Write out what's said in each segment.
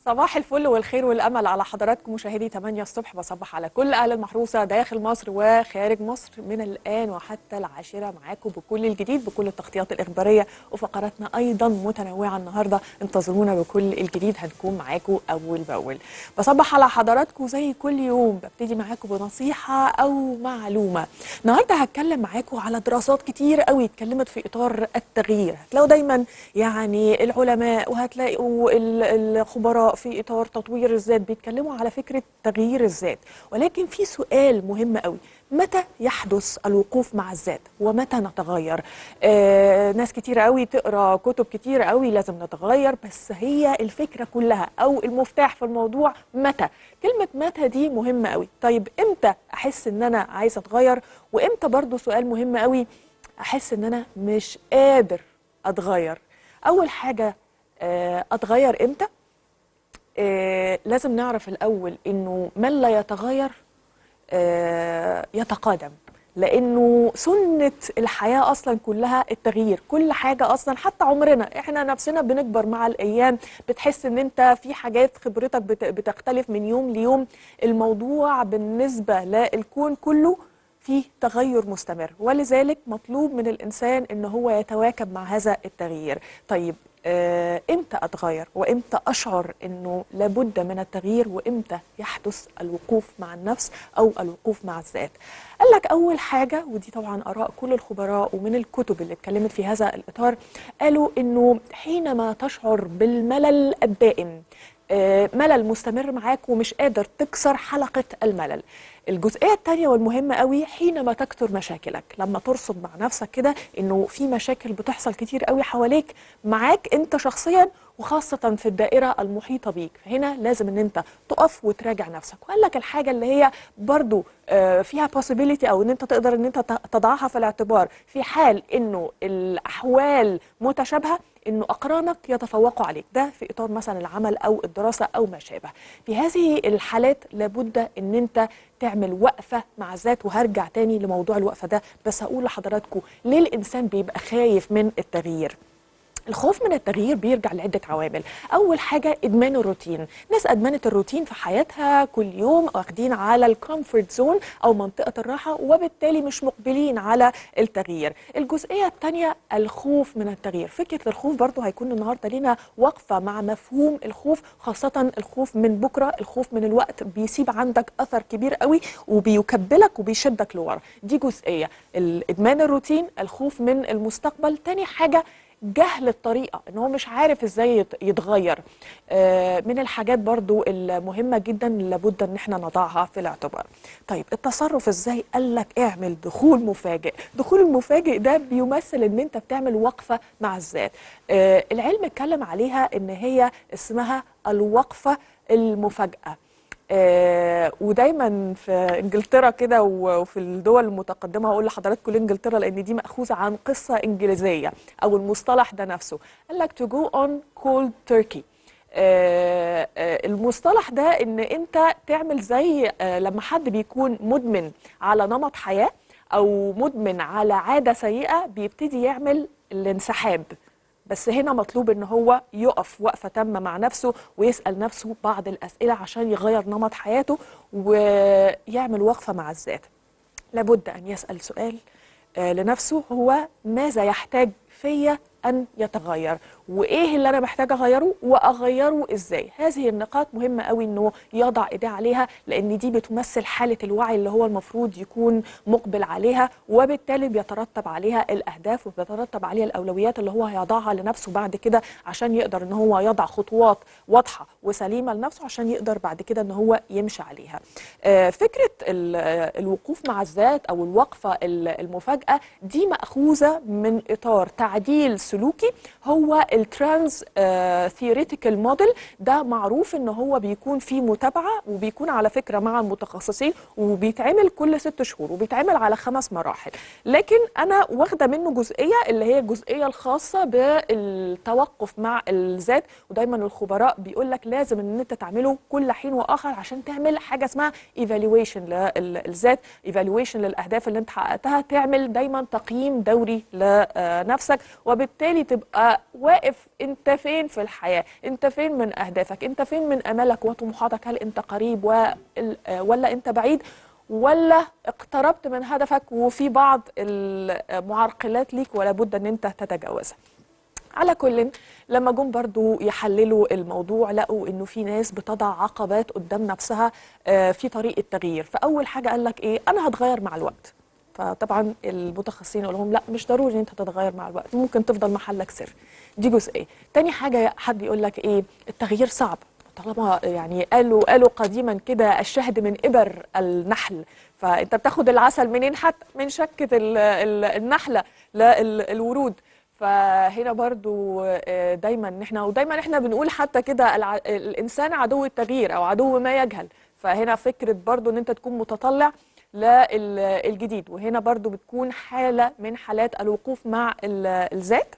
صباح الفل والخير والامل على حضراتكم مشاهدي 8 الصبح. بصبح على كل اهل المحروسه داخل مصر وخارج مصر من الان وحتى العاشره، معاكم بكل الجديد، بكل التغطيات الاخباريه وفقراتنا ايضا متنوعه النهارده. انتظرونا بكل الجديد، هنكون معاكم اول باول. بصبح على حضراتكم زي كل يوم، ببتدي معاكم بنصيحه او معلومه. النهارده هتكلم معاكم على دراسات كتير قوي اتكلمت في اطار التغيير. هتلاقوا دايما يعني العلماء وهتلاقوا الخبراء في إطار تطوير الذات بيتكلموا على فكرة تغيير الذات، ولكن في سؤال مهم قوي: متى يحدث الوقوف مع الذات ومتى نتغير؟ ناس كتير قوي تقرأ كتب كتير قوي لازم نتغير، بس هي الفكرة كلها أو المفتاح في الموضوع متى. كلمة متى دي مهمة قوي. طيب إمتى أحس إن أنا عايزة أتغير؟ وإمتى برضو سؤال مهم قوي أحس إن أنا مش قادر أتغير؟ أول حاجة أتغير إمتى؟ لازم نعرف الأول إنه من لا يتغير يتقادم، لأنه سنة الحياة أصلا كلها التغيير. كل حاجة أصلا، حتى عمرنا إحنا نفسنا بنكبر مع الأيام، بتحس إن أنت في حاجات خبرتك بتختلف من يوم ليوم. الموضوع بالنسبة للكون كله فيه تغير مستمر، ولذلك مطلوب من الإنسان إن هو يتواكب مع هذا التغيير. طيب إمتى أتغير؟ وإمتى أشعر إنه لابد من التغيير؟ وإمتى يحدث الوقوف مع النفس أو الوقوف مع الذات؟ قال لك أول حاجة، ودي طبعا آراء كل الخبراء ومن الكتب اللي اتكلمت في هذا الإطار، قالوا إنه حينما تشعر بالملل الدائم، ملل مستمر معاك ومش قادر تكسر حلقة الملل. الجزئية التانية والمهمة قوي، حينما تكثر مشاكلك، لما ترصد مع نفسك كده انه في مشاكل بتحصل كتير قوي حواليك معاك انت شخصيا وخاصة في الدائرة المحيطة بيك، فهنا لازم ان انت تقف وتراجع نفسك. وقال لك الحاجة اللي هي برضو فيها possibility او ان انت تقدر ان انت تضعها في الاعتبار في حال انه الاحوال متشابهة، انه اقرانك يتفوقوا عليك، ده في اطار مثلا العمل او الدراسه او ما شابه. في هذه الحالات لابد ان انت تعمل وقفه مع الذات، وهرجع تاني لموضوع الوقفه ده، بس هقول لحضراتكم ليه الانسان بيبقى خايف من التغيير. الخوف من التغيير بيرجع لعدة عوامل. أول حاجة إدمان الروتين. ناس أدمنت الروتين في حياتها كل يوم، واخدين على الكومفورت زون أو منطقة الراحة، وبالتالي مش مقبلين على التغيير. الجزئية الثانية الخوف من التغيير. فكرة الخوف برضو هيكون النهاردة لنا وقفة مع مفهوم الخوف، خاصة الخوف من بكرة، الخوف من الوقت بيسيب عندك أثر كبير قوي وبيكبلك وبيشدك لورا. دي جزئية الإدمان الروتين، الخوف من المستقبل. تاني حاجة جهل الطريقة، ان هو مش عارف ازاي يتغير. من الحاجات برضو المهمة جدا لابد ان احنا نضعها في الاعتبار. طيب التصرف ازاي؟ قال لك اعمل دخول مفاجئ. دخول المفاجئ ده بيمثل ان انت بتعمل وقفة مع الذات. العلم اتكلم عليها ان هي اسمها الوقفة المفاجئة. ودايما في انجلترا كده وفي الدول المتقدمه، هقول لحضراتكم انجلترا لان دي ماخوذه عن قصه انجليزيه، او المصطلح ده نفسه قال لك to go on cold turkey. المصطلح ده ان انت تعمل زي لما حد بيكون مدمن على نمط حياه او مدمن على عاده سيئه، بيبتدي يعمل الانسحاب. بس هنا مطلوب ان هو يقف وقفة تامة مع نفسه ويسأل نفسه بعض الأسئلة عشان يغير نمط حياته ويعمل وقفة مع الذات. لابد أن يسأل سؤال لنفسه: هو ماذا يحتاج فيا أن يتغير؟ وإيه اللي أنا محتاج أغيره؟ وأغيره إزاي؟ هذه النقاط مهمة قوي إنه يضع إيديه عليها، لأن دي بتمثل حالة الوعي اللي هو المفروض يكون مقبل عليها، وبالتالي بيترتب عليها الأهداف وبيترتب عليها الأولويات اللي هو هيضعها لنفسه بعد كده، عشان يقدر إن هو يضع خطوات واضحة وسليمة لنفسه عشان يقدر بعد كده إن هو يمشي عليها. فكرة الوقوف مع الذات أو الوقفة المفاجئة دي مأخوذة من إطار تعديل سلوكي، هو الترانس ثيوريتيكال موديل. ده معروف ان هو بيكون فيه متابعه، وبيكون على فكره مع المتخصصين، وبيتعمل كل 6 شهور، وبيتعمل على 5 مراحل. لكن انا واخده منه جزئيه اللي هي الجزئيه الخاصه بالتوقف مع الذات. ودايما الخبراء بيقول لك لازم ان انت تعمله كل حين واخر عشان تعمل حاجه اسمها ايفالويشن للذات، ايفالويشن للاهداف اللي انت حققتها، تعمل دايما تقييم دوري لنفسك، وبالتالي فبالتالي تبقى واقف انت فين في الحياة، انت فين من اهدافك، انت فين من امالك وطموحاتك، هل انت قريب ولا انت بعيد، ولا اقتربت من هدفك وفي بعض المعرقلات ليك ولا بد ان انت تتجاوزها. على كل، لما جم برضو يحللوا الموضوع لقوا انه في ناس بتضع عقبات قدام نفسها في طريق التغيير. فاول حاجه قال لك ايه؟ انا هتغير مع الوقت. فطبعا المتخصصين يقول لهم لا، مش ضروري ان انت تتغير مع الوقت، ممكن تفضل محلك سر. دي جزئيه. تاني حاجه حد يقول لك ايه؟ التغيير صعب. طالما يعني قالوا قديما كده الشهد من ابر النحل، فانت بتاخد العسل منين؟ حتى من شكه النحله لا الورود. فهنا برضو دايما احنا بنقول حتى كده الانسان عدو التغيير او عدو ما يجهل. فهنا فكره برضو ان انت تكون متطلع للجديد، وهنا برضو بتكون حاله من حالات الوقوف مع الذات.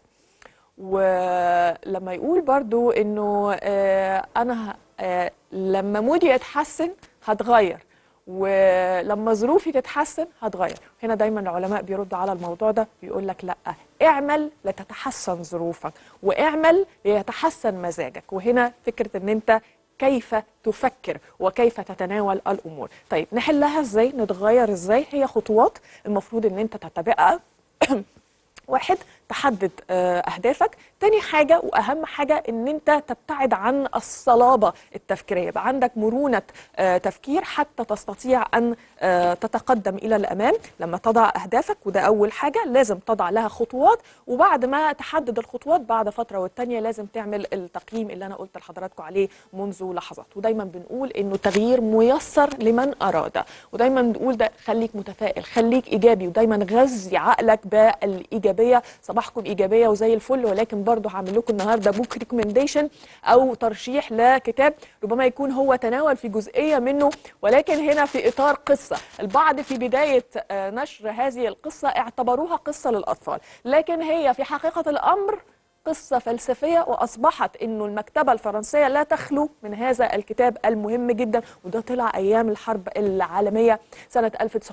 ولما يقول برضو انه انا لما مودي يتحسن هتغير، ولما ظروفي تتحسن هتغير. هنا دايما العلماء بيردوا على الموضوع ده، بيقول لك لا، اعمل لتتحسن ظروفك، واعمل ليتحسن مزاجك. وهنا فكرة ان انت كيف تفكر وكيف تتناول الامور. طيب نحلها ازاي؟ نتغير ازاي؟ هي خطوات المفروض ان انت تتبعها. واحد، تحدد أهدافك. تاني حاجة وأهم حاجة إن أنت تبتعد عن الصلابة التفكيرية، يبقى عندك مرونة تفكير حتى تستطيع أن تتقدم إلى الأمام. لما تضع أهدافك، وده أول حاجة، لازم تضع لها خطوات، وبعد ما تحدد الخطوات بعد فترة والتانية لازم تعمل التقييم اللي أنا قلت لحضراتكم عليه منذ لحظات. ودايما بنقول إنه تغيير ميسر لمن أراد، ودايما بنقول ده خليك متفائل، خليك إيجابي، ودايما غذي عقلك بالإيجابية. صباحكم إيجابية وزي الفل. ولكن برضو هعمل لكم النهاردة بوك ريكومنديشن أو ترشيح لكتاب ربما يكون هو تناول في جزئية منه، ولكن هنا في إطار قصة. البعض في بداية نشر هذه القصة اعتبروها قصة للأطفال، لكن هي في حقيقة الأمر قصة فلسفية، وأصبحت أنه المكتبة الفرنسية لا تخلو من هذا الكتاب المهم جدا. وده طلع أيام الحرب العالمية سنة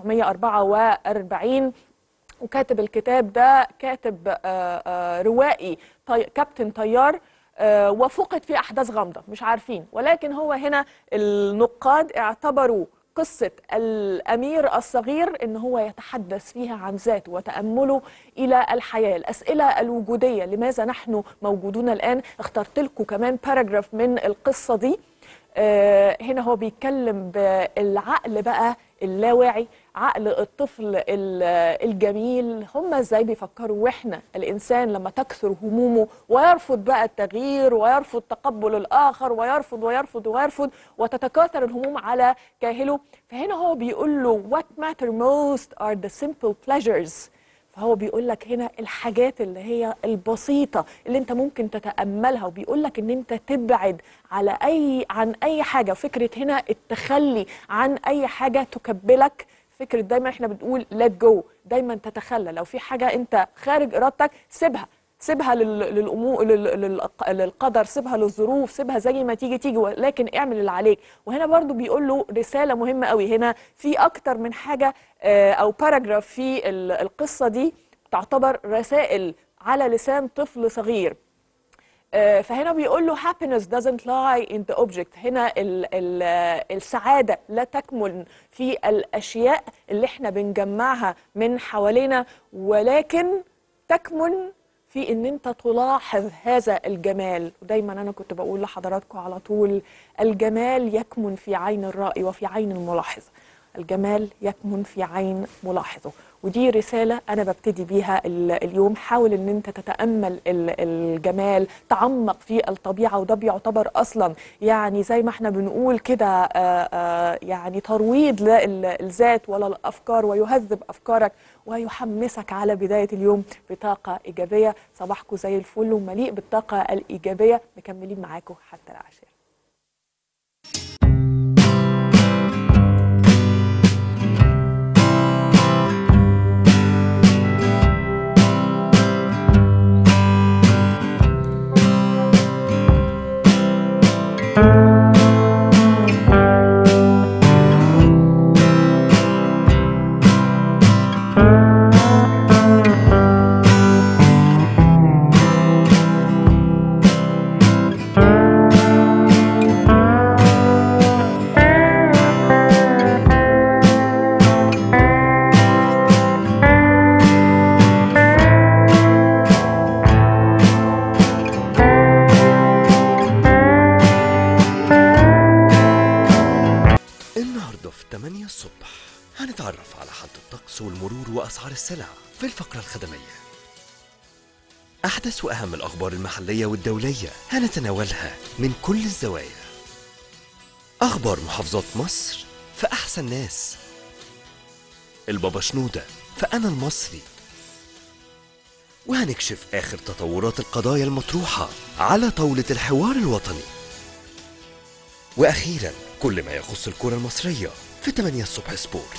1944. وكاتب الكتاب ده كاتب روائي كابتن طيار، وفقد في أحداث غامضة مش عارفين. ولكن هو هنا النقاد اعتبروا قصة الأمير الصغير إن هو يتحدث فيها عن ذاته وتأمله إلى الحياة، الأسئلة الوجودية، لماذا نحن موجودون الآن. اخترت لكم كمان باراجراف من القصة دي. هنا هو بيتكلم بالعقل بقى اللاواعي، عقل الطفل الجميل، هم ازاي بيفكروا. واحنا الانسان لما تكثر همومه ويرفض بقى التغيير ويرفض تقبل الاخر ويرفض ويرفض ويرفض، وتتكاثر الهموم على كاهله. فهنا هو بيقول له what matter most are the simple pleasures. فهو بيقول لك هنا الحاجات اللي هي البسيطة اللي انت ممكن تتأملها، وبيقول لك ان انت تبعد عن اي حاجة. فكرة هنا التخلي عن اي حاجة تكبلك. فكرة دايما احنا بنقول let go، دايما تتخلى. لو في حاجة انت خارج ارادتك سيبها للامور، للقدر، سيبها للظروف، سيبها زي ما تيجي، ولكن اعمل اللي عليك. وهنا برضو بيقول له رسالة مهمة قوي. هنا في اكتر من حاجة او باراجراف في القصة دي تعتبر رسائل على لسان طفل صغير. فهنا بيقول له happiness doesn't lie in the object. هنا السعادة لا تكمن في الأشياء اللي احنا بنجمعها من حوالينا، ولكن تكمن في ان انت تلاحظ هذا الجمال. ودايما انا كنت بقول لحضراتكم على طول الجمال يكمن في عين الرائي وفي عين الملاحظ. الجمال يكمن في عين ملاحظه. ودي رسالة أنا ببتدي بيها اليوم. حاول أن أنت تتأمل الجمال، تعمق في الطبيعة. وده بيعتبر أصلا يعني زي ما احنا بنقول كده يعني ترويض للذات ولا الأفكار، ويهذب أفكارك ويحمسك على بداية اليوم بطاقة إيجابية. صباحكم زي الفل ومليء بالطاقة الإيجابية. مكملين معاكم حتى العشاء. المرور وأسعار السلع في الفقرة الخدمية. أحدث وأهم الأخبار المحلية والدولية هنتناولها من كل الزوايا. أخبار محافظات مصر فأحسن ناس، البابا شنودة فأنا المصري، وهنكشف آخر تطورات القضايا المطروحة على طاولة الحوار الوطني. وأخيراً كل ما يخص الكرة المصرية في 8 الصبح سبورت.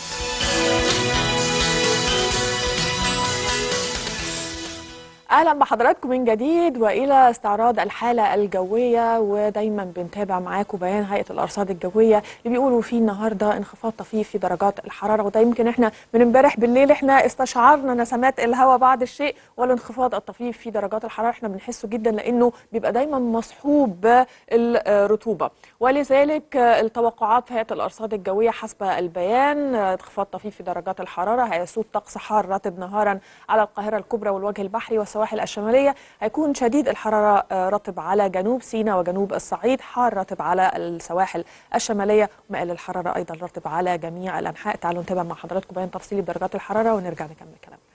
اهلا بحضراتكم من جديد والى استعراض الحاله الجويه، ودايما بنتابع معاكم بيان هيئه الارصاد الجويه اللي بيقولوا فيه النهارده انخفاض طفيف في درجات الحراره. وده يمكن احنا من امبارح بالليل احنا استشعرنا نسمات الهواء بعض الشيء، والانخفاض الطفيف في درجات الحراره احنا بنحسه جدا لانه بيبقى دايما مصحوب بالرطوبه. ولذلك التوقعات في هيئه الارصاد الجويه حسب البيان انخفاض طفيف في درجات الحراره هيسود طقس حار رطب نهارا على القاهره الكبرى والوجه البحري والسواحل الشمالية، هيكون شديد الحرارة رطب على جنوب سيناء وجنوب الصعيد، حار رطب على السواحل الشمالية، ومائل الحرارة أيضا رطب على جميع الأنحاء. تعالوا نتابع مع حضراتكم بيان تفصيلي بدرجات الحرارة ونرجع نكمل كلامنا.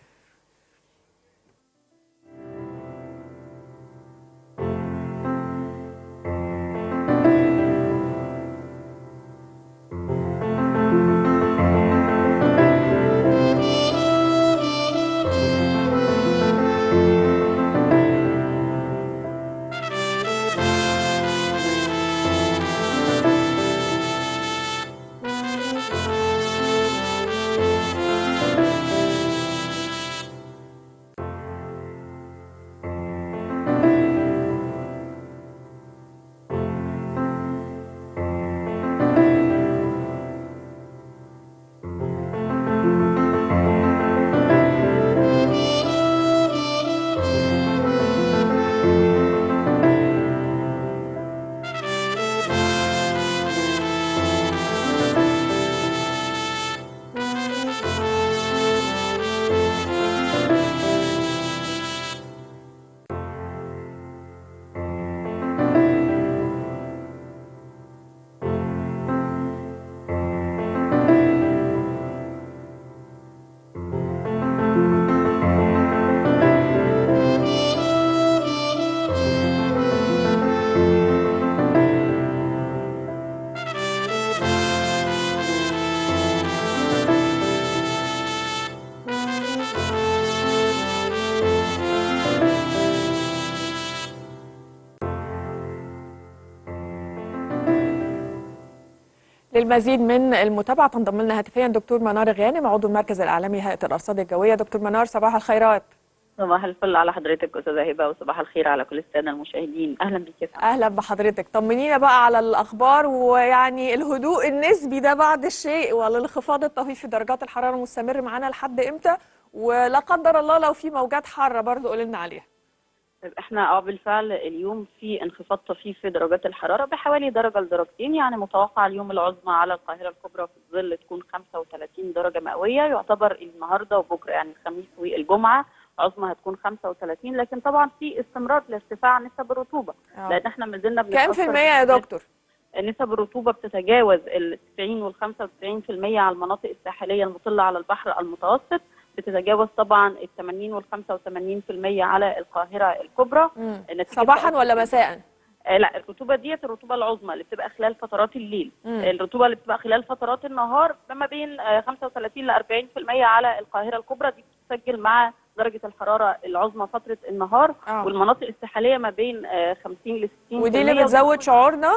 للمزيد من المتابعة تنضم لنا هاتفيا دكتور منار غانم عضو المركز الإعلامي هيئة الأرصاد الجوية. دكتور منار صباح الخيرات. صباح الفل على حضرتك أستاذة هبة، وصباح الخير على كل السادة المشاهدين. أهلا بك يا فندم. أهلا بحضرتك. طمنينا بقى على الأخبار، ويعني الهدوء النسبي ده بعد الشيء والانخفاض الطفيف في درجات الحرارة مستمر معانا لحد إمتى؟ ولا قدر الله لو في موجات حارة برضه قول لنا عليها. احنا بالفعل اليوم في انخفاض طفيف في درجات الحراره بحوالي درجه لدرجتين، يعني متوقع اليوم العظمى على القاهره الكبرى في الظل تكون 35 درجه مئويه. يعتبر النهارده وبكره يعني الخميس والجمعه عظمى هتكون 35، لكن طبعا في استمرار لارتفاع نسب الرطوبه لان احنا ما زلنا كام في المية يا دكتور؟ نسب الرطوبه بتتجاوز ال 90 وال 95% على المناطق الساحليه المطله على البحر المتوسط، بتتجاوز طبعا ال 80 وال 85% على القاهره الكبرى. صباحا ولا مساء؟ لا، الرطوبه ديت الرطوبه العظمى اللي بتبقى خلال فترات الليل. الرطوبه اللي بتبقى خلال فترات النهار ما بين 35 ل 40% على القاهره الكبرى، دي بتسجل مع درجه الحراره العظمى فتره النهار. والمناطق الساحليه ما بين 50 ل 60%، ودي اللي بتزود شعورنا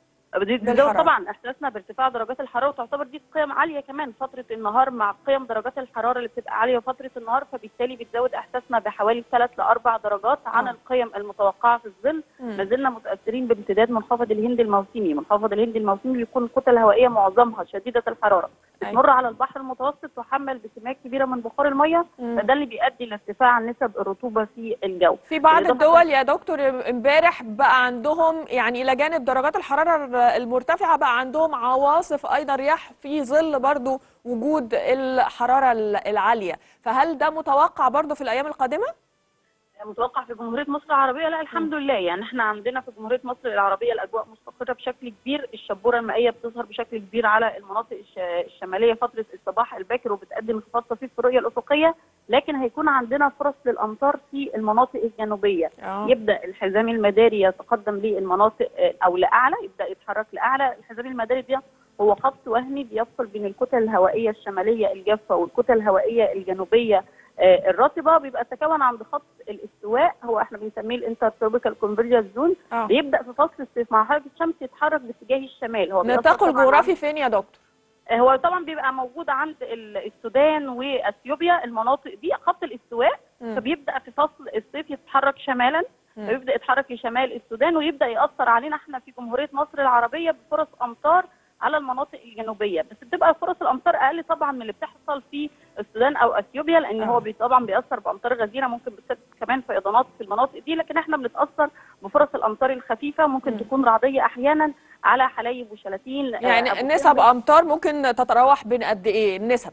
بتزود طبعا احساسنا بارتفاع درجات الحراره، وتعتبر دي قيم عاليه كمان فتره النهار مع قيم درجات الحراره اللي بتبقى عاليه فتره النهار، فبالتالي بتزود احساسنا بحوالي 3 ل 4 درجات عن القيم المتوقعه في الظل. ما زلنا متاثرين بامتداد منخفض الهند الموسمي. منخفض الهند الموسمي بيكون الكتل الهوائيه معظمها شديده الحراره بتمر على البحر المتوسط تحمل بكميات كبيره من بخار الميه، فده اللي بيؤدي لارتفاع نسب الرطوبه في الجو. في بعض الدول يا دكتور امبارح بقى عندهم يعني الى جانب درجات الحراره المرتفعه بقى عندهم عواصف ايضا رياح في ظل برضو وجود الحراره العاليه، فهل ده متوقع برضو في الايام القادمه؟ متوقع في جمهورية مصر العربية؟ لا الحمد لله، يعني احنا عندنا في جمهورية مصر العربية الأجواء مستقرة بشكل كبير، الشبورة المائية بتظهر بشكل كبير على المناطق الشمالية فترة الصباح الباكر وبتقدم انخفاض طفيف في الرؤية الأفقية، لكن هيكون عندنا فرص للأمطار في المناطق الجنوبية. يبدأ الحزام المداري يتقدم للمناطق أو لأعلى، يبدأ يتحرك لأعلى. الحزام المداري ده هو خط وهمي بيفصل بين الكتل الهوائية الشمالية الجافة والكتل الهوائية الجنوبية الرطبه، بيبقى تكون عند خط الاستواء، هو احنا بنسميه الانتر تروبيكال كونفرجنس زون. بيبدا في فصل الصيف مع حركه الشمس يتحرك باتجاه الشمال. هو نطاقه الجغرافي فين يا دكتور؟ هو طبعا بيبقى موجود عند السودان واثيوبيا، المناطق دي خط الاستواء. فبيبدا في فصل الصيف يتحرك شمالا، فيبدا يتحرك لشمال السودان ويبدا ياثر علينا احنا في جمهوريه مصر العربيه بفرص امطار على المناطق الجنوبيه، بس بتبقى فرص الامطار اقل طبعا من اللي بتحصل في السودان او اثيوبيا، لان هو طبعا بيأثر بامطار غزيره ممكن بتسبب كمان فيضانات في المناطق دي، لكن احنا بنتأثر بفرص الامطار الخفيفه، ممكن تكون رعديه احيانا على حلايب وشلاتين. يعني نسب امطار ممكن تتراوح بين قد ايه النسب؟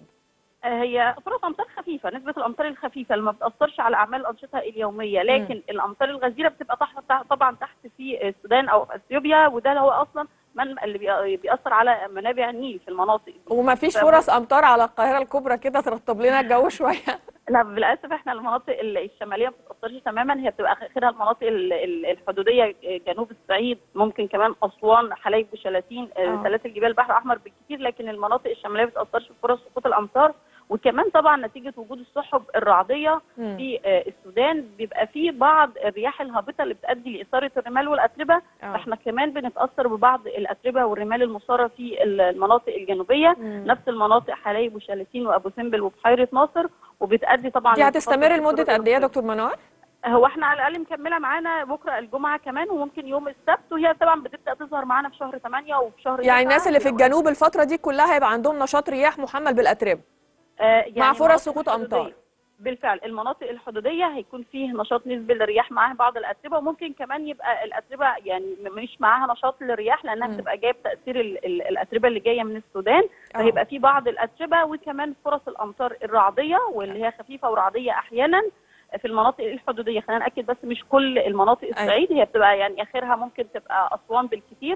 هي فرص امطار خفيفه، نسبه الامطار الخفيفه اللي ما بتاثرش على اعمال الانشطه اليوميه، لكن الامطار الغزيره بتبقى طبعا تحت في السودان او اثيوبيا، وده اللي هو اصلا اللي بيأثر على منابع النيل في المناطق دي. وما فيش فرص امطار على القاهره الكبرى كده ترطب لنا الجو شويه؟ لا للاسف احنا المناطق الشماليه ما بتتاثرش تماما، هي بتبقى اخرها المناطق الحدوديه، جنوب الصعيد، ممكن كمان اسوان، حلايب وشلاتين، سلاسل جبال البحر الاحمر بالكثير، لكن المناطق الشماليه ما بتتاثرش بفرص سقوط الامطار. وكمان طبعا نتيجه وجود السحب الرعديه في السودان بيبقى في بعض الرياح الهابطه اللي بتؤدي لاثاره الرمال والاتربه، فاحنا كمان بنتاثر ببعض الاتربه والرمال المثاره في المناطق الجنوبيه، نفس المناطق حلايب وشلاتين وابو سمبل وبحيره ناصر، وبتؤدي طبعا. دي هتستمر لمده قد ايه يا دكتور منار؟ هو احنا على الاقل مكمله معانا بكره الجمعه كمان وممكن يوم السبت، وهي طبعا بتبدا تظهر معانا في شهر 8 وفي شهر 9. يعني الناس اللي في الجنوب الفتره دي كلها هيبقى عندهم نشاط رياح محمل بالاتربه يعني مع فرص سقوط امطار. بالفعل المناطق الحدوديه هيكون فيه نشاط نسبي للرياح معاها بعض الاتربه، وممكن كمان يبقى الاتربه يعني مش معاها نشاط للرياح لانها بتبقى جايه بتاثير الاتربه اللي جايه من السودان، فهيبقى في بعض الاتربه وكمان فرص الامطار الرعديه واللي هي خفيفه ورعديه احيانا في المناطق الحدوديه. خلينا ناكد بس مش كل المناطق الصعيد، هي بتبقى يعني اخرها ممكن تبقى اسوان بالكثير.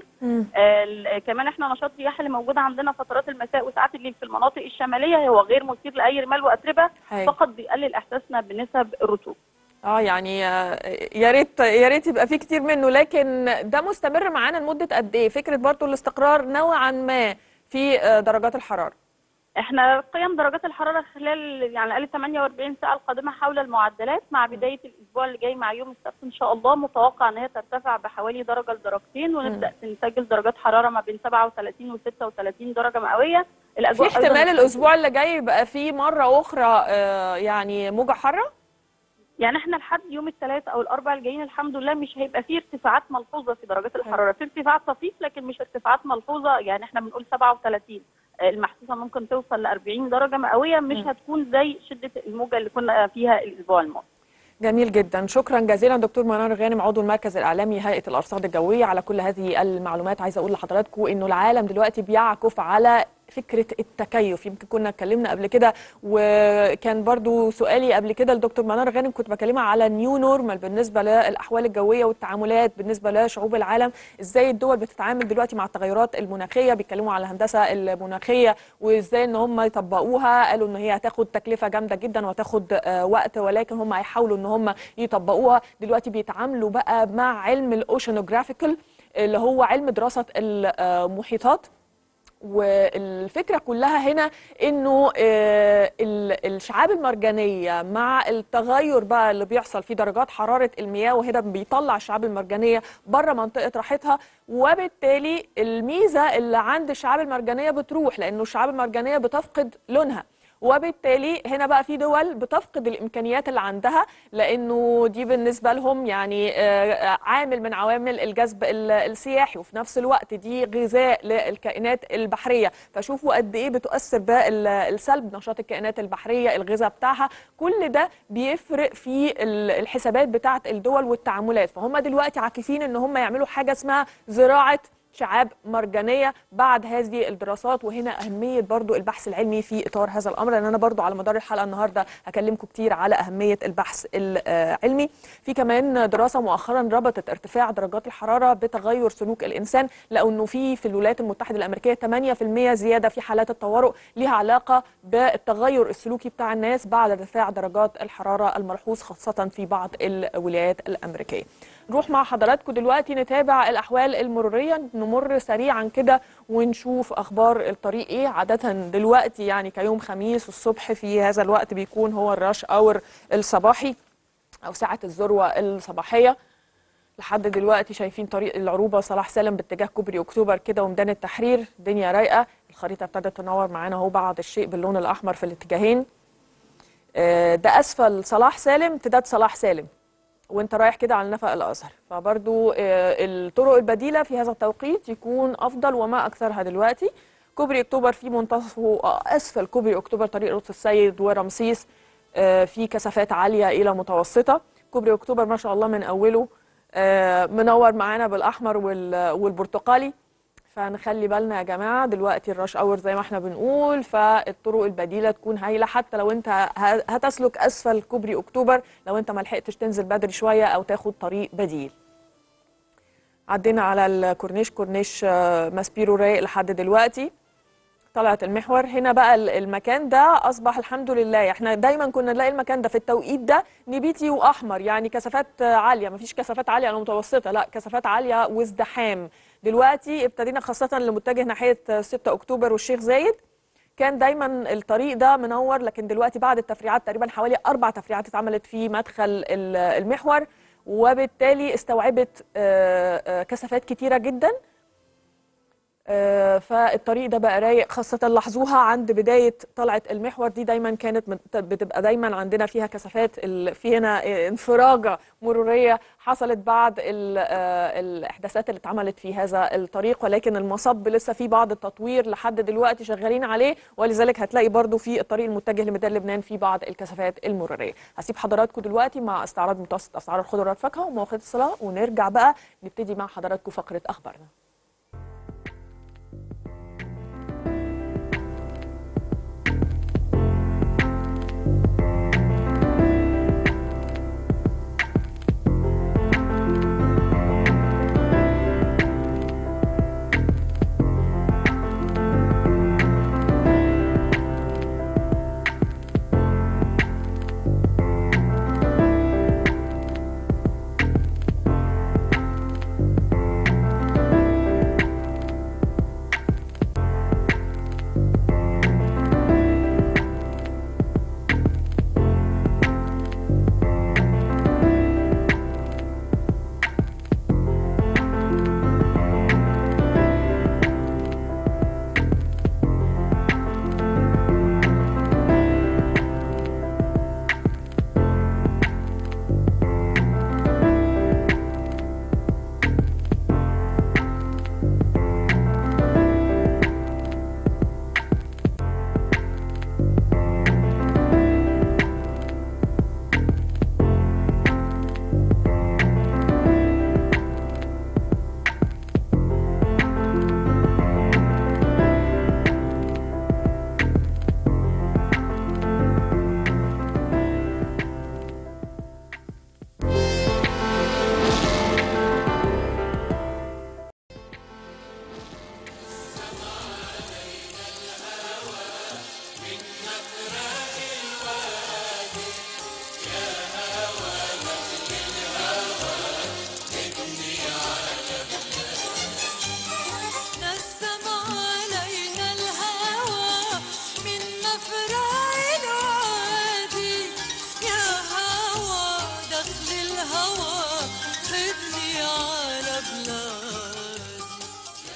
كمان احنا نشاط الرياح اللي موجود عندنا فترات المساء وساعات الليل في المناطق الشماليه هو غير مثير لاي رمال واتربه، فقط بيقلل احساسنا بنسب الرطوبه. يعني يا ريت يبقى في كتير منه، لكن ده مستمر معانا لمده قد ايه؟ فكره برضو الاستقرار نوعا ما في درجات الحراره. احنا قيم درجات الحراره خلال يعني على الاقل 48 ساعه القادمه حول المعدلات، مع بدايه الاسبوع اللي جاي مع يوم السبت ان شاء الله متوقع ان هي ترتفع بحوالي درجه لدرجتين، ونبدا نسجل درجات حراره ما بين 37 و 36 درجه مئويه. الاجواء في احتمال الاسبوع اللي جاي يبقى في مره اخرى يعني موجه حاره؟ يعني احنا لحد يوم الثلاث او الاربع الجايين الحمد لله مش هيبقى فيه ارتفاعات ملحوظه في درجات الحراره، في ارتفاعات طفيف لكن مش ارتفاعات ملحوظه، يعني احنا بنقول 37 المحسوسه ممكن توصل ل 40 درجه مئويه، مش هتكون زي شده الموجه اللي كنا فيها الاسبوع الماضي. جميل جدا، شكرا جزيلا دكتور منار غانم عضو المركز الاعلامي هيئه الارصاد الجويه على كل هذه المعلومات. عايزه اقول لحضراتكم انه العالم دلوقتي بيعكف على فكره التكيف، يمكن كنا اتكلمنا قبل كده وكان برضو سؤالي قبل كده لدكتور منار غانم كنت بكلمها على النيو نورمال بالنسبه للاحوال الجويه والتعاملات بالنسبه لشعوب العالم، ازاي الدول بتتعامل دلوقتي مع التغيرات المناخيه، بيتكلموا على الهندسه المناخيه وازاي ان هم يطبقوها، قالوا ان هي هتاخد تكلفه جامده جدا وهتاخد وقت، ولكن هم هيحاولوا ان هم يطبقوها. دلوقتي بيتعاملوا بقى مع علم الاوشنوجرافيكال اللي هو علم دراسه المحيطات، والفكرة كلها هنا انه الشعاب المرجانية مع التغير بقى اللي بيحصل في درجات حرارة المياه، وهنا بيطلع الشعاب المرجانية بره منطقة راحتها، وبالتالي الميزة اللي عند الشعاب المرجانية بتروح لانه الشعاب المرجانية بتفقد لونها، وبالتالي هنا بقى في دول بتفقد الامكانيات اللي عندها لانه دي بالنسبه لهم يعني عامل من عوامل الجذب السياحي، وفي نفس الوقت دي غذاء للكائنات البحريه، فشوفوا قد ايه بتؤثر بالسلب نشاط الكائنات البحريه الغذاء بتاعها، كل ده بيفرق في الحسابات بتاعه الدول والتعاملات. فهم دلوقتي عاكفين ان هم يعملوا حاجه اسمها زراعه شعاب مرجانيه بعد هذه الدراسات. وهنا اهميه برضو البحث العلمي في اطار هذا الامر، لان انا برضو على مدار الحلقه النهارده هكلمكم كتير على اهميه البحث العلمي. في كمان دراسه مؤخرا ربطت ارتفاع درجات الحراره بتغير سلوك الانسان، لانه في الولايات المتحده الامريكيه 8% زياده في حالات الطوارئ ليها علاقه بالتغير السلوكي بتاع الناس بعد ارتفاع درجات الحراره الملحوظ خاصه في بعض الولايات الامريكيه. نروح مع حضراتكم دلوقتي نتابع الاحوال المروريه، نمر سريعا كده ونشوف اخبار الطريق ايه. عاده دلوقتي يعني كيوم خميس الصبح في هذا الوقت بيكون هو الراش اور الصباحي او ساعه الذروه الصباحيه. لحد دلوقتي شايفين طريق العروبه صلاح سالم باتجاه كوبري اكتوبر كده وميدان التحرير، الدنيا رايقه. الخريطه ابتدت تنور معانا اهو بعض الشيء باللون الاحمر في الاتجاهين. ده اسفل صلاح سالم امتداد صلاح سالم وانت رايح كده على نفق الازهر، فبرضو الطرق البديله في هذا التوقيت يكون افضل وما اكثرها دلوقتي. كوبري اكتوبر في منتصفه اسفل كوبري اكتوبر طريق لطفي السيد ورمسيس في كثافات عاليه الى متوسطه. كوبري اكتوبر ما شاء الله من اوله منور معانا بالاحمر والبرتقالي، فنخلي بالنا يا جماعه دلوقتي الراش اور زي ما احنا بنقول، فالطرق البديله تكون هايله حتى لو انت هتسلك اسفل كوبري اكتوبر لو انت ما لحقتش تنزل بدري شويه او تاخد طريق بديل. عدينا على الكورنيش، كورنيش ماسبيرو رايق لحد دلوقتي. طلعت المحور هنا بقى المكان ده اصبح الحمد لله، احنا دايما كنا نلاقي المكان ده في التوقيت ده نبيتي واحمر، يعني كثافات عاليه، مفيش كثافات عاليه ولا متوسطه، لا كثافات عاليه وازدحام. دلوقتي ابتدينا خاصه اللي متجه ناحيه 6 اكتوبر والشيخ زايد، كان دايما الطريق ده منور، لكن دلوقتي بعد التفريعات تقريبا حوالي 4 تفريعات اتعملت في مدخل المحور، وبالتالي استوعبت كثافات كتيره جدا. فالطريق ده بقى رايق، خاصة لاحظوها عند بداية طلعة المحور دي دايما كانت بتبقى دايما عندنا فيها كثافات، في هنا انفراجة مرورية حصلت بعد الإحداثات اللي اتعملت في هذا الطريق، ولكن المصب لسه في بعض التطوير لحد دلوقتي شغالين عليه، ولذلك هتلاقي برضو في الطريق المتجه لميدان لبنان في بعض الكثافات المرورية. هسيب حضراتكم دلوقتي مع استعراض متوسط أسعار الخضروات والفاكهة ومواقيت الصلاة، ونرجع بقى نبتدي مع حضراتكم فقرة أخبارنا.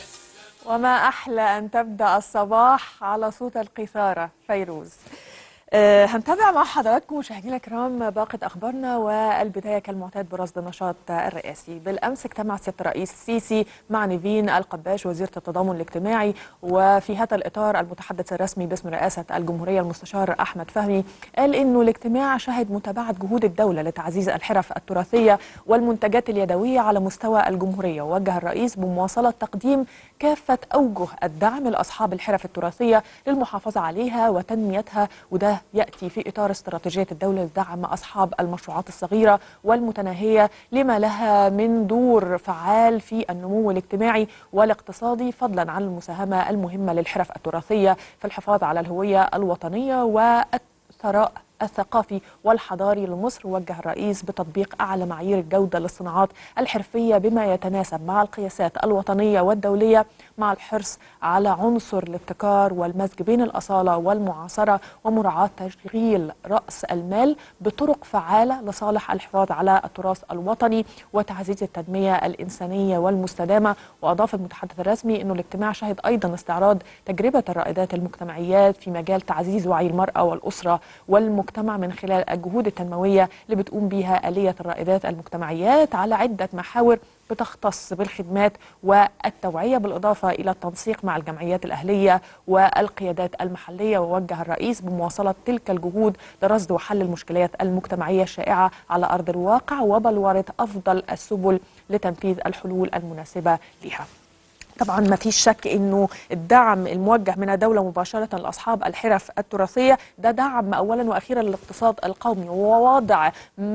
وما أحلى أن تبدأ الصباح على صوت القيثارة فيروز. هنتابع مع حضراتكم مشاهدينا الكرام باقة أخبارنا، والبداية كالمعتاد برصد النشاط الرئاسي. بالأمس اجتمع سيادة الرئيس السيسي مع نيفين القباش وزيرة التضامن الاجتماعي، وفي هذا الإطار المتحدث الرسمي باسم رئاسة الجمهورية المستشار أحمد فهمي قال إنه الاجتماع شهد متابعة جهود الدولة لتعزيز الحرف التراثية والمنتجات اليدوية على مستوى الجمهورية، ووجه الرئيس بمواصلة تقديم كافة أوجه الدعم لأصحاب الحرف التراثية للمحافظة عليها وتنميتها، وده يأتي في إطار استراتيجية الدولة لدعم أصحاب المشروعات الصغيرة والمتناهية لما لها من دور فعال في النمو الاجتماعي والاقتصادي، فضلا عن المساهمة المهمة للحرف التراثية في الحفاظ على الهوية الوطنية والثراء الثقافي والحضاري لمصر. وجه الرئيس بتطبيق أعلى معايير الجودة للصناعات الحرفية بما يتناسب مع القياسات الوطنية والدولية، مع الحرص على عنصر الابتكار والمزج بين الأصالة والمعاصرة، ومراعاة تشغيل رأس المال بطرق فعالة لصالح الحفاظ على التراث الوطني وتعزيز التنمية الإنسانية والمستدامة. وأضاف المتحدث الرسمي أنه الاجتماع شهد أيضا استعراض تجربة الرائدات المجتمعيات في مجال تعزيز وعي المرأة والأسرة والمجتمع من خلال الجهود التنموية اللي بتقوم بها آلية الرائدات المجتمعيات على عدة محاور بتختص بالخدمات والتوعية، بالإضافة إلى التنسيق مع الجمعيات الأهلية والقيادات المحلية. ووجه الرئيس بمواصلة تلك الجهود لرصد وحل المشكلات المجتمعية الشائعة على أرض الواقع وبلورة أفضل السبل لتنفيذ الحلول المناسبة لها. طبعا ما فيش شك انه الدعم الموجه من الدوله مباشره لاصحاب الحرف التراثيه ده دعم اولا واخيرا للاقتصاد القومي، ووضع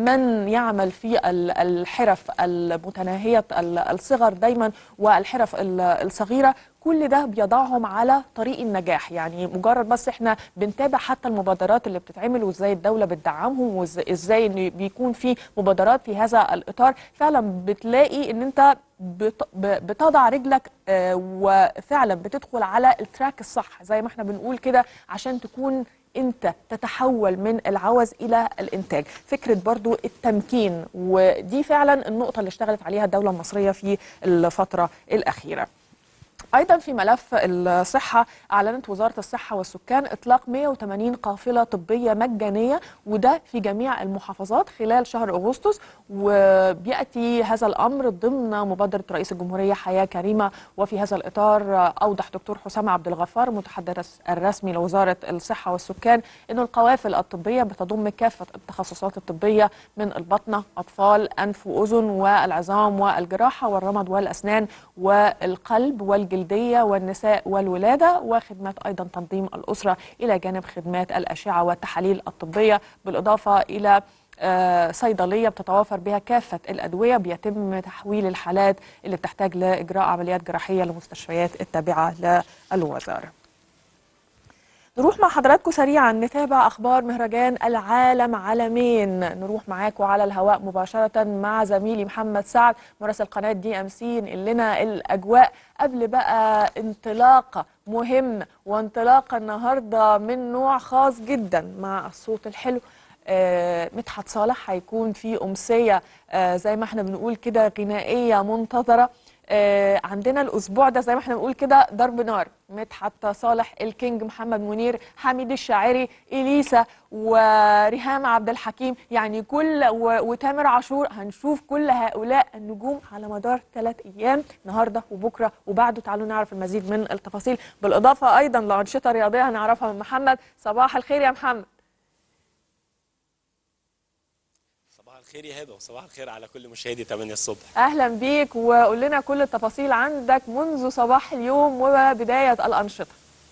من يعمل في الحرف المتناهيه الصغر دايما والحرف الصغيره، كل ده بيضعهم على طريق النجاح. يعني مجرد بس احنا بنتابع حتى المبادرات اللي بتتعمل وازاي الدولة بتدعمهم وازاي ان بيكون في مبادرات في هذا الإطار، فعلا بتلاقي ان انت بتضع رجلك وفعلا بتدخل على التراك الصح زي ما احنا بنقول كده، عشان تكون انت تتحول من العوز الى الانتاج. فكرة برضو التمكين، ودي فعلا النقطة اللي اشتغلت عليها الدولة المصرية في الفترة الأخيرة. أيضا في ملف الصحة، أعلنت وزارة الصحة والسكان إطلاق 180 قافلة طبية مجانية، وده في جميع المحافظات خلال شهر أغسطس، وبيأتي هذا الأمر ضمن مبادرة رئيس الجمهورية حياة كريمة. وفي هذا الإطار أوضح دكتور حسام عبد الغفار المتحدث الرسمي لوزارة الصحة والسكان أن القوافل الطبية بتضم كافة التخصصات الطبية من البطنة، أطفال، أنف وأذن، والعظام والجراحة والرمد والأسنان والقلب والجلدية والنساء والولادة، وخدمات أيضا تنظيم الأسرة، إلى جانب خدمات الأشعة والتحاليل الطبية، بالإضافة إلى صيدلية بتتوافر بها كافة الأدوية. بيتم تحويل الحالات اللي بتحتاج لإجراء عمليات جراحية لمستشفيات التابعة للوزارة. نروح مع حضراتكم سريعا نتابع أخبار مهرجان العالم عالمين. نروح معاكم على الهواء مباشرة مع زميلي محمد سعد مراسل قناة DMC، نقل لنا الأجواء قبل بقى انطلاقة مهمة وانطلاقة النهاردة من نوع خاص جدا مع الصوت الحلو. مدحت صالح هيكون في أمسية زي ما احنا بنقول كده غنائية منتظرة. عندنا الأسبوع ده زي ما احنا بنقول كده ضرب نار، مدحت صالح، الكينج محمد منير، حميد الشاعري، إليسا، وريهام عبد الحكيم، يعني وتامر عاشور. هنشوف كل هؤلاء النجوم على مدار 3 أيام، النهارده وبكره وبعده. تعالوا نعرف المزيد من التفاصيل، بالإضافة أيضا لأنشطة رياضية هنعرفها من محمد. صباح الخير يا محمد. صباح الخير يا هبه، وصباح الخير على كل مشاهدي 8 الصبح. اهلا بيك، وقول لنا كل التفاصيل عندك منذ صباح اليوم وبدايه الانشطه.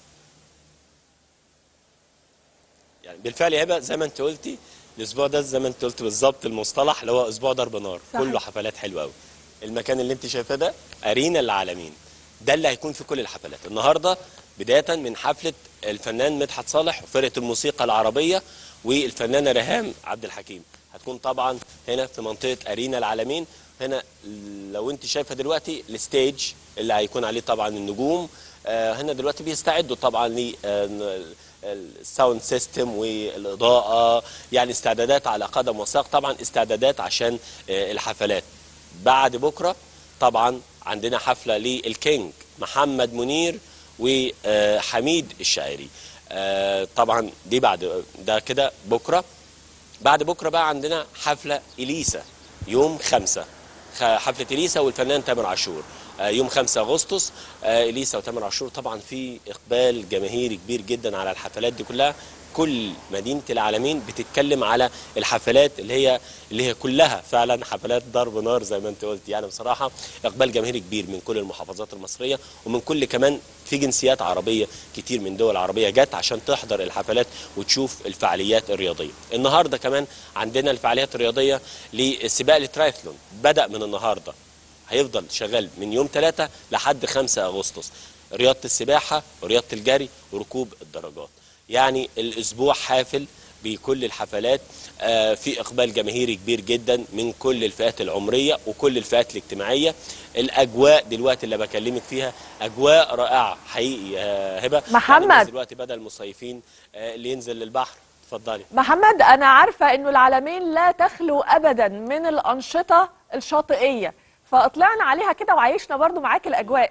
يعني بالفعل يا هبه زي ما انت قلتي، الاسبوع ده زي ما انت قلت بالظبط المصطلح اللي هو اسبوع ضرب نار، كله حفلات حلوه قوي. المكان اللي انت شايفاه ده ارينا العالمين، ده اللي هيكون في كل الحفلات النهارده، بدايه من حفله الفنان مدحت صالح وفرقه الموسيقى العربيه والفنانه ريهام عبد الحكيم. هتكون طبعا هنا في منطقه ارينا العالمين. هنا لو انت شايفه دلوقتي الستيج اللي هيكون عليه طبعا النجوم. هنا دلوقتي بيستعدوا طبعا الساوند سيستم والاضاءه، يعني استعدادات على قدم وساق، طبعا استعدادات عشان الحفلات. بعد بكره طبعا عندنا حفله للكينج محمد منير وحميد الشاعري. طبعا دي بعد ده كده بكره. بعد بكره بقى عندنا حفله اليسا يوم 5، حفله اليسا والفنان تامر عاشور يوم 5 اغسطس. اليسا وتامر عاشور طبعا في اقبال جماهيري كبير جدا على الحفلات دي كلها. كل مدينه العالمين بتتكلم على الحفلات اللي هي كلها فعلا حفلات ضرب نار زي ما انت قلت. يعني بصراحه اقبال جماهيري كبير من كل المحافظات المصريه ومن كل كمان في جنسيات عربيه كتير من دول عربيه جت عشان تحضر الحفلات وتشوف الفعاليات الرياضيه. النهارده كمان عندنا الفعاليات الرياضيه لسباق الترايثلون بدا من النهارده، هيفضل شغال من يوم 3 لحد 5 اغسطس. رياضه السباحه ورياضه الجري وركوب الدراجات. يعني الاسبوع حافل بكل الحفلات. في اقبال جماهيري كبير جدا من كل الفئات العمريه وكل الفئات الاجتماعيه. الاجواء دلوقتي اللي بكلمك فيها اجواء رائعه حقيقي. هبه يعني الناس دلوقتي بدل المصيفين اللي ينزل للبحر. اتفضلي محمد. انا عارفه انه العلمين لا تخلو ابدا من الانشطه الشاطئيه، فاطلعنا عليها كده وعيشنا برضو معاك الاجواء.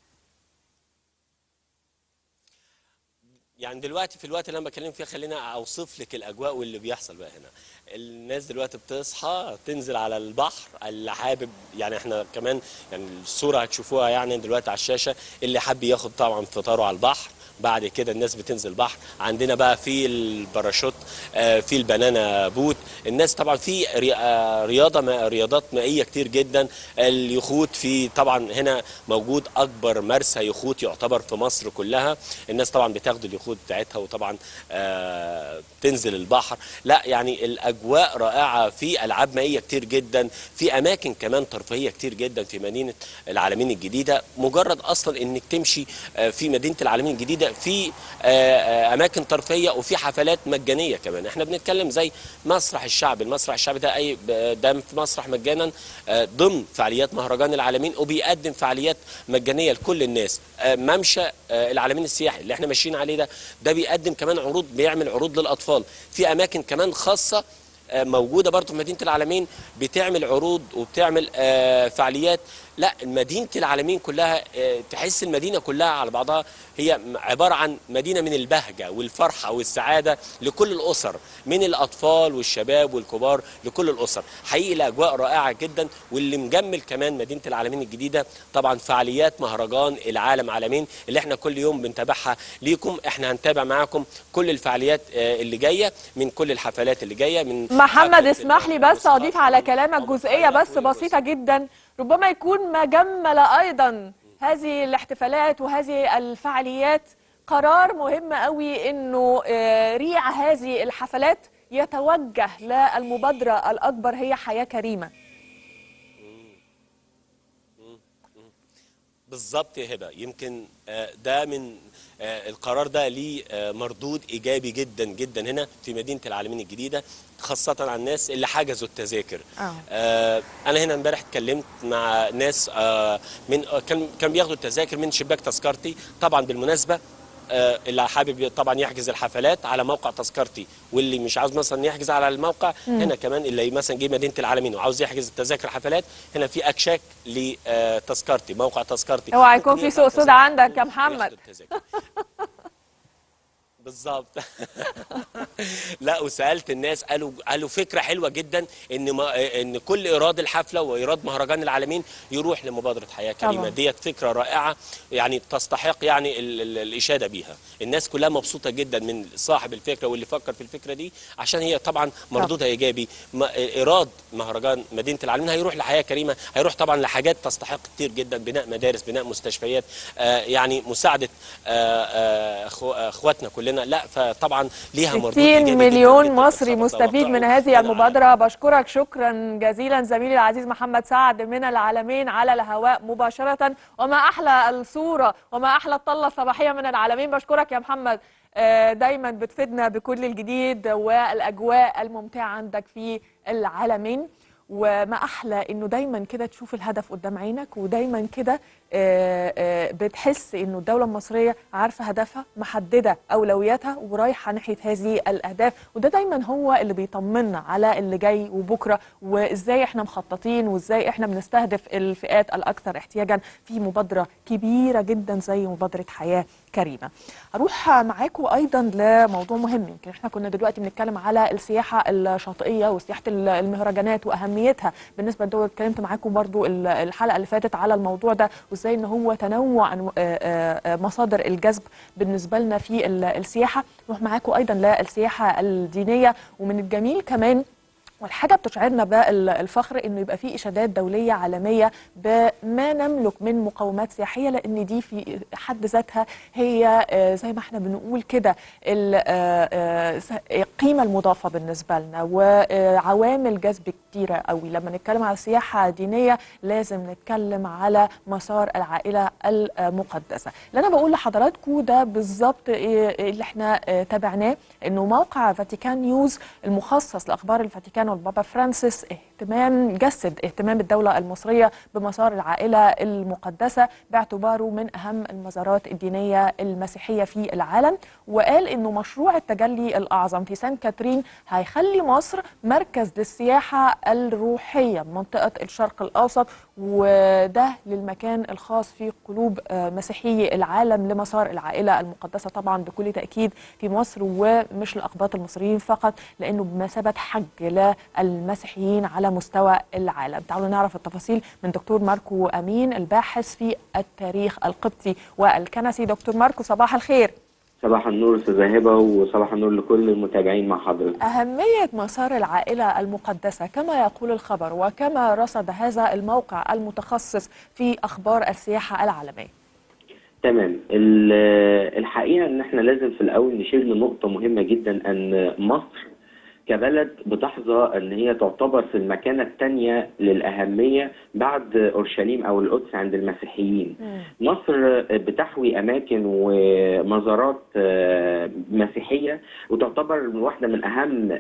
يعني دلوقتي في الوقت اللي انا بكلم فيه خلينا اوصف لك الاجواء واللي بيحصل بقى هنا. الناس دلوقتي بتصحى تنزل على البحر، اللي حابب يعني احنا كمان يعني الصوره هتشوفوها يعني دلوقتي على الشاشه، اللي حابب ياخد طبعا فطاره على البحر. بعد كده الناس بتنزل البحر. عندنا بقى في الباراشوت، في البنانا بوت. الناس طبعا في رياضات مائيه كتير جدا. اليخوت في طبعا هنا موجود اكبر مرسى يخوت يعتبر في مصر كلها. الناس طبعا بتاخد اليخوت بتاعتها وطبعا تنزل البحر. لا يعني الاجواء رائعه، في العاب مائيه كتير جدا، في اماكن كمان ترفيهيه كتير جدا في مدينه العالمين الجديده. مجرد اصلا انك تمشي في مدينه العالمين الجديده في اماكن ترفيهيه وفي حفلات مجانيه كمان. احنا بنتكلم زي مسرح الشعب. المسرح الشعبي ده في مسرح مجانا ضمن فعاليات مهرجان العالمين وبيقدم فعاليات مجانيه لكل الناس. ممشى العالمين السياحي اللي احنا ماشيين عليه ده بيقدم كمان عروض، بيعمل عروض للاطفال. في اماكن كمان خاصه موجوده برضه في مدينه العالمين بتعمل عروض وبتعمل فعاليات. لا مدينه العالمين كلها تحس المدينه كلها على بعضها هي عباره عن مدينه من البهجه والفرحه والسعاده لكل الاسر، من الاطفال والشباب والكبار لكل الاسر. حقيقي الاجواء رائعه جدا. واللي مجمل كمان مدينه العالمين الجديده طبعا فعاليات مهرجان العالم عالمين اللي احنا كل يوم بنتابعها ليكم. احنا هنتابع معاكم كل الفعاليات اللي جايه من كل الحفلات اللي جايه من محمد. اسمح لي بس اضيف على كلامك جزئيه بس بسيطه جدا ربما يكون ما جمل ايضا هذه الاحتفالات وهذه الفعاليات قرار مهم قوي انه ريع هذه الحفلات يتوجه للمبادره الاكبر هي حياه كريمه. بالظبط يا هبه. يمكن ده من القرار ده ليه مردود ايجابي جدا جدا هنا في مدينه العالمين الجديده، خاصه على الناس اللي حجزوا التذاكر. انا هنا امبارح اتكلمت مع ناس من كان بياخدوا التذاكر من شباك تذكرتي. طبعا بالمناسبه اللي حابب طبعا يحجز الحفلات على موقع تذكرتي، واللي مش عاوز مثلا يحجز على الموقع هنا كمان اللي مثلا جه مدينه العالمين وعاوز يحجز التذاكر حفلات هنا في اكشاك لتذكرتي، موقع تذكرتي. اوعى يكون في سوق سودا عندك يا محمد. بالظبط. لا وسالت الناس قالوا فكره حلوه جدا ان كل ايراد الحفله وايراد مهرجان العالمين يروح لمبادره حياه كريمه. ديت فكره رائعه يعني تستحق يعني الاشاده بيها. الناس كلها مبسوطه جدا من صاحب الفكره واللي فكر في الفكره دي عشان هي طبعا مردودها ايجابي. ايراد مهرجان مدينه العالمين هيروح لحياه كريمه، هيروح طبعا لحاجات تستحق كتير جدا، بناء مدارس، بناء مستشفيات، يعني مساعده اخواتنا كلنا. لا فطبعا ليها مردود ايجابي 60 مليون مصري مستفيد من هذه المبادره. بشكرك شكرا جزيلا زميلي العزيز محمد سعد من العالمين على الهواء مباشره. وما احلى الصوره وما احلى الطله الصباحيه من العالمين. بشكرك يا محمد، دايما بتفيدنا بكل الجديد والاجواء الممتعه عندك في العالمين. وما احلى انه دايما كده تشوف الهدف قدام عينك ودايما كده بتحس انه الدوله المصريه عارفه هدفها، محدده اولوياتها ورايحه ناحيه هذه الاهداف، وده دايما هو اللي بيطمنا على اللي جاي وبكره، وازاي احنا مخططين وازاي احنا بنستهدف الفئات الاكثر احتياجا في مبادره كبيره جدا زي مبادره حياه كريمه. هروح معاكم ايضا لموضوع مهم، يمكن احنا كنا دلوقتي بنتكلم على السياحه الشاطئيه وسياحه المهرجانات واهميتها بالنسبه للدول. اتكلمت معاكم برضو الحلقه اللي فاتت على الموضوع ده، وازاي ان هو تنوع مصادر الجذب بالنسبه لنا في السياحه. نروح معاكم ايضا للسياحه الدينيه، ومن الجميل كمان والحاجة بتشعرنا بالفخر انه يبقى في اشادات دولية عالمية بما نملك من مقومات سياحية، لان دي في حد ذاتها هي زي ما احنا بنقول كده القيمة المضافة بالنسبة لنا، وعوامل جذب كتيرة قوي. لما نتكلم على سياحة دينية لازم نتكلم على مسار العائلة المقدسة. اللي انا بقول لحضراتكم ده بالظبط اللي احنا تابعناه، انه موقع فاتيكان نيوز المخصص لاخبار الفاتيكان والبابا فرانسيس جسد اهتمام الدولة المصرية بمسار العائلة المقدسة باعتباره من أهم المزارات الدينية المسيحية في العالم، وقال إنه مشروع التجلي الأعظم في سان كاترين هيخلي مصر مركز للسياحة الروحية منطقة الشرق الأوسط، وده للمكان الخاص في قلوب مسيحي العالم لمسار العائلة المقدسة طبعا بكل تأكيد في مصر، ومش لأقباط المصريين فقط، لأنه بمثابة حج للمسيحيين على مستوى العالم. تعالوا نعرف التفاصيل من دكتور ماركو أمين الباحث في التاريخ القبطي والكنسي. دكتور ماركو صباح الخير. صباح النور استاذة هبة، وصباح النور لكل المتابعين مع حضرتك. أهمية مسار العائلة المقدسة كما يقول الخبر وكما رصد هذا الموقع المتخصص في أخبار السياحة العالمية. تمام. الحقيقة ان احنا لازم في الاول نشير لنقطة مهمة جدا، ان مصر كبلد بتحظى ان هي تعتبر في المكانة الثانية للأهمية بعد اورشليم او القدس عند المسيحيين. مصر بتحوي اماكن ومزارات مسيحية، وتعتبر واحدة من اهم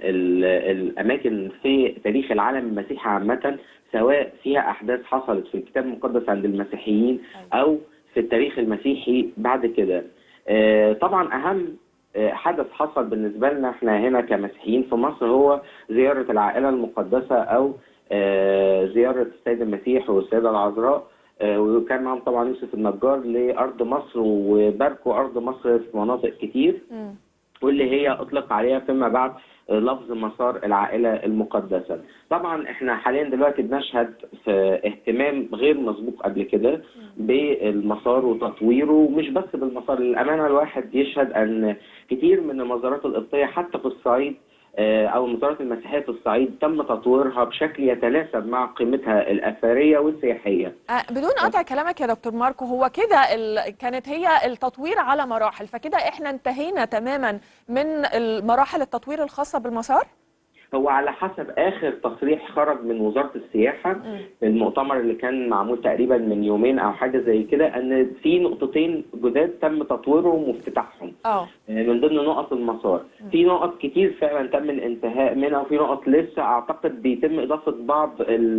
الاماكن في تاريخ العالم المسيحي عامة، سواء فيها احداث حصلت في الكتاب المقدس عند المسيحيين او في التاريخ المسيحي بعد كده. طبعا اهم حدث حصل بالنسبة لنا احنا هنا كمسيحيين في مصر هو زيارة العائلة المقدسة او زيارة السيد المسيح والسيدة العذراء، وكان معهم طبعا يوسف النجار لأرض مصر، وباركوا أرض مصر في مناطق كتير، واللي هي أطلق عليها فيما بعد لفظ مسار العائلة المقدسة. طبعا احنا حاليا دلوقتي بنشهد في اهتمام غير مسبوق قبل كده بالمسار وتطويره، ومش بس بالمسار. للأمانة الواحد يشهد أن كتير من المزارات القبطية حتى في الصعيد أو المزارات المسيحية في الصعيد تم تطويرها بشكل يتناسب مع قيمتها الأثرية والسياحية. بدون قطع كلامك يا دكتور ماركو، هو كده كانت هي التطوير على مراحل، فكده احنا انتهينا تماما من المراحل التطوير الخاصة بالمسار؟ هو على حسب آخر تصريح خرج من وزارة السياحة في المؤتمر اللي كان معمول تقريبا من يومين أو حاجة زي كده، أن في نقطتين جداد تم تطويرهم وافتتاحهم من ضمن نقط المسار. في نقط كتير فعلا تم الانتهاء منها، وفي نقط لسه أعتقد بيتم إضافة بعض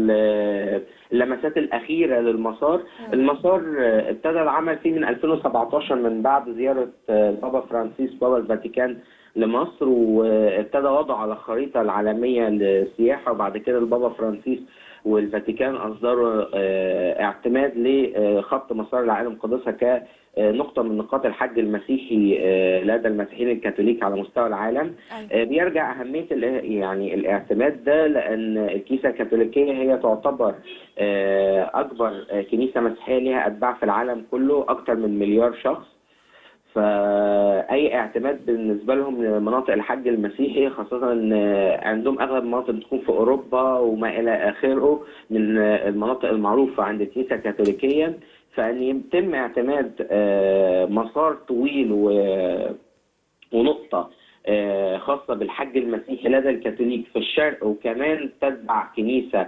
اللمسات الأخيرة للمسار. المسار ابتدى العمل فيه من 2017 من بعد زيارة بابا فرانسيس بابا الفاتيكان لمصر، وابتدى وضعه على الخريطة العالمية للسياحة، وبعد كده البابا فرانسيس والفاتيكان أصدروا اعتماد لخط مسار العائلة المقدسة كنقطة من نقاط الحج المسيحي لدى المسيحيين الكاثوليك على مستوى العالم. بيرجع أهمية يعني الاعتماد ده، لأن الكنيسة الكاثوليكية هي تعتبر أكبر كنيسة مسيحية لها أتباع في العالم كله، أكثر من مليار شخص. فأي اعتماد بالنسبة لهم لمناطق الحج المسيحي، خاصة أن عندهم أغلب المناطق بتكون في أوروبا وما إلى آخره من المناطق المعروفة عند الكنيسة الكاثوليكية، فأن يتم اعتماد مسار طويل ونقطة خاصة بالحج المسيحي لدى الكاثوليك في الشرق، وكمان تتبع كنيسة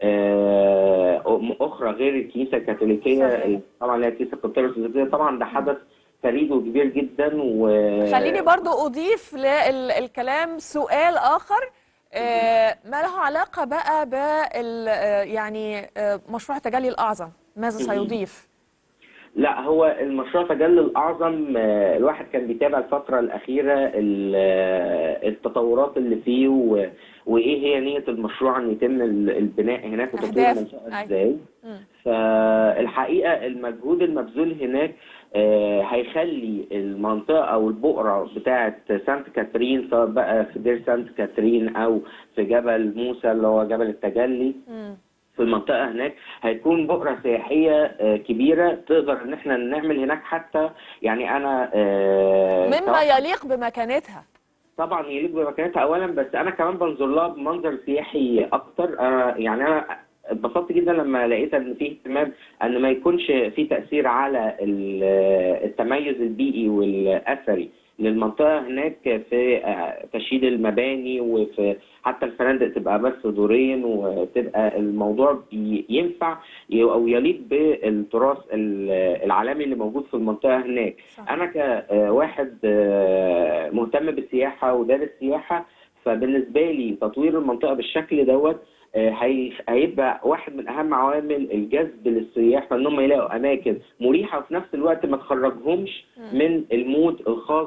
أخرى غير الكنيسة الكاثوليكية طبعا اللي هي الكنيسة القبطية. طبعا ده حدث فريد وكبير جدا. خليني برضو أضيف للكلام سؤال آخر ما له علاقة بقى يعني مشروع التجلي الأعظم، ماذا سيضيف؟ لا، هو المشروع تجلي الأعظم الواحد كان بيتابع الفترة الأخيرة التطورات اللي فيه وإيه هي نية المشروع أن يتم البناء هناك وتطوير اهداف. المنطقة إزاي. فالحقيقة المجهود المبذول هناك هيخلي المنطقة أو البؤرة بتاعة سانت كاترين، سواء بقى في دير سانت كاترين أو في جبل موسى اللي هو جبل التجلي، في المنطقة هناك هيكون بؤرة سياحية كبيرة تقدر ان احنا نعمل هناك. حتى يعني انا مما يليق بمكانتها. طبعا يليق بمكانتها اولا، بس انا كمان بنظر لها بمنظر سياحي اكتر. انا اتبسطت جدا لما لقيت ان في اهتمام ان ما يكونش في تأثير على التميز البيئي والاثري للمنطقة هناك في تشييد المباني، وفي حتى الفنادق تبقى بس دورين، وتبقى الموضوع ينفع أو يليق بالتراث العالمي اللي موجود في المنطقة هناك. صح. أنا كواحد مهتم بالسياحة ودارس سياحة، فبالنسبة لي تطوير المنطقة بالشكل دوت هيبقى واحد من اهم عوامل الجذب للسياح، فانهم يلاقوا اماكن مريحه وفي نفس الوقت ما تخرجهمش من المود الخاص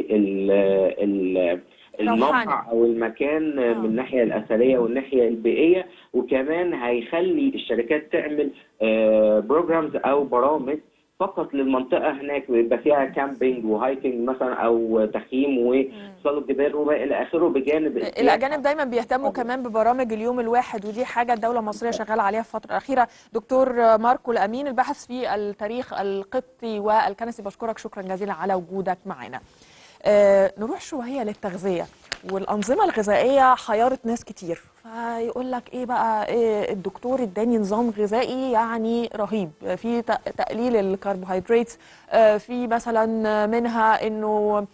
بالموقع او المكان من الناحيه الاثريه والناحيه البيئيه. وكمان هيخلي الشركات تعمل بروجرامز او برامج فقط للمنطقه هناك، ويبقى فيها كامبينج وهايكنج مثلا او تخييم وصالة جبال وما الى اخره. بجانب الاجانب دايما بيهتموا كمان ببرامج اليوم الواحد، ودي حاجه الدوله المصريه شغاله عليها في الفتره الاخيره. دكتور ماركو الامين، الباحث في التاريخ القبطي والكنسي، بشكرك شكرا جزيلا على وجودك معنا. نروح شويه للتغذيه والانظمه الغذائيه. حيرت ناس كتير، فيقول لك ايه بقى، إيه الدكتور اداني نظام غذائي يعني رهيب في تقليل الكربوهيدرات، في مثلا منها انه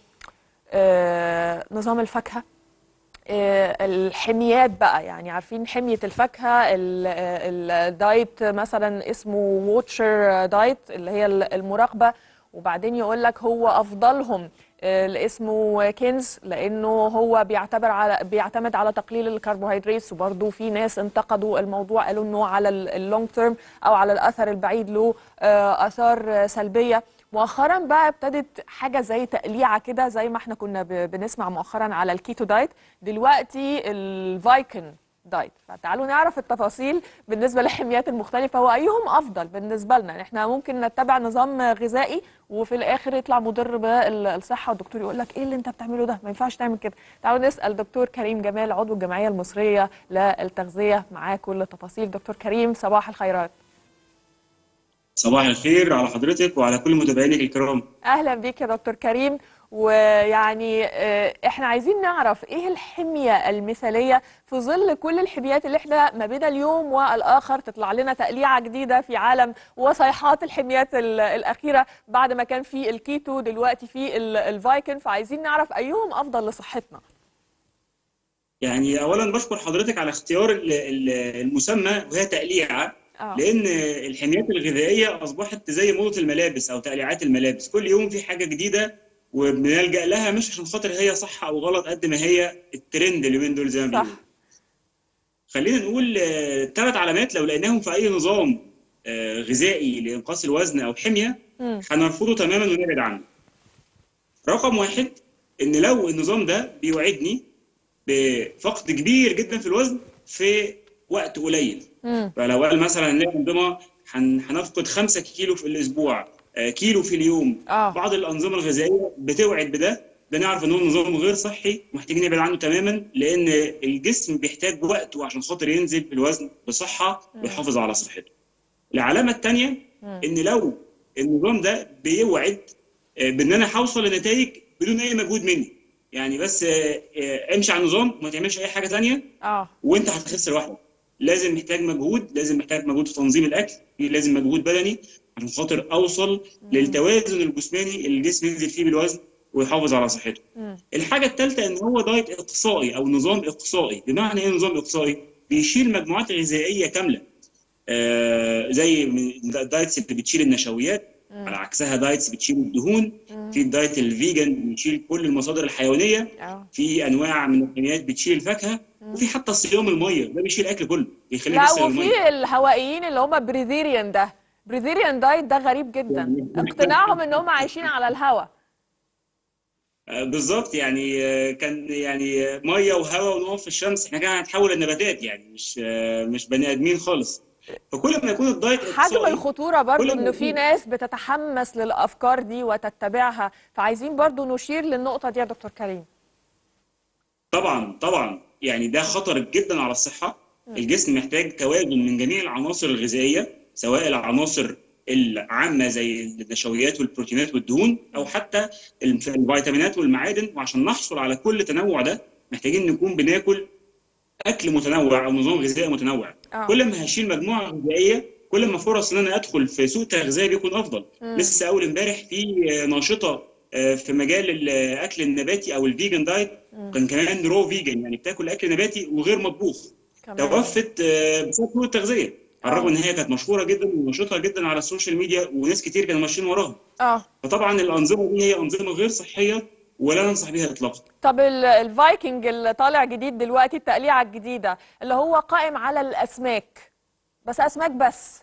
نظام الفاكهه، الحميات بقى، يعني عارفين حميه الفاكهه، الدايت مثلا اسمه ووتشر دايت اللي هي المراقبه، وبعدين يقول لك هو افضلهم اللي اسمه كينز لانه هو بيعتمد على تقليل الكربوهيدرات. وبرضه في ناس انتقدوا الموضوع، قالوا انه على اللونج تيرم او على الاثر البعيد له اثار سلبيه. مؤخرا بقى ابتدت حاجه زي تقليعه كده، زي ما احنا كنا بنسمع مؤخرا على الكيتو دايت، دلوقتي الفايكن دايت. فتعالوا نعرف التفاصيل بالنسبه للحميات المختلفه وايهم افضل بالنسبه لنا. احنا ممكن نتبع نظام غذائي وفي الاخر يطلع مضر بالصحه، والدكتور يقول لك ايه اللي انت بتعمله ده، ما ينفعش تعمل كده. تعالوا نسال دكتور كريم جمال، عضو الجمعيه المصريه للتغذيه، معاه كل التفاصيل. دكتور كريم صباح الخيرات. صباح الخير على حضرتك وعلى كل متابعينك الكرام. اهلا بيك يا دكتور كريم. ويعني احنا عايزين نعرف ايه الحميه المثاليه في ظل كل الحميات اللي احنا ما بين اليوم والاخر تطلع لنا تقليعه جديده في عالم وصيحات الحميات الاخيره، بعد ما كان في الكيتو دلوقتي في الفايكن. فعايزين نعرف ايهم افضل لصحتنا. يعني اولا بشكر حضرتك على اختيار المسمى وهي تقليعه، لان الحميات الغذائيه اصبحت زي موضه الملابس او تقليعات الملابس، كل يوم في حاجه جديده وبنلجأ لها، مش عشان خاطر هي صح او غلط قد ما هي الترند اليومين دول زي ما بيقولوا. خلينا نقول 3 علامات لو لقيناهم في اي نظام غذائي لانقاص الوزن او حميه هنرفضه تماما ونبعد عنه. رقم 1، ان لو النظام ده بيوعدني بفقد كبير جدا في الوزن في وقت قليل. فلو قال مثلا ان الانظمه هنفقد 5 كيلو في الاسبوع، كيلو في اليوم، بعض الانظمه الغذائيه بتوعد بده، بنعرف ان هو نظام غير صحي ومحتاجين نبعد عنه تماما، لان الجسم بيحتاج وقت عشان خاطر ينزل في الوزن بصحه ويحافظ على صحته. العلامه الثانيه ان لو النظام ده بيوعد بان انا هوصل لنتائج بدون اي مجهود مني، يعني بس امشي على النظام وما تعملش اي حاجه ثانيه وانت هتخس لوحدك. لازم محتاج مجهود في تنظيم الاكل، لازم مجهود بدني عشان خاطر اوصل للتوازن الجسماني اللي الجسم ينزل فيه بالوزن ويحافظ على صحته. الحاجه الثالثه ان هو دايت اقتصائي او نظام اقتصائي. بمعنى ايه نظام اقتصائي؟ بيشيل مجموعات غذائيه كامله، زي الدايتس اللي بتشيل النشويات، على عكسها دايتس بتشيل الدهون. في الدايت الفيجن بيشيل كل المصادر الحيوانيه، في انواع من الحميات بتشيل الفاكهه، وفي حتى صيام الميه ده بيشيل الاكل كله، بيخليه لا بس وفي الهوائيين اللي هم بريزيريان ده بريزيليان دايت ده غريب جدا، اقتناعهم ان هم عايشين على الهوا. بالظبط، يعني كان يعني ميه وهواء ونقف في الشمس، احنا كده هنتحول لنباتات، يعني مش بني ادمين خالص. فكل ما يكون الدايت حجم اقتصادي الخطورة برضو كل ما انه في يكون. ناس بتتحمس للافكار دي وتتبعها، فعايزين برضو نشير للنقطة دي يا دكتور كريم. طبعا طبعا، يعني ده خطر جدا على الصحه. الجسم محتاج توازن من جميع العناصر الغذائيه، سواء العناصر العامه زي النشويات والبروتينات والدهون، او حتى الفيتامينات والمعادن. وعشان نحصل على كل تنوع ده محتاجين نكون بناكل اكل متنوع او نظام غذائي متنوع. كل ما هشيل مجموعه غذائيه كل ما فرص ان انا ادخل في سوق تغذيه بيكون افضل. لسه اول امبارح في ناشطه في مجال الاكل النباتي او الفيجن دايت، كان كمان رو فيجن، يعني بتاكل اكل نباتي وغير مطبوخ، توفت بسبب سوء التغذيه، على الرغم ان هي كانت مشهوره جدا ونشيطه جدا على السوشيال ميديا وناس كتير كانوا ماشيين وراها. فطبعا الانظمه دي هي انظمه غير صحيه ولا ننصح بها اطلاقا. طب الفايكنج اللي طالع جديد دلوقتي، التقليعه الجديده اللي هو قائم على الاسماك، بس اسماك بس،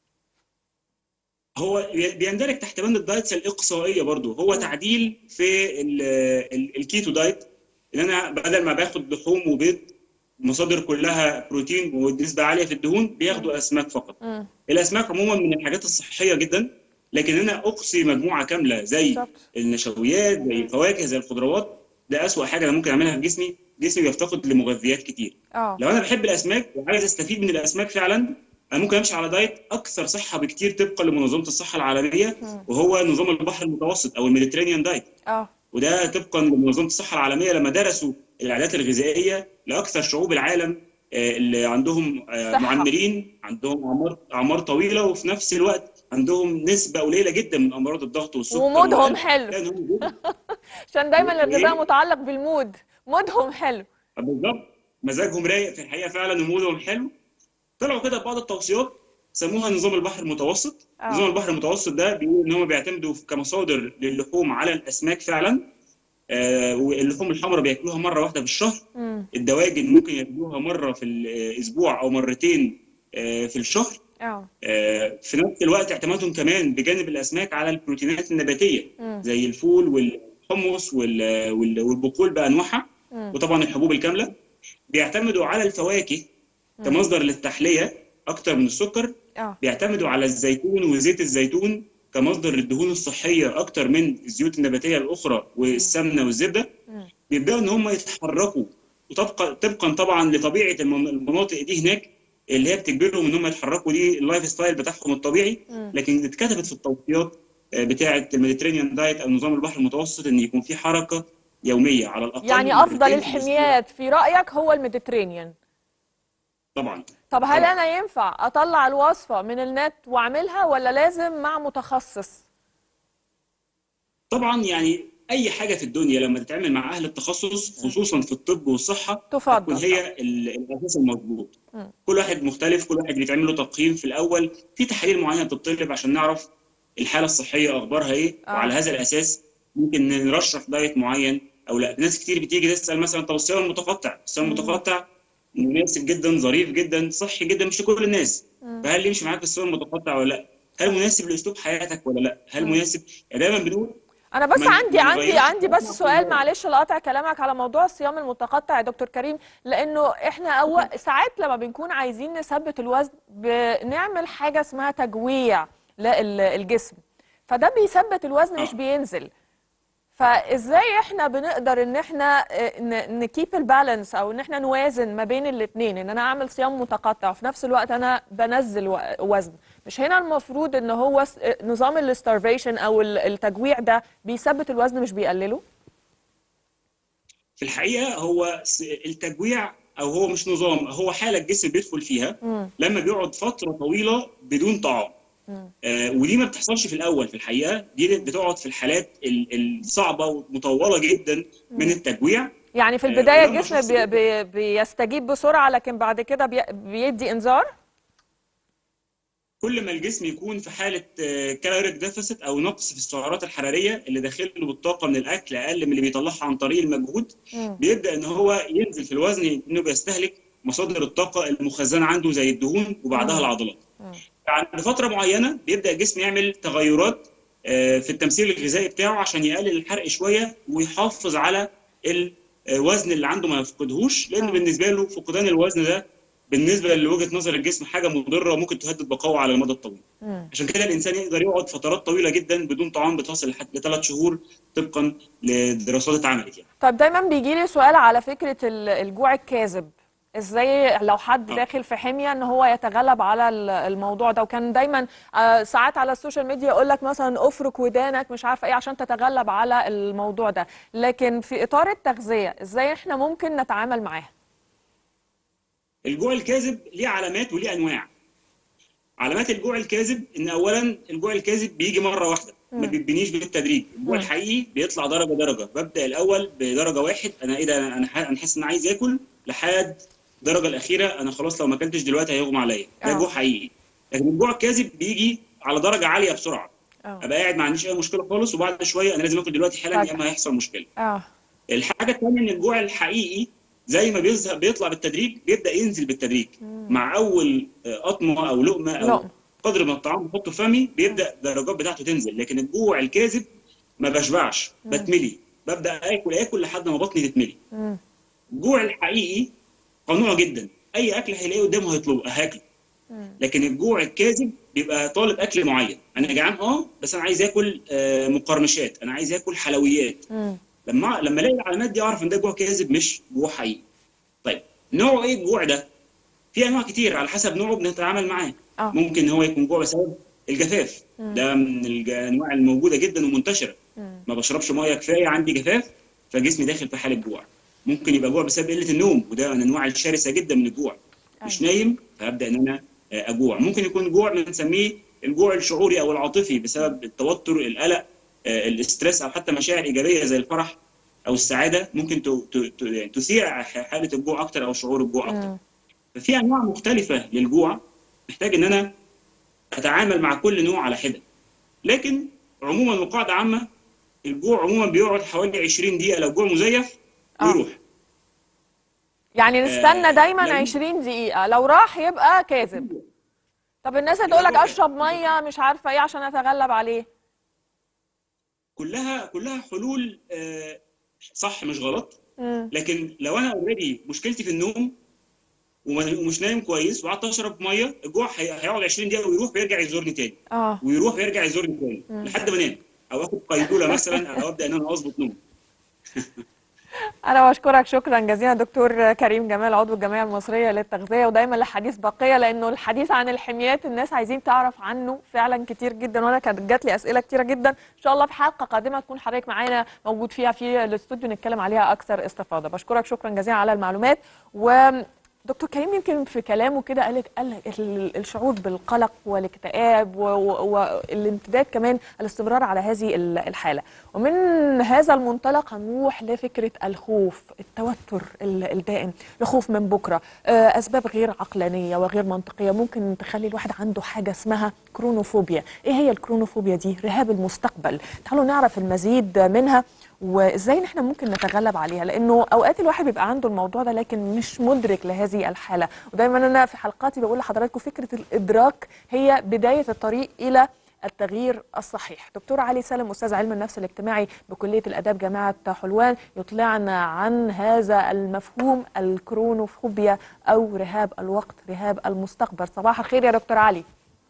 هو بيندرج تحت بند الدايتس الاقصائيه برضو. هو تعديل في الكيتو دايت، ان انا بدل ما باخد لحوم وبيض مصادر كلها بروتين ونسبه عاليه في الدهون، بياخدوا اسماك فقط. الاسماك عموما من الحاجات الصحيه جدا، لكن انا اقصي مجموعه كامله زي النشويات، زي الفواكه، زي الخضروات، ده اسوأ حاجه انا ممكن اعملها في جسمي. جسمي بيفتقد لمغذيات كتير. لو انا بحب الاسماك وعايز استفيد من الاسماك فعلا، انا ممكن امشي على دايت اكثر صحه بكتير طبقا لمنظمه الصحه العالميه، وهو نظام البحر المتوسط او الميديترينيان دايت. وده طبقا لمنظمه الصحه العالميه لما درسوا العادات الغذائيه لاكثر شعوب العالم اللي عندهم معمرين، عندهم اعمار طويله، وفي نفس الوقت عندهم نسبه قليله جدا من امراض الضغط والسكر ومودهم حلو. عشان دايما الغذاء متعلق بالمود، مودهم حلو. بالظبط، مزاجهم رايق في الحقيقه فعلا ومودهم حلو. طلعوا كده بعض التوصيات سموها نظام البحر المتوسط. نظام البحر المتوسط ده بيقول ان هم بيعتمدوا كمصادر للحوم على الاسماك فعلا. واللحوم الحمراء بياكلوها مره واحده في الشهر. الدواجن ممكن ياكلوها مره في الاسبوع او مرتين في الشهر. في نفس الوقت اعتمادهم كمان بجانب الاسماك على البروتينات النباتيه زي الفول والحمص والبقول بانواعها، وطبعا الحبوب الكامله. بيعتمدوا على الفواكه كمصدر للتحليه اكتر من السكر. بيعتمدوا على الزيتون وزيت الزيتون كمصدر للدهون الصحيه اكتر من الزيوت النباتيه الاخرى والسمنه والزبده. بيبداوا ان هم يتحركوا طبقا طبعا لطبيعه المناطق دي هناك، اللي هي بتجبرهم ان هم يتحركوا، دي اللايف ستايل بتاعهم الطبيعي. لكن اتكتبت في التوصيات بتاعه الميديترينيان دايت او نظام البحر المتوسط ان يكون في حركه يوميه على الاقل. يعني افضل الحميات في رايك هو الميديترينيان؟ طبعا. طب هل انا ينفع اطلع الوصفه من النت واعملها، ولا لازم مع متخصص؟ طبعا، يعني اي حاجه في الدنيا لما تتعمل مع اهل التخصص خصوصا في الطب والصحه تكون هي الاساس المظبوط. كل واحد مختلف، كل واحد بيتعمل له تقييم في الاول، في تحاليل معينه بتطلب عشان نعرف الحاله الصحيه اخبارها ايه. وعلى هذا الاساس ممكن نرشح دايت معين او لا. ناس كتير بتيجي تسال مثلا طب الصيام المتقطع، الصيام المتقطع مناسب جدا، ظريف جدا، صحي جدا، مش لكل الناس. فهل يمشي معاك الصيام المتقطع ولا لا؟ هل مناسب لاسلوب حياتك ولا لا؟ هل مناسب؟ يعني دايما بنقول انا بس عندي بس سؤال، معلش لقطع كلامك، على موضوع الصيام المتقطع يا دكتور كريم، لانه احنا ساعات لما بنكون عايزين نثبت الوزن بنعمل حاجه اسمها تجويع للجسم، فده بيثبت الوزن مش بينزل. فازاي احنا بنقدر ان احنا نكيب البالانس او ان احنا نوازن ما بين الاثنين، ان انا اعمل صيام متقطع وفي نفس الوقت انا بنزل وزن؟ مش هنا المفروض ان هو نظام الستارفيشن او التجويع ده بيثبت الوزن مش بيقلله؟ في الحقيقه هو التجويع او هو مش نظام، هو حاله الجسم بيدخل فيها لما بيقعد فتره طويله بدون طعام. ودي ما بتحصلش في الاول. في الحقيقه دي بتقعد في الحالات الصعبه ومطوله جدا من التجويع. يعني في البدايه الجسم بيستجيب بسرعه، لكن بعد كده بيدي انذار. كل ما الجسم يكون في حاله كالوريك ديفيسيت او نقص في السعرات الحراريه اللي داخله بالطاقه من الاكل اقل من اللي بيطلعها عن طريق المجهود، بيبدا ان هو ينزل في الوزن، انه بيستهلك مصادر الطاقه المخزنه عنده زي الدهون وبعدها العضلات. عند فتره معينه بيبدا الجسم يعمل تغيرات في التمثيل الغذائي بتاعه عشان يقلل الحرق شويه ويحافظ على الوزن اللي عنده ما يفقدهوش، لان بالنسبه له فقدان الوزن ده بالنسبه لوجهه نظر الجسم حاجه مضره وممكن تهدد بقائه على المدى الطويل. عشان كده الانسان يقدر يقعد فترات طويله جدا بدون طعام بتصل لحد ل3 شهور طبقا لدراسات اتعملت يعني. طب دايما بيجي لي سؤال على فكره الجوع الكاذب، ازاي لو حد داخل في حميه ان هو يتغلب على الموضوع ده؟ وكان دايما ساعات على السوشيال ميديا يقول لك مثلا افرك ودانك مش عارفه ايه عشان تتغلب على الموضوع ده، لكن في اطار التغذيه ازاي احنا ممكن نتعامل معاه؟ الجوع الكاذب ليه علامات وليه انواع. علامات الجوع الكاذب ان اولا الجوع الكاذب بيجي مره واحده ما بيبنيش بالتدريج. الجوع الحقيقي بيطلع درجه درجه، ببدا الاول بدرجه واحد، انا ايه ده، انا حاسس ان عايز اكل، لحد الدرجه الاخيره انا خلاص لو ما اكلتش دلوقتي هيغمى عليا. ده جوع حقيقي. لكن الجوع الكاذب بيجي على درجه عاليه بسرعه. ابقى قاعد ما عنديش اي مشكله خالص وبعد شويه انا لازم اكل دلوقتي حالا يا اما هيحصل مشكله. الحاجه الثانيه ان الجوع الحقيقي زي ما بيطلع بالتدريج بيبدا ينزل بالتدريج. مع اول قطمه او لقمه او قدر من الطعام بحطه في فمي بيبدا الدرجات بتاعته تنزل. لكن الجوع الكاذب ما بشبعش، بتملي، ببدا اكل لحد ما بطني تتملي. الجوع الحقيقي قنوع جدا، اي اكل هيلاقيه قدامه هيطلبه هاكله. لكن الجوع الكاذب بيبقى طالب اكل معين، انا جعان بس انا عايز اكل مقرمشات، انا عايز اكل حلويات. لما الاقي العلامات دي اعرف ان ده جوع كاذب مش جوع حقيقي. طيب نوعه ايه الجوع ده؟ في انواع كتير على حسب نوعه بنتعامل معاه. ممكن هو يكون جوع بسبب الجفاف، ده من الانواع الموجوده جدا ومنتشره. ما بشربش ميه كفايه، عندي جفاف فجسمي داخل في حاله جوع. ممكن يبقى جوع بسبب قله النوم، وده من الانواع الشرسه جدا من الجوع. مش نايم فابدا ان انا اجوع. ممكن يكون جوع بنسميه الجوع الشعوري او العاطفي بسبب التوتر، القلق، الاسترس، او حتى مشاعر ايجابيه زي الفرح او السعاده ممكن تثير حاله الجوع اكتر او شعور الجوع اكتر. ففي انواع مختلفه للجوع، محتاج ان انا اتعامل مع كل نوع على حده. لكن عموما وقاعده عامه، الجوع عموما بيقعد حوالي 20 دقيقه لو جوع مزيف ويروح. يعني نستنى دايما 20 دقيقه، لو راح يبقى كاذب. طب الناس هتقول لك اشرب ميه مش عارفه ايه عشان اتغلب عليه. كلها حلول صح مش غلط. لكن لو انا اوريدي مشكلتي في النوم ومش نايم كويس وقعدت اشرب ميه، الجوع هيقعد 20 دقيقه ويروح ويرجع يزورني تاني. ويروح ويرجع يزورني تاني لحد ما انام او اخد قيلوله مثلا او ابدا ان انا اظبط نوم. أنا بشكرك شكرا جزيلا دكتور كريم جمال، عضو الجمعية المصرية للتغذية، ودايما الحديث بقية لأنه الحديث عن الحميات الناس عايزين تعرف عنه فعلا كتير جدا، وأنا كانت جات لي أسئلة كتيرة جدا. إن شاء الله في حلقة قادمة تكون حضرتك معانا موجود فيها في الاستوديو نتكلم عليها أكثر استفاضة. بشكرك شكرا جزيلا على المعلومات. دكتور كريم يمكن في كلامه كده قال الشعور بالقلق والاكتئاب والامتداد كمان الاستمرار على هذه الحالة. ومن هذا المنطلق هنروح لفكرة الخوف، التوتر الدائم، الخوف من بكرة، أسباب غير عقلانية وغير منطقية ممكن تخلي الواحد عنده حاجة اسمها كرونوفوبيا. إيه هي الكرونوفوبيا دي؟ رهاب المستقبل. تعالوا نعرف المزيد منها وازاي احنا ممكن نتغلب عليها، لانه اوقات الواحد بيبقى عنده الموضوع ده لكن مش مدرك لهذه الحاله. ودايما انا في حلقاتي بقول لحضراتكم فكره الادراك هي بدايه الطريق الى التغيير الصحيح. دكتور علي سالم استاذ علم النفس الاجتماعي بكليه الاداب جامعه حلوان يطلعنا عن هذا المفهوم الكرونوفوبيا او رهاب الوقت، رهاب المستقبل. صباح الخير يا دكتور علي.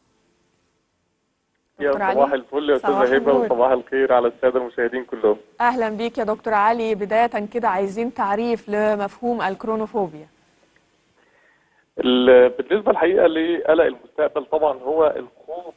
يا صباح الفل يا استاذه هبه، وصباح الخير على الساده المشاهدين كلهم. اهلا بيك يا دكتور علي. بدايه كده عايزين تعريف لمفهوم الكرونوفوبيا. بالنسبه الحقيقه لقلق المستقبل طبعا هو الخوف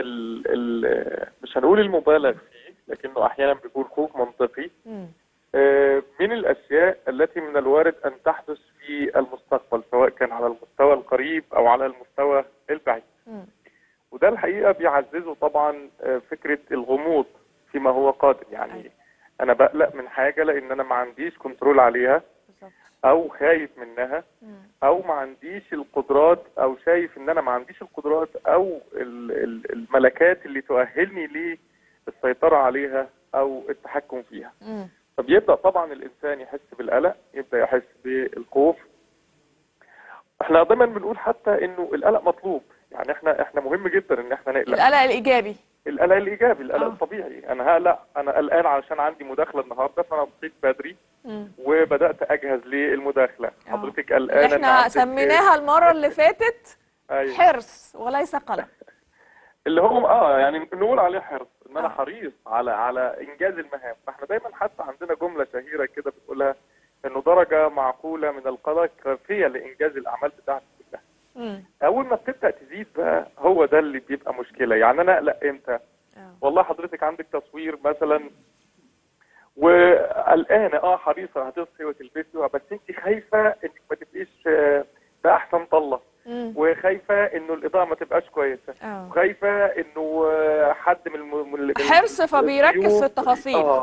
مش هنقول المبالغ فيه، لكنه احيانا بيكون خوف منطقي من الاشياء التي من الوارد ان تحدث في المستقبل، سواء كان على المستوى القريب او على المستوى البعيد. وده الحقيقه بيعززه طبعا فكره الغموض فيما هو قادم. يعني انا بقلق من حاجه لان انا ما عنديش كنترول عليها او خايف منها او ما عنديش القدرات او شايف ان انا ما عنديش القدرات او الملكات اللي تؤهلني للسيطره عليها او التحكم فيها. فبيبدا طبعا الانسان يحس بالقلق، يبدا يحس بالخوف، احنا دايما بنقول حتى انه القلق مطلوب، يعني احنا مهم جدا ان احنا نقلق. القلق الايجابي، القلق الايجابي، القلق الطبيعي. انا هقلق، انا قلقان علشان عندي مداخله النهارده، فانا صحيت بدري وبدات اجهز للمداخله. حضرتك قلقانه اللي احنا سميناها المره اللي فاتت حرص وليس قلق. اللي هو يعني نقول عليه حرص، ان انا حريص على انجاز المهام. فاحنا دايما حتى عندنا جمله شهيره كده بتقولها انه درجه معقوله من القلق كافيه لانجاز الاعمال بتاعتي كلها. اول ما بتبدا تزيد بقى هو ده اللي بيبقى مشكله. يعني انا اقلق امتى؟ والله حضرتك عندك تصوير مثلا وقلقانه، حريصه هتصحي وتلبسي، بس انت خايفه انك ما تبقيش باحسن طله، وخايفه انه الاضاءه ما تبقاش كويسه، وخايفه انه حد من حرص فبيركز في التفاصيل.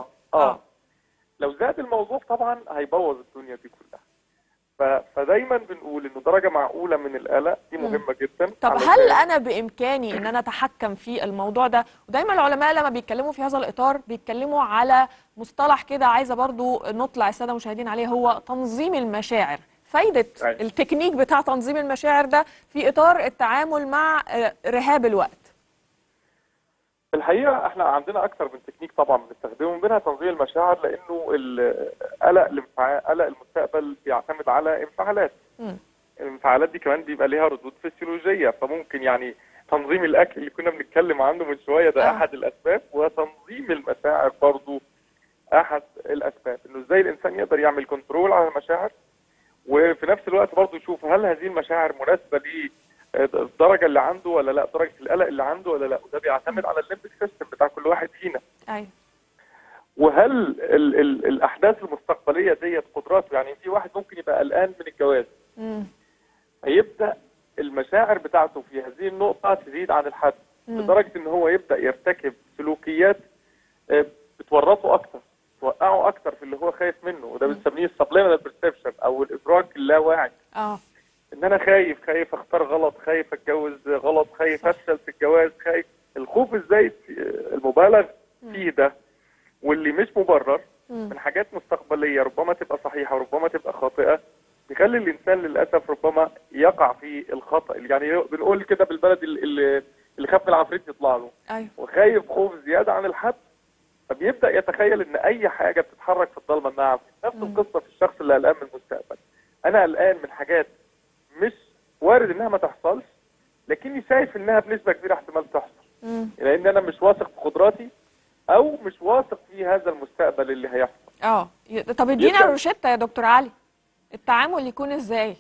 لو زاد الموضوع طبعا هيبوظ الدنيا دي كلها. فدايما بنقول انه درجه معقوله من القلق دي مهمه جدا. طب هل انا بامكاني ان انا اتحكم في الموضوع ده؟ ودايما العلماء لما بيتكلموا في هذا الاطار بيتكلموا على مصطلح كده عايزه برضو نطلع الساده المشاهدين عليه، هو تنظيم المشاعر. فايده التكنيك بتاع تنظيم المشاعر ده في اطار التعامل مع رهاب الوقت. الحقيقه احنا عندنا اكثر من تكنيك طبعا بنستخدمه، منها تنظيم المشاعر، لانه قلق المستقبل بيعتمد على انفعالات. الانفعالات دي كمان بيبقى ليها ردود فسيولوجيه، فممكن يعني تنظيم الاكل اللي كنا بنتكلم عنه من شويه ده احد الاسباب، وتنظيم المشاعر برضه احد الاسباب، انه ازاي الانسان يقدر يعمل كنترول على المشاعر، وفي نفس الوقت برضه يشوف هل هذه المشاعر مناسبه الدرجه اللي عنده ولا لا، درجه القلق اللي عنده ولا لا، وده بيعتمد على الليمبيك سيستم بتاع كل واحد فينا. ايوه. وهل الاحداث المستقبليه ديت قدراته، يعني في واحد ممكن يبقى قلقان من الجواز، هيبدا المشاعر بتاعته في هذه النقطه تزيد عن الحد، لدرجه ان هو يبدا يرتكب سلوكيات بتورطه اكتر، توقعه اكتر في اللي هو خايف منه، وده بنسميه السبليمينال بيرسبشن او الادراك اللاواعي. ان انا خايف اختار غلط، خايف اتجوز غلط، خايف افشل في الجواز، خايف. الخوف الزايد المبالغ فيه ده واللي مش مبرر من حاجات مستقبليه ربما تبقى صحيحه وربما تبقى خاطئه، بيخلي الانسان للاسف ربما يقع في الخطا. يعني بنقول كده بالبلد اللي خاف من العفريت يطلع له. وخايف خوف زياده عن الحد، فبيبدا يتخيل ان اي حاجه بتتحرك في الضلمه انها عفريت. نفس القصه في الشخص اللي قلقان من المستقبل. انا قلقان من حاجات مش وارد انها ما تحصلش، لكني شايف انها بنسبه كبيره احتمال تحصل، لان انا مش واثق في قدراتي او مش واثق في هذا المستقبل اللي هيحصل. طب ادينا روشته يا دكتور علي، التعامل يكون ازاي؟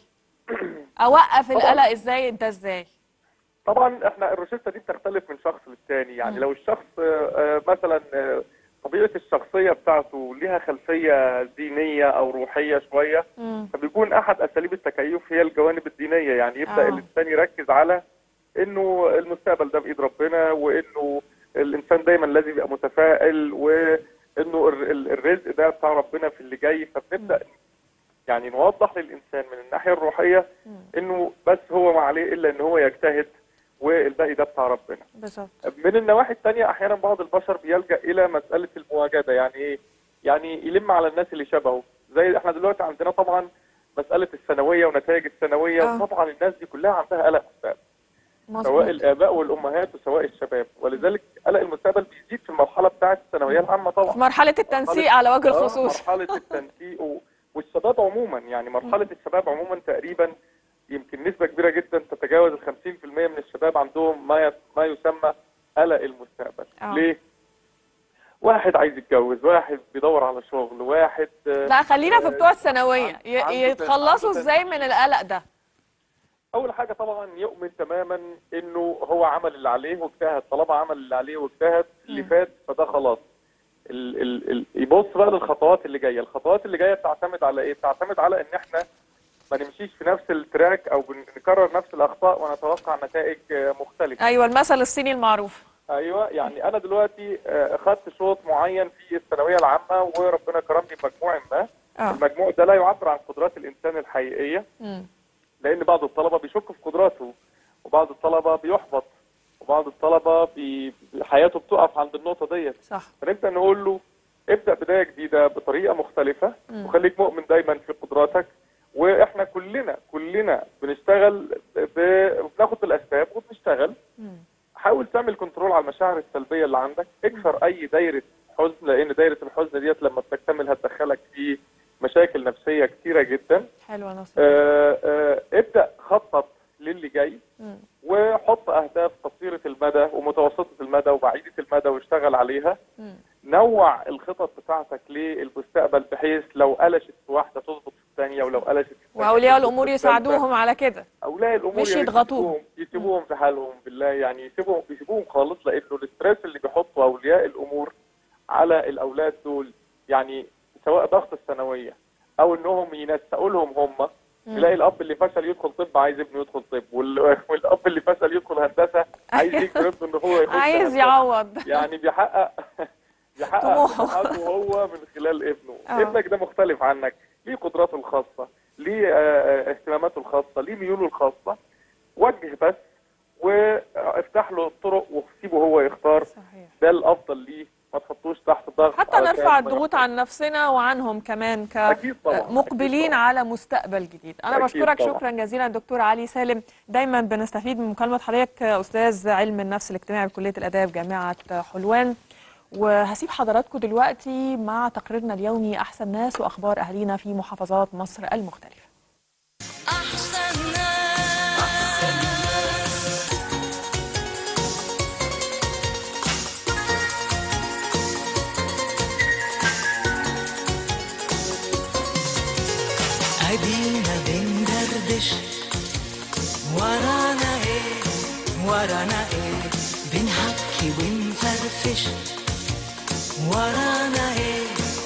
اوقف القلق ازاي؟ انت ازاي؟ طبعا احنا الروشته دي بتختلف من شخص للتاني. يعني لو الشخص مثلا طبيعه الشخصيه بتاعته ليها خلفيه دينيه او روحيه شويه، فبيكون احد اساليب التكيف هي الجوانب الدينيه. يعني يبدا الانسان يركز على انه المستقبل ده بايد ربنا، وانه الانسان دايما لازم يبقى متفائل، وانه الرزق ده بتاع ربنا في اللي جاي. فبنبدا يعني نوضح للانسان من الناحيه الروحيه انه بس هو ما عليه الا ان هو يجتهد، والباقي ده بتاع ربنا. بالظبط. من النواحي الثانيه احيانا بعض البشر بيلجا الى مساله المواجده. يعني ايه؟ يعني يلم على الناس اللي شبهه. زي احنا دلوقتي عندنا طبعا مساله الثانويه ونتائج الثانويه، وطبعا الناس دي كلها عندها قلق مستقبل، سواء الاباء والامهات وسواء الشباب. ولذلك قلق المستقبل بيزيد في المرحله بتاعه الثانويه العامه طبعا، في مرحله التنسيق على وجه الخصوص. مرحله التنسيق والشباب عموما. يعني مرحله الشباب عموما تقريبا يمكن نسبه كبيره جدا تتجاوز 50% من الشباب عندهم ما يسمى قلق المستقبل. ليه؟ واحد عايز يتجوز، واحد بيدور على شغل، واحد لا خلينا في بتوع الثانويه، يتخلصوا ازاي من القلق ده؟ اول حاجه طبعا يؤمن تماما انه هو عمل اللي عليه واجتهد. طالما عمل اللي عليه واجتهد اللي فات فده خلاص. يبص بقى للخطوات اللي جايه. الخطوات اللي جايه بتعتمد على ايه؟ بتعتمد على ان احنا ما نمشيش في نفس التراك او نكرر نفس الاخطاء ونتوقع نتائج مختلفه. ايوه، المثل الصيني المعروف. ايوه، يعني انا دلوقتي اخذت شوط معين في الثانويه العامه وربنا كرمني بمجموع ما. المجموع ده لا يعبر عن قدرات الانسان الحقيقيه، لان بعض الطلبه بيشك في قدراته، وبعض الطلبه بيحبط، وبعض الطلبه حياته بتقف عند النقطه ديت. صح. فنبدا نقول له ابدا بدايه جديده بطريقه مختلفه، وخليك مؤمن دايما في قدراتك، واحنا كلنا بنشتغل بناخد بالاسباب وبنشتغل. حاول تعمل كنترول على المشاعر السلبيه اللي عندك، اكسر اي دايره حزن، لان دايره الحزن ديت لما بتكتمل هتدخلك في مشاكل نفسيه كتيره جدا. حلوه نصر. ابدا خطط للي جاي، وحط اهداف قصيره المدى ومتوسطه المدى وبعيده المدى واشتغل عليها. نوع الخطط بتاعتك للمستقبل بحيث لو قلشت في واحده تظبط في الثانيه، ولو قلشت في واولياء الامور يساعدوهم على كده. اولياء الامور مش يضغطوهم، يسيبوهم في حالهم بالله، يعني يسيبوهم خالص، لانه الاسترس اللي بيحطوا اولياء الامور على الاولاد دول، يعني سواء ضغط الثانويه او انهم ينسقوا لهم هم. تلاقي الاب اللي فشل يدخل طب عايز ابنه يدخل طب، والاب اللي فشل يدخل هندسه عايز يجبر ابنه ان هو يخش عايز هندسة. يعوض، يعني بيحقق طموحاته هو من خلال ابنه. ابنك ده مختلف عنك، ليه قدراته الخاصه، ليه اهتماماته الخاصه، ليه ميوله الخاصه. وجه بس وافتح له الطرق وسيبه هو يختار. صحيح. ده الافضل ليه، ما تحطوش تحت ضغط حتى نرفع الضغوط عن نفسنا وعنهم كمان كمقبلين على مستقبل جديد. أنا بشكرك شكرا جزيلا دكتور علي سالم. دايما بنستفيد من مكالمة حضرتك، أستاذ علم النفس الاجتماعي بكلية الآداب جامعة حلوان. وهسيب حضراتكم دلوقتي مع تقريرنا اليومي أحسن ناس وأخبار أهالينا في محافظات مصر المختلفة. أدينا بندردش، ورانا ايه بنحكي ونفرفش، ورانا ايه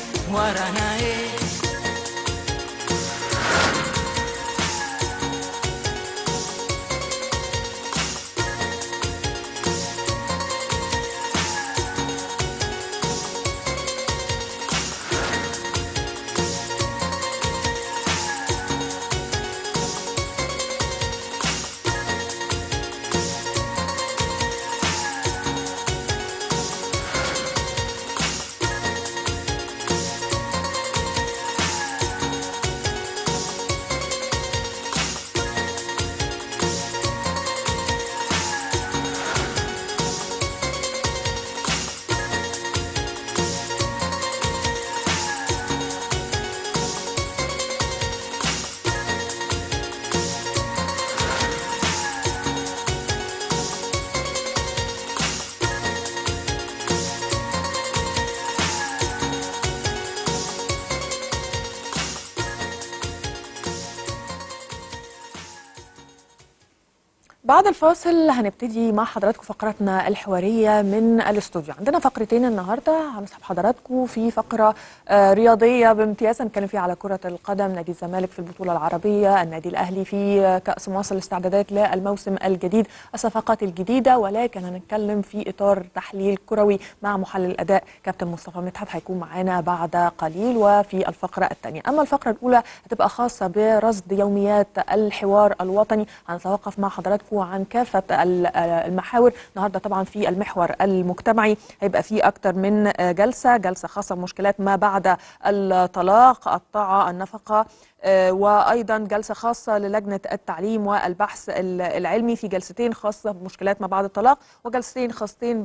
بعد الفاصل هنبتدي مع حضراتكم فقرتنا الحوارية من الاستوديو. عندنا فقرتين النهاردة هنصحب حضراتكم في فقرة رياضية بامتياز، هنتكلم فيها على كرة القدم، نادي الزمالك في البطولة العربية، النادي الأهلي في كأس مصر، الاستعدادات للموسم الجديد، الصفقات الجديدة، ولكن هنتكلم في إطار تحليل كروي مع محلل الأداء كابتن مصطفى مدحت، هيكون معانا بعد قليل وفي الفقرة الثانية. أما الفقرة الأولى هتبقى خاصة برصد يوميات الحوار الوطني، هنتوقف مع حضراتكم عن كافة المحاور. النهارده طبعا في المحور المجتمعي هيبقى فيه أكتر من جلسة خاصة بمشكلات ما بعد الطلاق، الطاعة، النفقة، وأيضا جلسة خاصة للجنة التعليم والبحث العلمي، في جلستين خاصة بمشكلات ما بعد الطلاق وجلستين خاصتين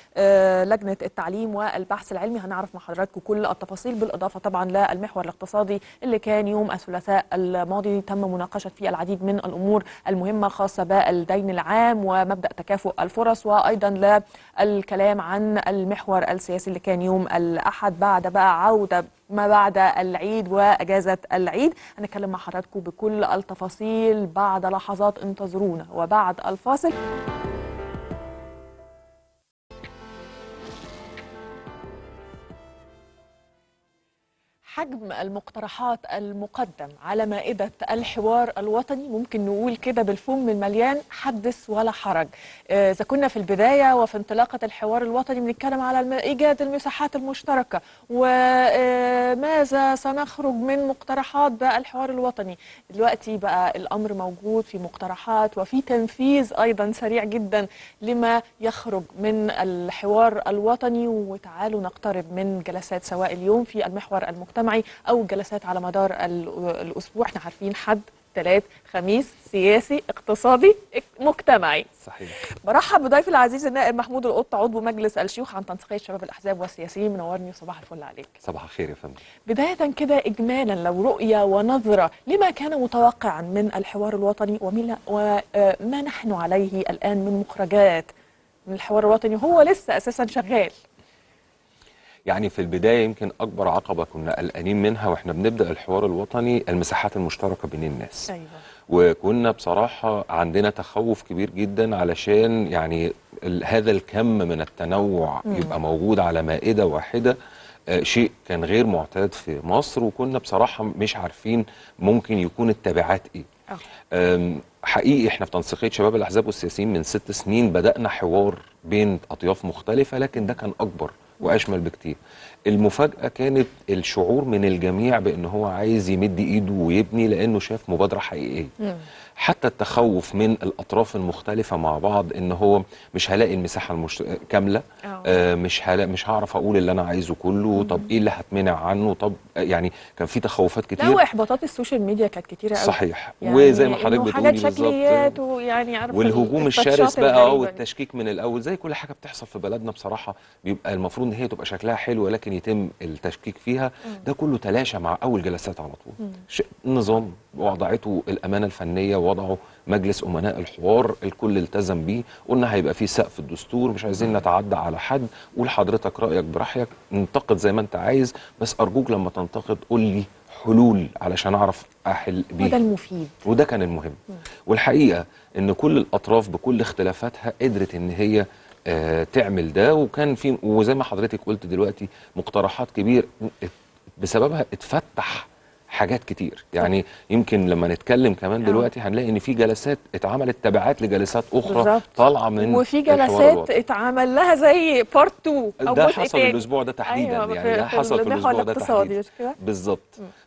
بلجنة التعليم والبحث العلمي. هنعرف مع حضراتكم كل التفاصيل، بالإضافة طبعا للمحور الاقتصادي اللي كان يوم الثلاثاء الماضي تم مناقشة فيه العديد من الأمور المهمة خاصة بالدين العام ومبدأ تكافؤ الفرص، وأيضا للكلام عن المحور السياسي اللي كان يوم الأحد بعد بقى عودة ما بعد العيد وأجازة العيد. هنتكلم مع حضراتكم بكل التفاصيل بعد لحظات، انتظرونا وبعد الفاصل. حجم المقترحات المقدم على مائدة الحوار الوطني ممكن نقول كده بالفم المليان حدث ولا حرج. إذا كنا في البداية وفي انطلاقة الحوار الوطني بنتكلم على إيجاد المساحات المشتركة وماذا سنخرج من مقترحات بقى الحوار الوطني، دلوقتي بقى الأمر موجود في مقترحات وفي تنفيذ أيضا سريع جدا لما يخرج من الحوار الوطني. وتعالوا نقترب من جلسات سواء اليوم في المحور المجتمعي المجتمعي أو الجلسات على مدار الأسبوع. احنا عارفين حد، ثلاث، خميس، سياسي، اقتصادي، مجتمعي. صحيح. برحب بضيفي العزيز النائب محمود القط، عضو مجلس الشيوخ عن تنسيقية شباب الأحزاب والسياسيين. منورني وصباح الفل عليك. صباح الخير يا فندم. بداية كده إجمالا، لو رؤية ونظرة لما كان متوقعا من الحوار الوطني وما نحن عليه الآن من مخرجات من الحوار الوطني، هو لسه أساسا شغال. يعني في البداية يمكن أكبر عقبة كنا قلقانين منها وإحنا بنبدأ الحوار الوطني المساحات المشتركة بين الناس. أيوة. وكنا بصراحة عندنا تخوف كبير جدا علشان يعني هذا الكم من التنوع يبقى موجود على مائدة واحدة. شيء كان غير معتاد في مصر، وكنا بصراحة مش عارفين ممكن يكون التبعات إيه. حقيقي احنا في تنسيقية شباب الأحزاب والسياسيين من 6 سنين بدأنا حوار بين أطياف مختلفة، لكن ده كان أكبر وأشمل بكتير. المفاجأة كانت الشعور من الجميع بأن هو عايز يمد إيده ويبني، لأنه شاف مبادرة حقيقية. حتى التخوف من الأطراف المختلفة مع بعض إن هو مش هلاقي المساحة كاملة، مش هعرف أقول اللي أنا عايزه كله. طب إيه اللي هتمنع عنه؟ طب يعني كان في تخوفات كتير. لا، وإحباطات السوشيال ميديا كانت كتيرة قوي. صحيح. يعني وزي ما حضرتك بتقولي حاجات شكليات، ويعني عارفة والهجوم الشرس بقى والتشكيك من الأول، زي كل حاجة بتحصل في بلدنا بصراحة. بيبقى المفروض إن هي تبقى شكلها حلو ولكن يتم التشكيك فيها. ده كله تلاشى مع أول جلسات على طول. النظام وضعته الأمانة الفنية، وضعوا مجلس أمناء الحوار، الكل التزم بيه. قلنا هيبقى في سقف الدستور، مش عايزين نتعدى على حد. قول حضرتك رأيك براحتك، انتقد زي ما انت عايز، بس أرجوك لما تنتقد قول لي حلول علشان أعرف أحل بيه. وده المفيد، وده كان المهم. والحقيقة إن كل الأطراف بكل اختلافاتها قدرت إن هي تعمل ده. وكان في، وزي ما حضرتك قلت دلوقتي، مقترحات كبير بسببها اتفتح حاجات كتير. يعني يمكن لما نتكلم كمان دلوقتي هنلاقي ان في جلسات اتعملت تبعات لجلسات اخرى طالعه من، وفي جلسات اتعمل لها زي بارت 2 او ده جزء حصل تاني. الاسبوع ده تحديدا. أيوة، يعني ده حصل في الاسبوع ده تحديدا بالظبط.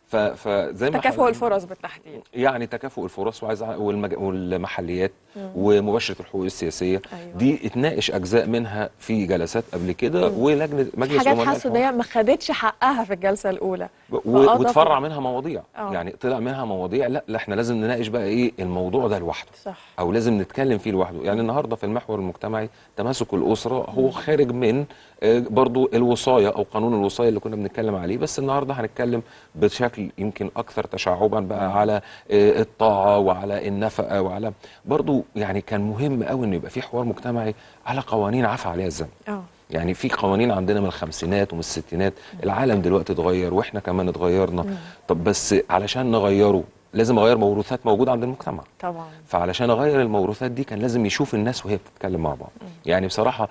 فزي ما تكافؤ الفرص بالتحديد، يعني تكافؤ الفرص والمحليات ومباشره الحقوق السياسيه. أيوة. دي اتناقش اجزاء منها في جلسات قبل كده، ولجنه مجلس حاجات امناء حاسه ان هي ما خدتش حقها في الجلسه الاولى، وتفرع منها مواضيع. يعني طلع منها مواضيع لا احنا لازم نناقش بقى ايه الموضوع ده لوحده، صح. او لازم نتكلم فيه لوحده. يعني النهارده في المحور المجتمعي تماسك الاسره هو خارج من برضو الوصايه او قانون الوصايه اللي كنا بنتكلم عليه، بس النهارده هنتكلم بشكل يمكن اكثر تشعبا بقى على الطاعه وعلى النفقه وعلى برضو. يعني كان مهم قوي ان يبقى في حوار مجتمعي على قوانين عفى عليها الزمن. يعني في قوانين عندنا من الخمسينات ومن الستينات، العالم دلوقتي اتغير واحنا كمان اتغيرنا. طب بس علشان نغيره لازم اغير موروثات موجوده عند المجتمع طبعا. فعلشان اغير الموروثات دي كان لازم يشوف الناس وهي بتتكلم مع بعض. يعني بصراحه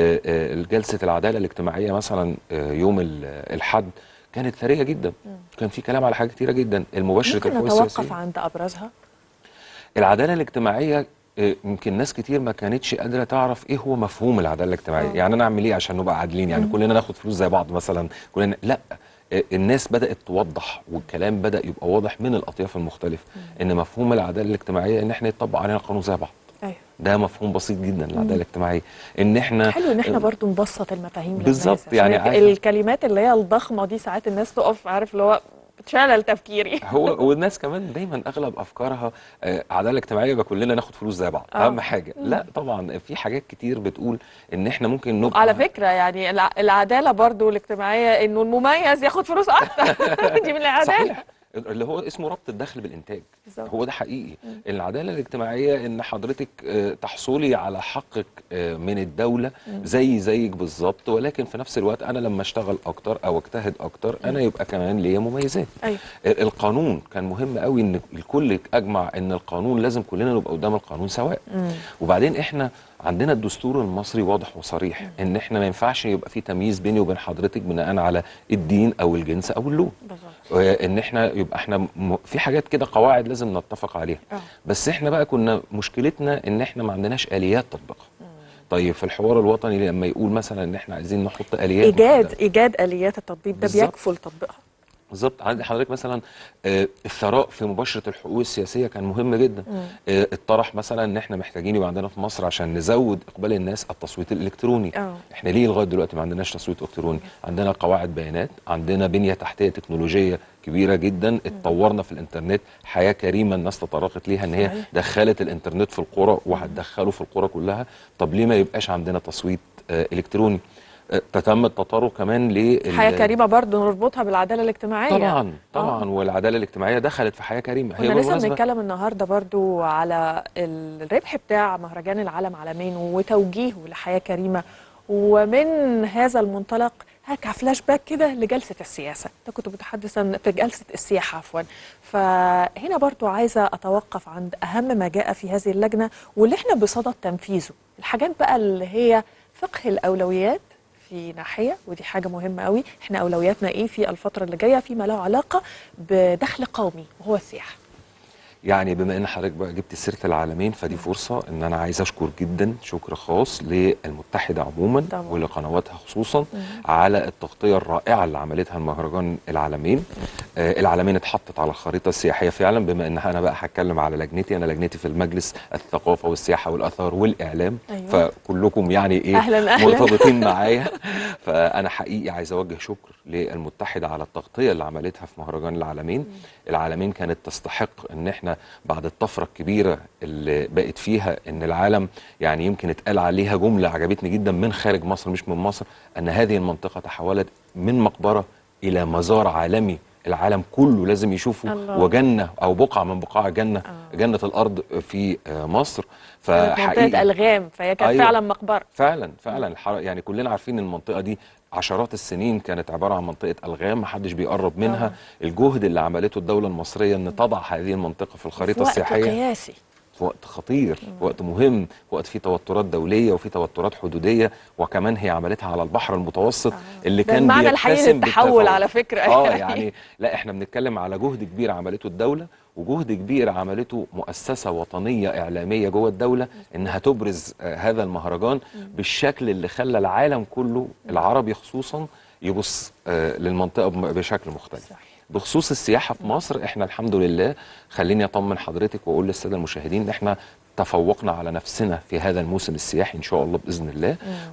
جلسه العداله الاجتماعيه مثلا يوم الاحد كانت ثريه جدا. كان في كلام على حاجات كتيره جدا. المباشره ممكن نتوقف عند ابرزها العداله الاجتماعيه. يمكن ناس كتير ما كانتش قادره تعرف ايه هو مفهوم العداله الاجتماعيه. يعني انا اعمل ايه عشان نبقى عادلين؟ يعني كلنا ناخد فلوس زي بعض مثلا؟ كلنا لا. الناس بدات توضح والكلام بدا يبقى واضح من الاطياف المختلفه ان مفهوم العداله الاجتماعيه ان احنا يطبق علينا القانون زي بعض. أيوة. ده مفهوم بسيط جدا للعداله الاجتماعيه. ان احنا حلو ان احنا برضو نبسط المفاهيم بالظبط. يعني الكلمات اللي هي الضخمه دي ساعات الناس تقف عارف اللي هو بتشلل تفكيري. هو والناس كمان دايما اغلب افكارها عداله اجتماعيه يبقى كلنا ناخد فلوس زي بعض اهم حاجه. لا طبعا في حاجات كتير بتقول ان احنا ممكن نبقى على فكره يعني العداله برضو الاجتماعيه انه المميز ياخد فلوس اكتر. دي من العداله صحيح. اللي هو اسمه ربط الدخل بالانتاج. بالزبط. هو ده حقيقي. العداله الاجتماعيه ان حضرتك تحصلي على حقك من الدوله زيك بالظبط، ولكن في نفس الوقت انا لما اشتغل اكتر او اجتهد اكتر انا يبقى كمان ليا مميزات. أيوة. القانون كان مهم قوي ان الكل اجمع ان القانون لازم كلنا نبقى قدام القانون سواء. وبعدين احنا عندنا الدستور المصري واضح وصريح ان احنا ما ينفعش يبقى في تمييز بيني وبين حضرتك بناء على الدين او الجنس او اللون. ان احنا يبقى احنا في حاجات كده قواعد لازم نتفق عليها. بس احنا بقى كنا مشكلتنا ان احنا ما عندناش اليات تطبيقها. طيب في الحوار الوطني لما يقول مثلا ان احنا عايزين نحط اليات ايجاد اليات التطبيق ده بيكفل تطبيقها. بالظبط. عندي حضرتك مثلا الثراء في مباشره الحقوق السياسيه كان مهم جدا. اتطرح مثلا ان احنا محتاجين يبقى عندنا في مصر عشان نزود اقبال الناس التصويت الالكتروني. احنا ليه لغايه دلوقتي ما عندناش تصويت الكتروني؟ عندنا قواعد بيانات، عندنا بنيه تحتيه تكنولوجيه كبيره جدا، اتطورنا في الانترنت، حياه كريمه الناس تطرقت ليها ان هي دخلت الانترنت في القرى وهتدخله في القرى كلها. طب ليه ما يبقاش عندنا تصويت الكتروني؟ تم التطرق كمان حياه كريمه برضه نربطها بالعداله الاجتماعيه. طبعا والعداله الاجتماعيه دخلت في حياه كريمه. كنا لسه بنتكلم النهارده برضه على الربح بتاع مهرجان العالم عالمين وتوجيهه لحياه كريمه، ومن هذا المنطلق هرجع فلاش باك كده لجلسه السياسه. انت كنت متحدث في جلسه السياحه عفوا، فهنا برضو عايزه اتوقف عند اهم ما جاء في هذه اللجنه واللي احنا بصدد تنفيذه، الحاجات بقى اللي هي فقه الاولويات في ناحيه، ودي حاجه مهمه قوي. احنا اولوياتنا ايه في الفتره اللي جايه فيما له علاقه بدخل قومي وهو السياحه. يعني بما ان حضرتك بقى جبت سيره العالمين، فدي فرصه ان انا عايز اشكر جدا شكر خاص للمتحده عموما ولقنواتها خصوصا على التغطيه الرائعه اللي عملتها المهرجان العالمين. العالمين اتحطت على الخريطه السياحيه فعلا. بما ان انا بقى هتكلم على لجنتي، انا لجنتي في المجلس الثقافه والسياحه والاثار والاعلام. فكلكم يعني ايه أهلاً. مرتبطين معايا. فانا حقيقي عايز اوجه شكر للمتحده على التغطيه اللي عملتها في مهرجان العالمين. العالمين كانت تستحق ان احنا بعد الطفره الكبيره اللي بقت فيها، ان العالم يعني يمكن اتقال عليها جمله عجبتني جدا من خارج مصر مش من مصر، ان هذه المنطقه تحولت من مقبره الى مزار عالمي العالم كله لازم يشوفه. وجنه او بقعه من بقاع جنه جنه الارض في مصر. فحقيقي منطقه الغام، فهي كانت فعلا مقبره. فعلا يعني كلنا عارفين المنطقه دي عشرات السنين كانت عباره عن منطقه الغام، محدش بيقرب منها. الجهد اللي عملته الدوله المصريه ان تضع هذه المنطقه في الخريطه السياحيه في وقت قياسي، في وقت خطير، في وقت مهم، في وقت فيه توترات دوليه وفي توترات حدوديه، وكمان هي عملتها على البحر المتوسط اللي كان المعنى الحقيقي للتحول على فكره. يعني لا احنا بنتكلم على جهد كبير عملته الدوله، وجهد كبير عملته مؤسسه وطنيه اعلاميه جوه الدوله انها تبرز هذا المهرجان بالشكل اللي خلى العالم كله العربي خصوصا يبص للمنطقه بشكل مختلف. بخصوص السياحه في مصر، احنا الحمد لله خليني اطمن حضرتك واقول للساده المشاهدين ان احنا تفوقنا على نفسنا في هذا الموسم السياحي ان شاء الله باذن الله.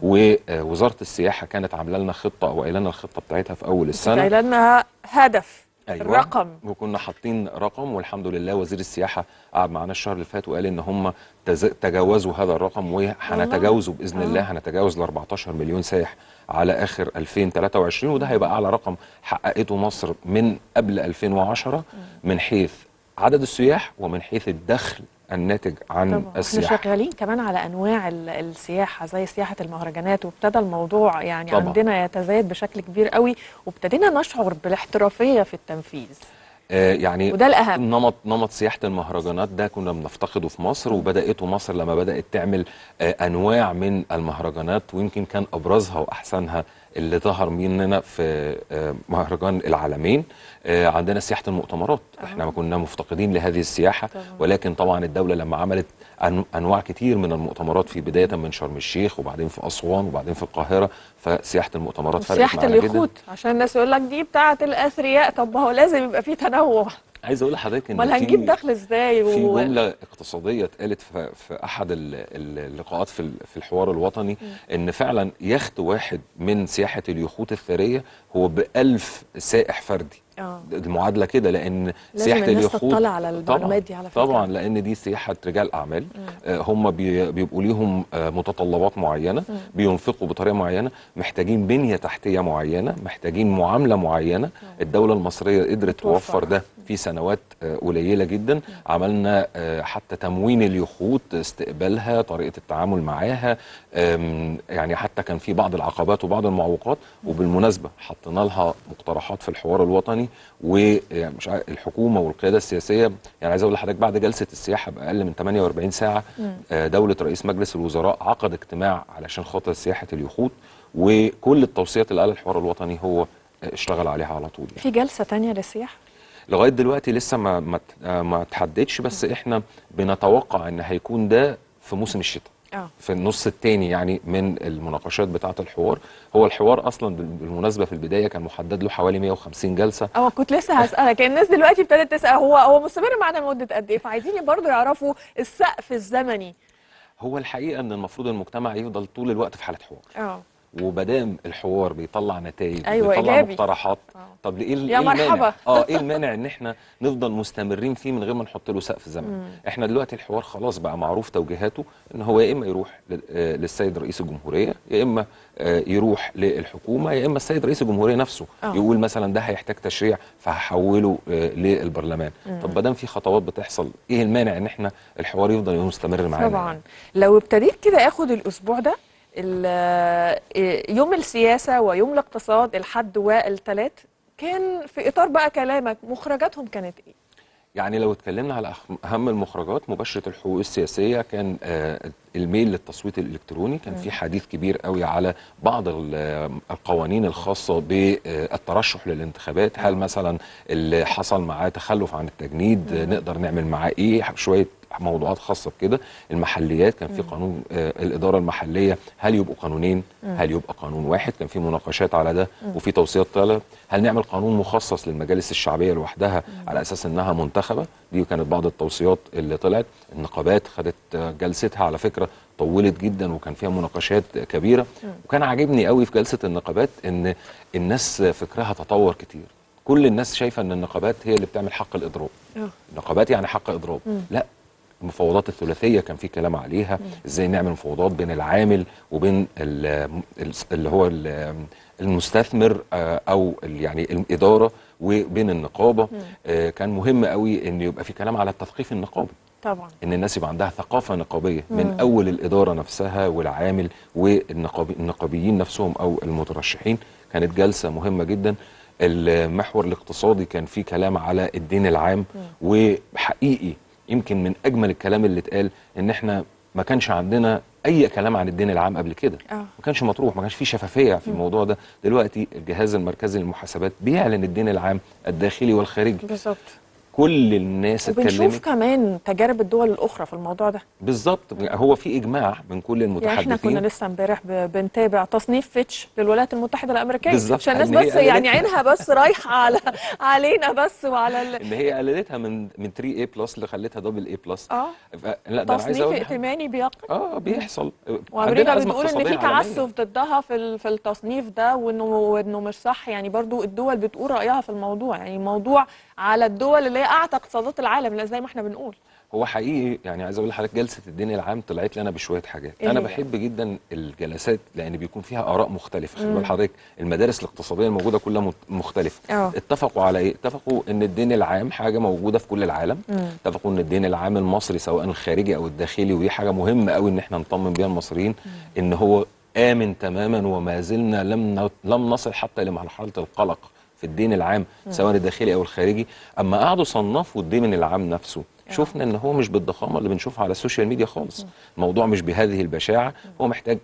ووزاره السياحه كانت عامله لنا خطه او قايله لنا الخطه بتاعتها في اول السنه، قايله لنا هدف. أيوة. رقم، وكنا حاطين رقم، والحمد لله وزير السياحه قعد معانا الشهر اللي فات وقال ان هم تجاوزوا هذا الرقم وهنتجاوزه باذن الله. هنتجاوز ل 14 مليون سائح على اخر 2023، وده هيبقى اعلى رقم حققته مصر من قبل 2010 من حيث عدد السياح ومن حيث الدخل الناتج عن السياحه. احنا شغالين كمان على انواع السياحه زي سياحه المهرجانات، وابتدى الموضوع يعني طبعا عندنا يتزايد بشكل كبير قوي، وابتدينا نشعر بالاحترافيه في التنفيذ. يعني وده الأهم. نمط سياحة المهرجانات ده كنا بنفتقده في مصر، وبدأته مصر لما بدأت تعمل أنواع من المهرجانات، ويمكن كان أبرزها وأحسنها اللي ظهر مننا في مهرجان العالمين. عندنا سياحة المؤتمرات، احنا ما كنا مفتقدين لهذه السياحة طبعا. ولكن طبعا الدولة لما عملت أنواع كتير من المؤتمرات في بداية من شرم الشيخ وبعدين في أسوان وبعدين في القاهرة، فسياحة المؤتمرات فرقت معانا جدا. سياحة اليخوت عشان الناس يقول لك دي بتاعة الأثرياء، طب ما هو لازم يبقى فيه تنوع. عايز اقول لحضرتك ان هنجيب دخل ازاي؟ في جمله اقتصاديه اتقالت في احد اللقاءات في الحوار الوطني ان فعلا يخت واحد من سياحه اليخوت الثريه هو ب1000 سائح فردي. المعادله كده، لان سياحه اليخوت تطلع على المعلومات دي على فكره طبعا، لان دي سياحه رجال اعمال. هم بيبقوا ليهم متطلبات معينه، بينفقوا بطريقه معينه، محتاجين بنيه تحتيه معينه، محتاجين معامله معينه. الدوله المصريه قدرت توفر ده في سنوات قليله جدا. عملنا حتى تموين اليخوت، استقبالها، طريقه التعامل معاها، يعني حتى كان في بعض العقبات وبعض المعوقات. وبالمناسبه حطينا لها مقترحات في الحوار الوطني، ومش الحكومه والقياده السياسيه. يعني عايز اقول لحضرتك بعد جلسه السياحه باقل من 48 ساعه دوله رئيس مجلس الوزراء عقد اجتماع علشان خاطر سياحه اليخوت، وكل التوصيات اللي قالها الحوار الوطني هو اشتغل عليها على طول. يعني في جلسه ثانيه للسياحه لغايه دلوقتي لسه ما تحددش، بس احنا بنتوقع ان هيكون ده في موسم الشتاء. في النص الثاني يعني من المناقشات بتاعه الحوار. هو الحوار اصلا بالمناسبه في البدايه كان محدد له حوالي 150 جلسه. كنت لسه هسألك، الناس دلوقتي ابتدت تسأل هو مستمر معانا لمده قد ايه، فعايزين برضه يعرفوا السقف الزمني. هو الحقيقه ان المفروض المجتمع يفضل طول الوقت في حاله حوار. ومادام الحوار بيطلع نتائج، بيطلع إيجابي. مقترحات، طب ايه يا مرحبا. المانع؟ ايه المانع ان احنا نفضل مستمرين فيه من غير ما نحط له سقف زمني؟ احنا دلوقتي الحوار خلاص بقى معروف توجيهاته، ان هو يا اما يروح للسيد رئيس الجمهوريه، يا اما يروح للحكومه، يا اما السيد رئيس الجمهوريه نفسه يقول مثلا ده هيحتاج تشريع فهحوله للبرلمان. طب ما دام في خطوات بتحصل، ايه المانع ان احنا الحوار يفضل مستمر معانا؟ طبعا لو ابتديت كده اخد الاسبوع ده يوم السياسة ويوم الاقتصاد الحد والثلاث، كان في إطار بقى كلامك مخرجاتهم كانت إيه؟ يعني لو اتكلمنا على أهم المخرجات، مباشرة الحقوق السياسية كان الميل للتصويت الإلكتروني، كان في حديث كبير قوي على بعض القوانين الخاصة بالترشح للانتخابات. هل مثلا اللي حصل معاه تخلف عن التجنيد نقدر نعمل معاه إيه؟ شوية موضوعات خاصة بكده. المحليات كان في قانون الإدارة المحلية، هل يبقوا قانونين؟ هل يبقى قانون واحد؟ كان في مناقشات على ده وفي توصيات طلب. هل نعمل قانون مخصص للمجالس الشعبية لوحدها على أساس أنها منتخبة؟ دي كانت بعض التوصيات اللي طلعت. النقابات خدت جلستها على فكرة، طولت جدا وكان فيها مناقشات كبيرة. وكان عاجبني قوي في جلسة النقابات ان الناس فكرها تطور كتير. كل الناس شايفة ان النقابات هي اللي بتعمل حق الإضراب. النقابات يعني حق إضراب. لا، المفاوضات الثلاثيه كان في كلام عليها، ازاي نعمل مفاوضات بين العامل وبين اللي هو المستثمر او يعني الاداره وبين النقابه. كان مهم قوي ان يبقى في كلام على التثقيف النقابي. طبعا ان الناس يبقى عندها ثقافه نقابيه من اول الاداره نفسها والعامل والنقابيين نفسهم او المترشحين. كانت جلسه مهمه جدا. المحور الاقتصادي كان فيه كلام على الدين العام، وحقيقي يمكن من اجمل الكلام اللي اتقال ان احنا ما كانش عندنا اي كلام عن الدين العام قبل كده. ما كانش مطروح، ما كانش في شفافيه في الموضوع ده. دلوقتي الجهاز المركزي للمحاسبات بيعلن الدين العام الداخلي والخارجي. بالظبط. كل الناس اتكلمت، وبنشوف كمان تجارب الدول الاخرى في الموضوع ده. بالظبط. هو في اجماع من كل المتحدثين. يعني احنا كنا لسه امبارح بنتابع تصنيف فيتش للولايات المتحده الامريكيه، بالظبط، عشان الناس بس يعني عينها بس رايحه علينا بس وعلى ان هي قللتها من 3A بلس اللي خلتها دبل A بلس. لا ده تصنيف ائتماني بيقع. بيحصل. وامريكا بتقول ان في تعسف ضدها في التصنيف ده، وانه مش صح. يعني برضو الدول بتقول رايها في الموضوع، يعني الموضوع على الدول اللي هي اعتى اقتصادات العالم زي ما احنا بنقول. هو حقيقي يعني عايز اقول لحضرتك جلسه الدين العام طلعت لي انا بشويه حاجات. انا بحب جدا الجلسات لان بيكون فيها اراء مختلفه. خلي بال حضرتك المدارس الاقتصاديه الموجوده كلها مختلفه. اتفقوا على ايه؟ اتفقوا ان الدين العام حاجه موجوده في كل العالم. اتفقوا ان الدين العام المصري سواء الخارجي او الداخلي، ودي حاجه مهمه قوي ان احنا نطمن بيها المصريين، ان هو امن تماما وما زلنا لم نصل حتى لمرحله القلق في الدين العام سواء الداخلي او الخارجي. اما قعدوا صنفوا الدين العام نفسه، شفنا ان هو مش بالضخامه اللي بنشوفها على السوشيال ميديا خالص. الموضوع مش بهذه البشاعه. هو محتاج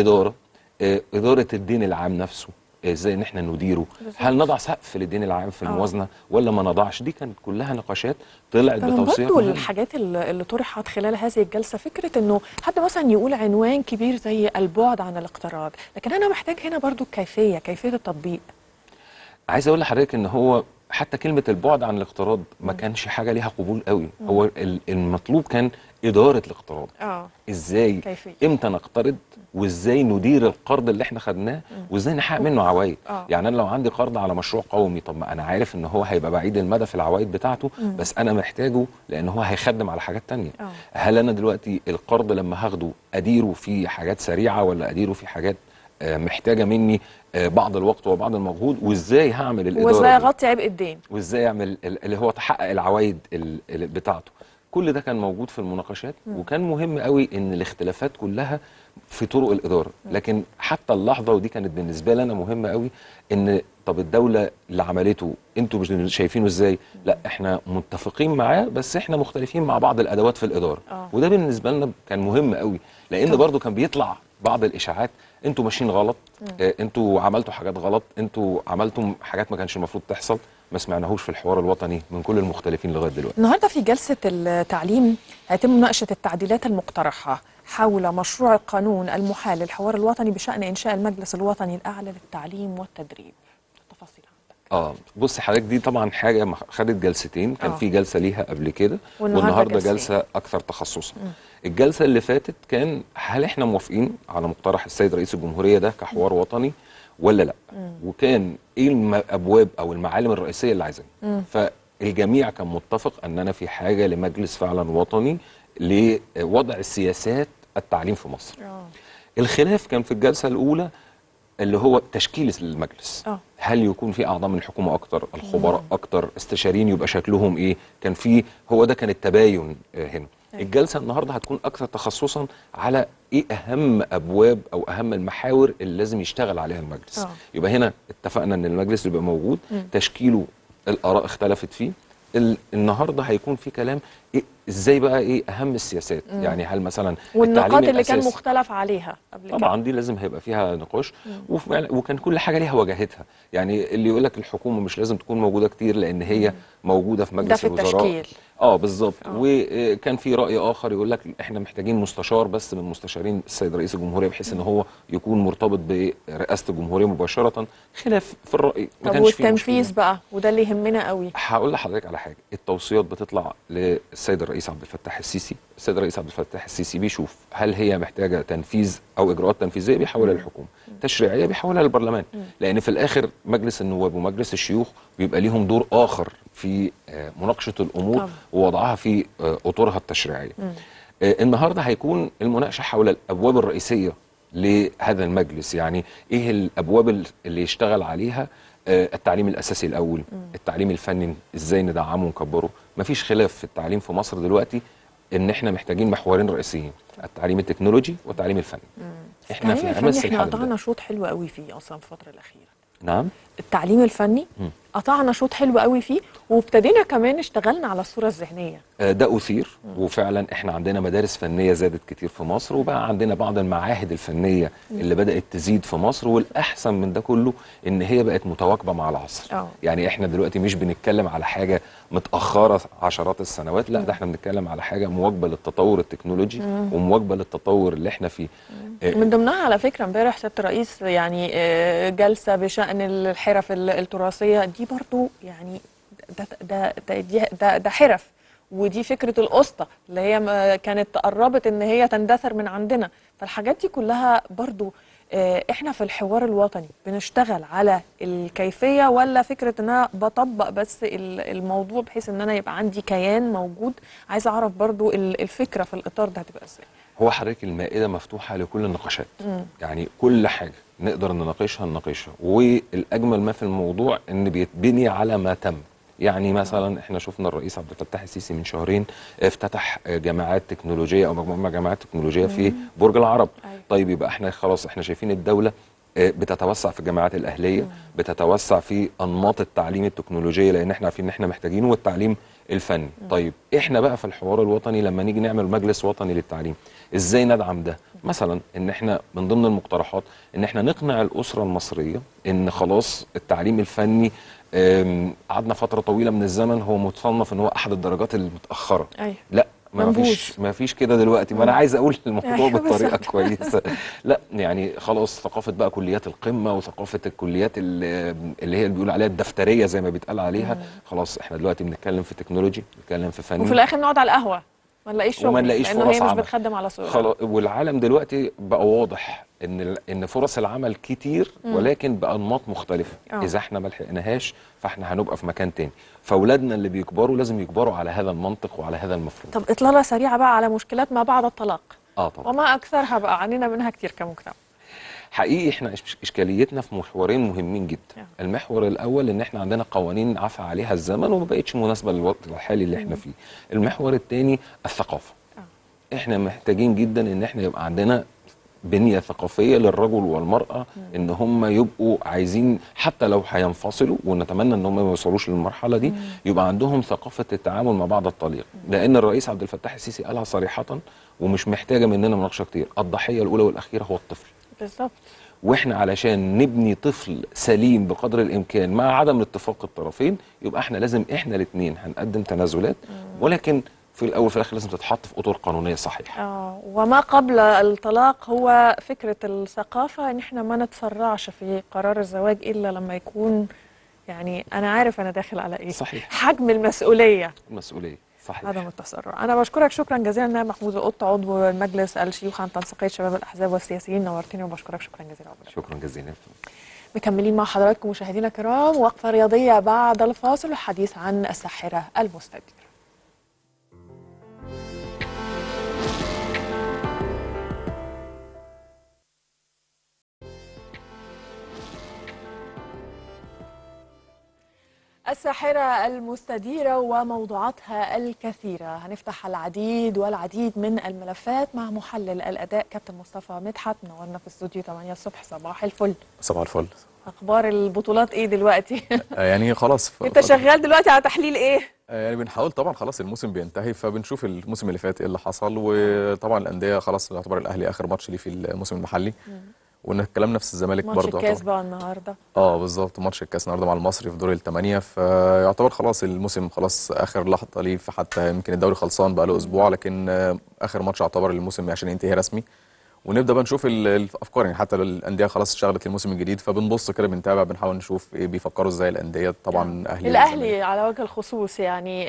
اداره الدين العام نفسه، ازاي ان احنا نديره. هل نضع سقف للدين العام في الموازنه ولا ما نضعش؟ دي كانت كلها نقاشات طلعت بتوصيات. برضه الحاجات اللي طرحت خلال هذه الجلسه، فكره انه حد مثلا يقول عنوان كبير زي البعد عن الاقتراض، لكن انا محتاج هنا برضه كيفيه التطبيق. عايز اقول لحضرتك ان هو حتى كلمة البعد عن الاقتراض ما كانش حاجة ليها قبول قوي. هو المطلوب كان إدارة الاقتراض. ازاي امتى نقترض، وازاي ندير القرض اللي احنا خدناه، وازاي نحقق منه عوائد. يعني انا لو عندي قرض على مشروع قومي، طب ما انا عارف ان هو هيبقى بعيد المدى في العوائد بتاعته، بس انا محتاجه لان هو هيخدم على حاجات تانية. هل انا دلوقتي القرض لما هاخده اديره في حاجات سريعة ولا اديره في حاجات محتاجه مني بعض الوقت وبعض المجهود، وازاي هعمل الاداره، وازاي اغطي عبء الدين، وازاي اعمل اللي هو تحقق العوائد بتاعته. كل ده كان موجود في المناقشات. وكان مهم قوي ان الاختلافات كلها في طرق الاداره. لكن حتى اللحظه، ودي كانت بالنسبه لي انا مهمه قوي، ان طب الدوله اللي عملته انتوا مش شايفينه ازاي؟ لا احنا متفقين معاه، بس احنا مختلفين مع بعض الادوات في الاداره. وده بالنسبه لنا كان مهم قوي، لان برضو كان بيطلع بعض الاشاعات، انتوا ماشيين غلط، انتوا عملتوا حاجات غلط، انتوا عملتم حاجات ما كانش المفروض تحصل. ما سمعناهوش في الحوار الوطني من كل المختلفين لغايه دلوقتي. النهارده في جلسه التعليم هيتم مناقشه التعديلات المقترحه حول مشروع القانون المحال للحوار الوطني بشأن إنشاء المجلس الوطني الأعلى للتعليم والتدريب. التفاصيل عندك. بصي حضرتك، دي طبعا حاجه خدت جلستين، كان في جلسه ليها قبل كده والنهارده جلسه اكثر تخصصا. الجلسه اللي فاتت كان هل احنا موافقين على مقترح السيد رئيس الجمهوريه ده كحوار وطني ولا لا، وكان ايه الابواب او المعالم الرئيسيه اللي عايزينها. فالجميع كان متفق اننا في حاجه لمجلس فعلا وطني لوضع السياسات التعليم في مصر. الخلاف كان في الجلسه الاولى اللي هو تشكيل المجلس. هل يكون في اعضاء من الحكومه اكتر، الخبراء اكتر، استشاريين يبقى شكلهم ايه، كان في هو ده كان التباين هنا. الجلسه النهارده هتكون اكثر تخصصا على ايه اهم ابواب او اهم المحاور اللي لازم يشتغل عليها المجلس. يبقى هنا اتفقنا ان المجلس يبقى موجود، تشكيله الاراء اختلفت فيه. النهارده هيكون في كلام إيه ازاي بقى ايه اهم السياسات، يعني هل مثلا والنقاط اللي كان مختلف عليها قبل كده طبعا دي لازم هيبقى فيها نقاش، وكان كل حاجه ليها وجهتها. يعني اللي يقول لك الحكومه مش لازم تكون موجوده كتير لان هي موجوده في مجلس الوزراء بالظبط. وكان في راي اخر يقول لك احنا محتاجين مستشار بس من مستشارين السيد رئيس الجمهوريه بحيث ان هو يكون مرتبط برئاسه الجمهوريه مباشره. خلاف في الراي ما كانش فيه والتنفيذ بقى، وده اللي يهمنا قوي. هقول لحضرتك على حاجه، التوصيات بتطلع للسيد الرئيس عبد الفتاح السيسي، السيد الرئيس عبد الفتاح السيسي بيشوف هل هي محتاجه تنفيذ او اجراءات تنفيذيه بيحولها للحكومه، تشريعيه بيحولها للبرلمان، لان في الاخر مجلس النواب ومجلس الشيوخ بيبقى ليهم دور اخر في مناقشه الامور ووضعها في اطورها التشريعيه. النهارده هيكون المناقشه حول الابواب الرئيسيه لهذا المجلس، يعني ايه الابواب اللي يشتغل عليها. التعليم الاساسي الاول، التعليم الفني ازاي ندعمه ونكبره. مفيش خلاف في التعليم في مصر دلوقتي ان احنا محتاجين محورين رئيسيين، التعليم التكنولوجي والتعليم الفني. احنا في امس احنا قطعنا شوط حلو قوي فيه اصلا في الفتره الاخيره. نعم، التعليم الفني قطعنا شوط حلو قوي فيه، وابتدينا كمان اشتغلنا على الصوره الذهنيه. ده اثير، وفعلا احنا عندنا مدارس فنيه زادت كتير في مصر، وبقى عندنا بعض المعاهد الفنيه اللي بدات تزيد في مصر. والاحسن من ده كله ان هي بقت متواكبه مع العصر. يعني احنا دلوقتي مش بنتكلم على حاجه متاخره عشرات السنوات، لا ده احنا بنتكلم على حاجه مواكبه للتطور التكنولوجي ومواكبه للتطور اللي احنا فيه. من ضمنها على فكره امبارح سياده الرئيس يعني جلسه بشان الحرف التراثيه دي برضو، يعني ده حرف، ودي فكره القسطه اللي هي كانت قربت ان هي تندثر من عندنا. فالحاجات دي كلها برضو احنا في الحوار الوطني بنشتغل على الكيفيه، ولا فكره ان انا بطبق بس الموضوع بحيث ان انا يبقى عندي كيان موجود. عايزه اعرف برضو الفكره في الاطار ده هتبقى ازاي. هو حضرتك المائده مفتوحه لكل النقاشات، يعني كل حاجه نقدر نناقشها، والاجمل ما في الموضوع ان بيتبني على ما تم. يعني مثلا احنا شفنا الرئيس عبد الفتاح السيسي من شهرين افتتح جامعات تكنولوجيه او مجموعه من جامعات تكنولوجيه في برج العرب. طيب يبقى احنا خلاص احنا شايفين الدوله بتتوسع في الجامعات الاهليه، بتتوسع في انماط التعليم التكنولوجيه لان احنا عارفين ان احنا محتاجينه، والتعليم الفني. طيب احنا بقى في الحوار الوطني لما نيجي نعمل مجلس وطني للتعليم ازاي ندعم ده؟ مثلا ان احنا من ضمن المقترحات ان احنا نقنع الاسره المصريه ان خلاص التعليم الفني قعدنا فتره طويله من الزمن هو متصنف ان هو احد الدرجات المتاخره. لا ما فيش كده دلوقتي. ما انا عايز اقول الموضوع بطريقه كويسه. لا يعني خلاص ثقافه بقى كليات القمه وثقافه الكليات اللي هي بيقولوا عليها الدفتريه زي ما بيتقال عليها. خلاص احنا دلوقتي بنتكلم في تكنولوجي، بنتكلم في فن، وفي الاخر نقعد على القهوه ما نلاقيش شغل، وما نلاقيش لانه فرص هي مش عمل. بتخدم على سوق خلاص. والعالم دلوقتي بقى واضح ان فرص العمل كتير ولكن بانماط مختلفه. اذا احنا ما لحقناهاش فاحنا هنبقى في مكان تاني. فاولادنا اللي بيكبروا لازم يكبروا على هذا المنطق وعلى هذا المفهوم. طب اطلاله سريعه بقى على مشكلات ما بعد الطلاق. طبعا. وما اكثرها بقى عانينا منها كتير كمجتمع. حقيقي احنا اشكاليتنا في محورين مهمين جدا. المحور الاول ان احنا عندنا قوانين عفى عليها الزمن وما بقتش مناسبه للوقت الحالي اللي احنا فيه. المحور الثاني الثقافه. احنا محتاجين جدا ان احنا يبقى عندنا بنيه ثقافيه للرجل والمراه ان هم يبقوا عايزين حتى لو هينفصلوا، ونتمنى ان هم ما يوصلوش للمرحله دي، يبقى عندهم ثقافه التعامل ما بعد الطليق. لان الرئيس عبد الفتاح السيسي قالها صريحه ومش محتاجه مننا مناقشه كتير، الضحيه الاولى والاخيره هو الطفل. بالظبط. واحنا علشان نبني طفل سليم بقدر الامكان مع عدم اتفاق الطرفين، يبقى احنا لازم احنا الاثنين هنقدم تنازلات، ولكن في الاول وفي الاخر لازم تتحط في اطر قانونيه صحيحه. وما قبل الطلاق هو فكره الثقافه ان احنا ما نتسرعش في قرار الزواج الا لما يكون يعني انا عارف انا داخل على ايه. صحيح. حجم المسؤوليه صحيح. عدم التسرع. انا بشكرك شكرا جزيلا محمود القط عضو مجلس الشيوخ عن تنسيقيه شباب الاحزاب والسياسيين، نورتني وبشكرك شكرا جزيلا. شكرا جزيلا. مكملين مع حضراتكم مشاهدينا الكرام، وقفه رياضيه بعد الفاصل والحديث عن الساحره المستديره. الساحرة المستديرة وموضوعاتها الكثيرة. هنفتح العديد والعديد من الملفات مع محلل الأداء كابتن مصطفى مدحت، منورنا في استوديو 8 الصبح. صباح الفل. صباح الفل. أخبار البطولات إيه دلوقتي؟ يعني خلاص أنت شغال دلوقتي على تحليل إيه؟ يعني بنحاول طبعا، خلاص الموسم بينتهي فبنشوف الموسم اللي فات إيه اللي حصل، وطبعا الأندية خلاص يعتبر الأهلي آخر ماتش ليه في الموسم المحلي. وان الكلام نفس الزمالك برضه. ماتش الكاس بقى النهارده. بالظبط، ماتش الكاس النهارده مع المصري في دور الثمانيه، فيعتبر خلاص الموسم خلاص اخر لحظه ليه، فحتى يمكن الدوري خلصان بقى له اسبوع، لكن اخر ماتش يعتبر الموسم عشان ينتهي رسمي. ونبدا بقى نشوف الافكار، يعني حتى الانديه خلاص اشتغلت الموسم الجديد، فبنبص كده بنتابع بنحاول نشوف ايه بيفكروا ازاي الانديه. طبعا الاهلي على وجه الخصوص يعني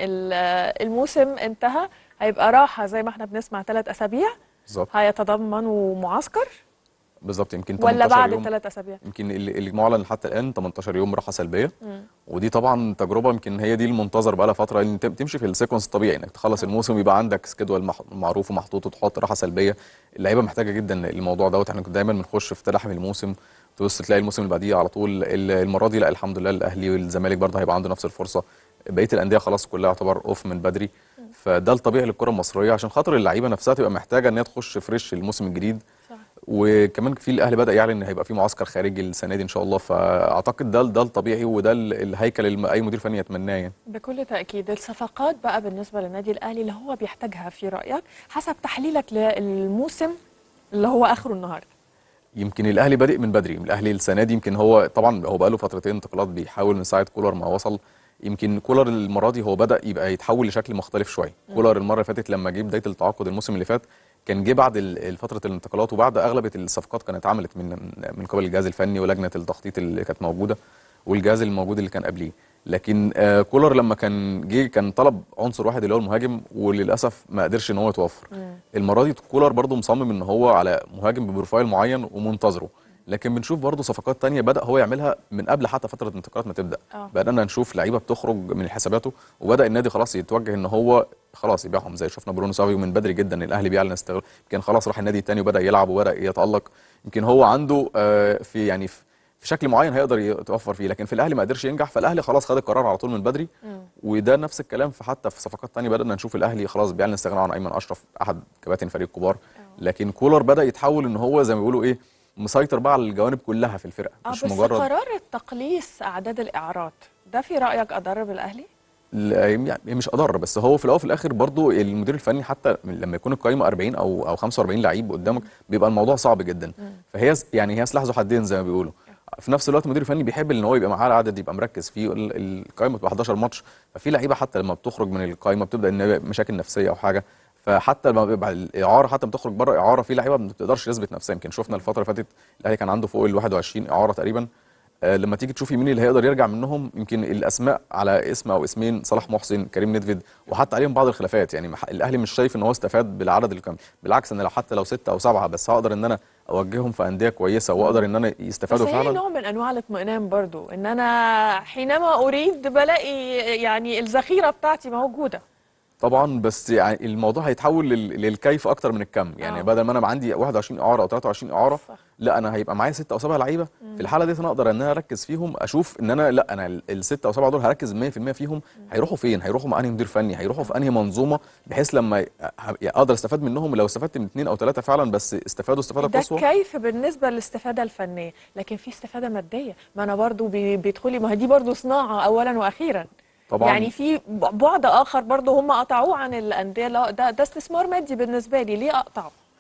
الموسم انتهى، هيبقى راحه زي ما احنا بنسمع 3 أسابيع بالظبط، هيتضمنوا معسكر بالظبط يمكن ولا بعد ال3 أسابيع. يمكن اللي معلن حتى الان 18 يوم راحه سلبيه. ودي طبعا تجربه يمكن هي دي المنتظر بقى لها فتره، ان تمشي في السيكونس الطبيعي، انك تخلص الموسم يبقى عندك سكيدول معروف ومحطوط وتحط راحه سلبيه. اللعيبه محتاجه جدا الموضوع دوت. احنا كنا دايما بنخش في تلاحم الموسم، تبص تلاقي الموسم اللي بعديه على طول. المره دي لا، الحمد لله الاهلي والزمالك برضه هيبقى عنده نفس الفرصه. بقيه الانديه خلاص كلها يعتبر اوف من بدري. فده الطبيعي للكره المصريه، عشان خاطر اللعيبه نفسها تبقى محتاجه ان هي تخش فريش الموسم الجديد. وكمان في الاهلي بدا يعلن ان هيبقى في معسكر خارجي السنه دي ان شاء الله، فاعتقد ده الطبيعي وده الهيكل اللي اي مدير فني يتمناه يعني. بكل تاكيد. الصفقات بقى بالنسبه للنادي الاهلي اللي هو بيحتاجها في رايك حسب تحليلك للموسم اللي هو اخره النهارده. يمكن الاهلي بادئ من بدري، الاهلي السنه دي يمكن هو طبعا هو بقى له فترتين انتقالات بيحاول من ساعه كولر ما وصل. يمكن كولر المره دي هو بدا يبقى يتحول لشكل مختلف شويه. كولر المره اللي فاتت لما جه بدايه التعاقد الموسم اللي فات كان جه بعد فتره الانتقالات وبعد اغلبيه الصفقات كانت اتعملت من قبل الجهاز الفني ولجنه التخطيط اللي كانت موجوده والجهاز الموجود اللي كان قبليه. لكن كولر لما كان جه كان طلب عنصر واحد اللي هو المهاجم، وللاسف ما قدرش ان هو يتوفر. المره دي كولر برضو مصمم ان هو على مهاجم ببروفايل معين ومنتظره. لكن بنشوف برضه صفقات تانية بدأ هو يعملها من قبل حتى فترة الانتقالات ما تبدأ. بدأنا نشوف لعيبة بتخرج من حساباته، وبدأ النادي خلاص يتوجه ان هو خلاص يبيعهم، زي شفنا برونو سافيو من بدري جدا الاهلي بيعلن استغلال. يمكن خلاص راح النادي الثاني وبدأ يلعب وبدأ يتألق. يمكن هو عنده في يعني في شكل معين هيقدر يتوفر فيه، لكن في الاهلي ما قدرش ينجح، فالاهلي خلاص خد القرار على طول من بدري. وده نفس الكلام حتى في صفقات تانية بدأنا نشوف الاهلي خلاص بيعلن استغناء عن ايمن اشرف احد كباتن فريق كبار. لكن كولر بدأ يتحول ان هو زي ما بيقولوا ايه مسيطر بقى على الجوانب كلها في الفرقه، مش بس مجرد قرار التقليص اعداد الاعارات ده في رايك اضر بالاهلي؟ يعني مش اضر، بس هو في الاول وفي الاخر برضو المدير الفني حتى لما يكون القائمه 40 او 45 لعيب قدامك بيبقى الموضوع صعب جدا. فهي يعني هي سلاح ذو حدين زي ما بيقولوا. في نفس الوقت المدير الفني بيحب ان هو يبقى معاه العدد يبقى مركز فيه. القائمه بتبقى 11 ماتش، ففي لعيبه حتى لما بتخرج من القائمه بتبدا ان مشاكل نفسيه او حاجه، فحتى لما بيبقى الاعاره حتى بتخرج بره اعاره في لعيبه ما بتقدرش تثبت نفسها. يمكن شفنا الفتره اللي فاتت الاهلي كان عنده فوق ال 21 اعاره تقريبا. لما تيجي تشوفي مين اللي هيقدر يرجع منهم، يمكن الاسماء على اسم او اسمين صلاح محسن، كريم ندفيد، وحتى عليهم بعض الخلافات. يعني الاهلي مش شايف ان هو استفاد بالعدد اللي كان، بالعكس ان لو 6 أو 7 بس هقدر ان انا اوجههم في انديه كويسه واقدر ان انا يستفادوا بس فعلا. بس نوع من انواع الاطمئنان برضو ان انا حينما اريد بلاقي يعني الذخيره بتاعتي موجوده. طبعا بس يعني الموضوع هيتحول للكيف اكتر من الكم. يعني بدل ما انا عندي 21 اعاره او 23 اعاره، لا انا هيبقى معايا 6 أو 7 لعيبه. في الحاله دي انا اقدر ان انا اركز فيهم، اشوف ان انا لا انا ال6 أو 7 دول هركز 100% فيهم. هيروحوا فين؟ هيروحوا مع انهي مدير فني؟ هيروحوا في انهي منظومه؟ بحيث لما اقدر استفاد منهم. لو استفدت من 2 أو 3 فعلا بس استفادوا استفاده قصوى، ده كيف بالنسبه للاستفاده الفنيه. لكن في استفاده ماديه، ما انا برضو بيدخلي، ما هي دي برضو صناعه اولا واخيرا. طبعا يعني في بعد اخر برضه هم قطعوه عن الانديه. ده استثمار مادي بالنسبه لي، ليه اقطعه؟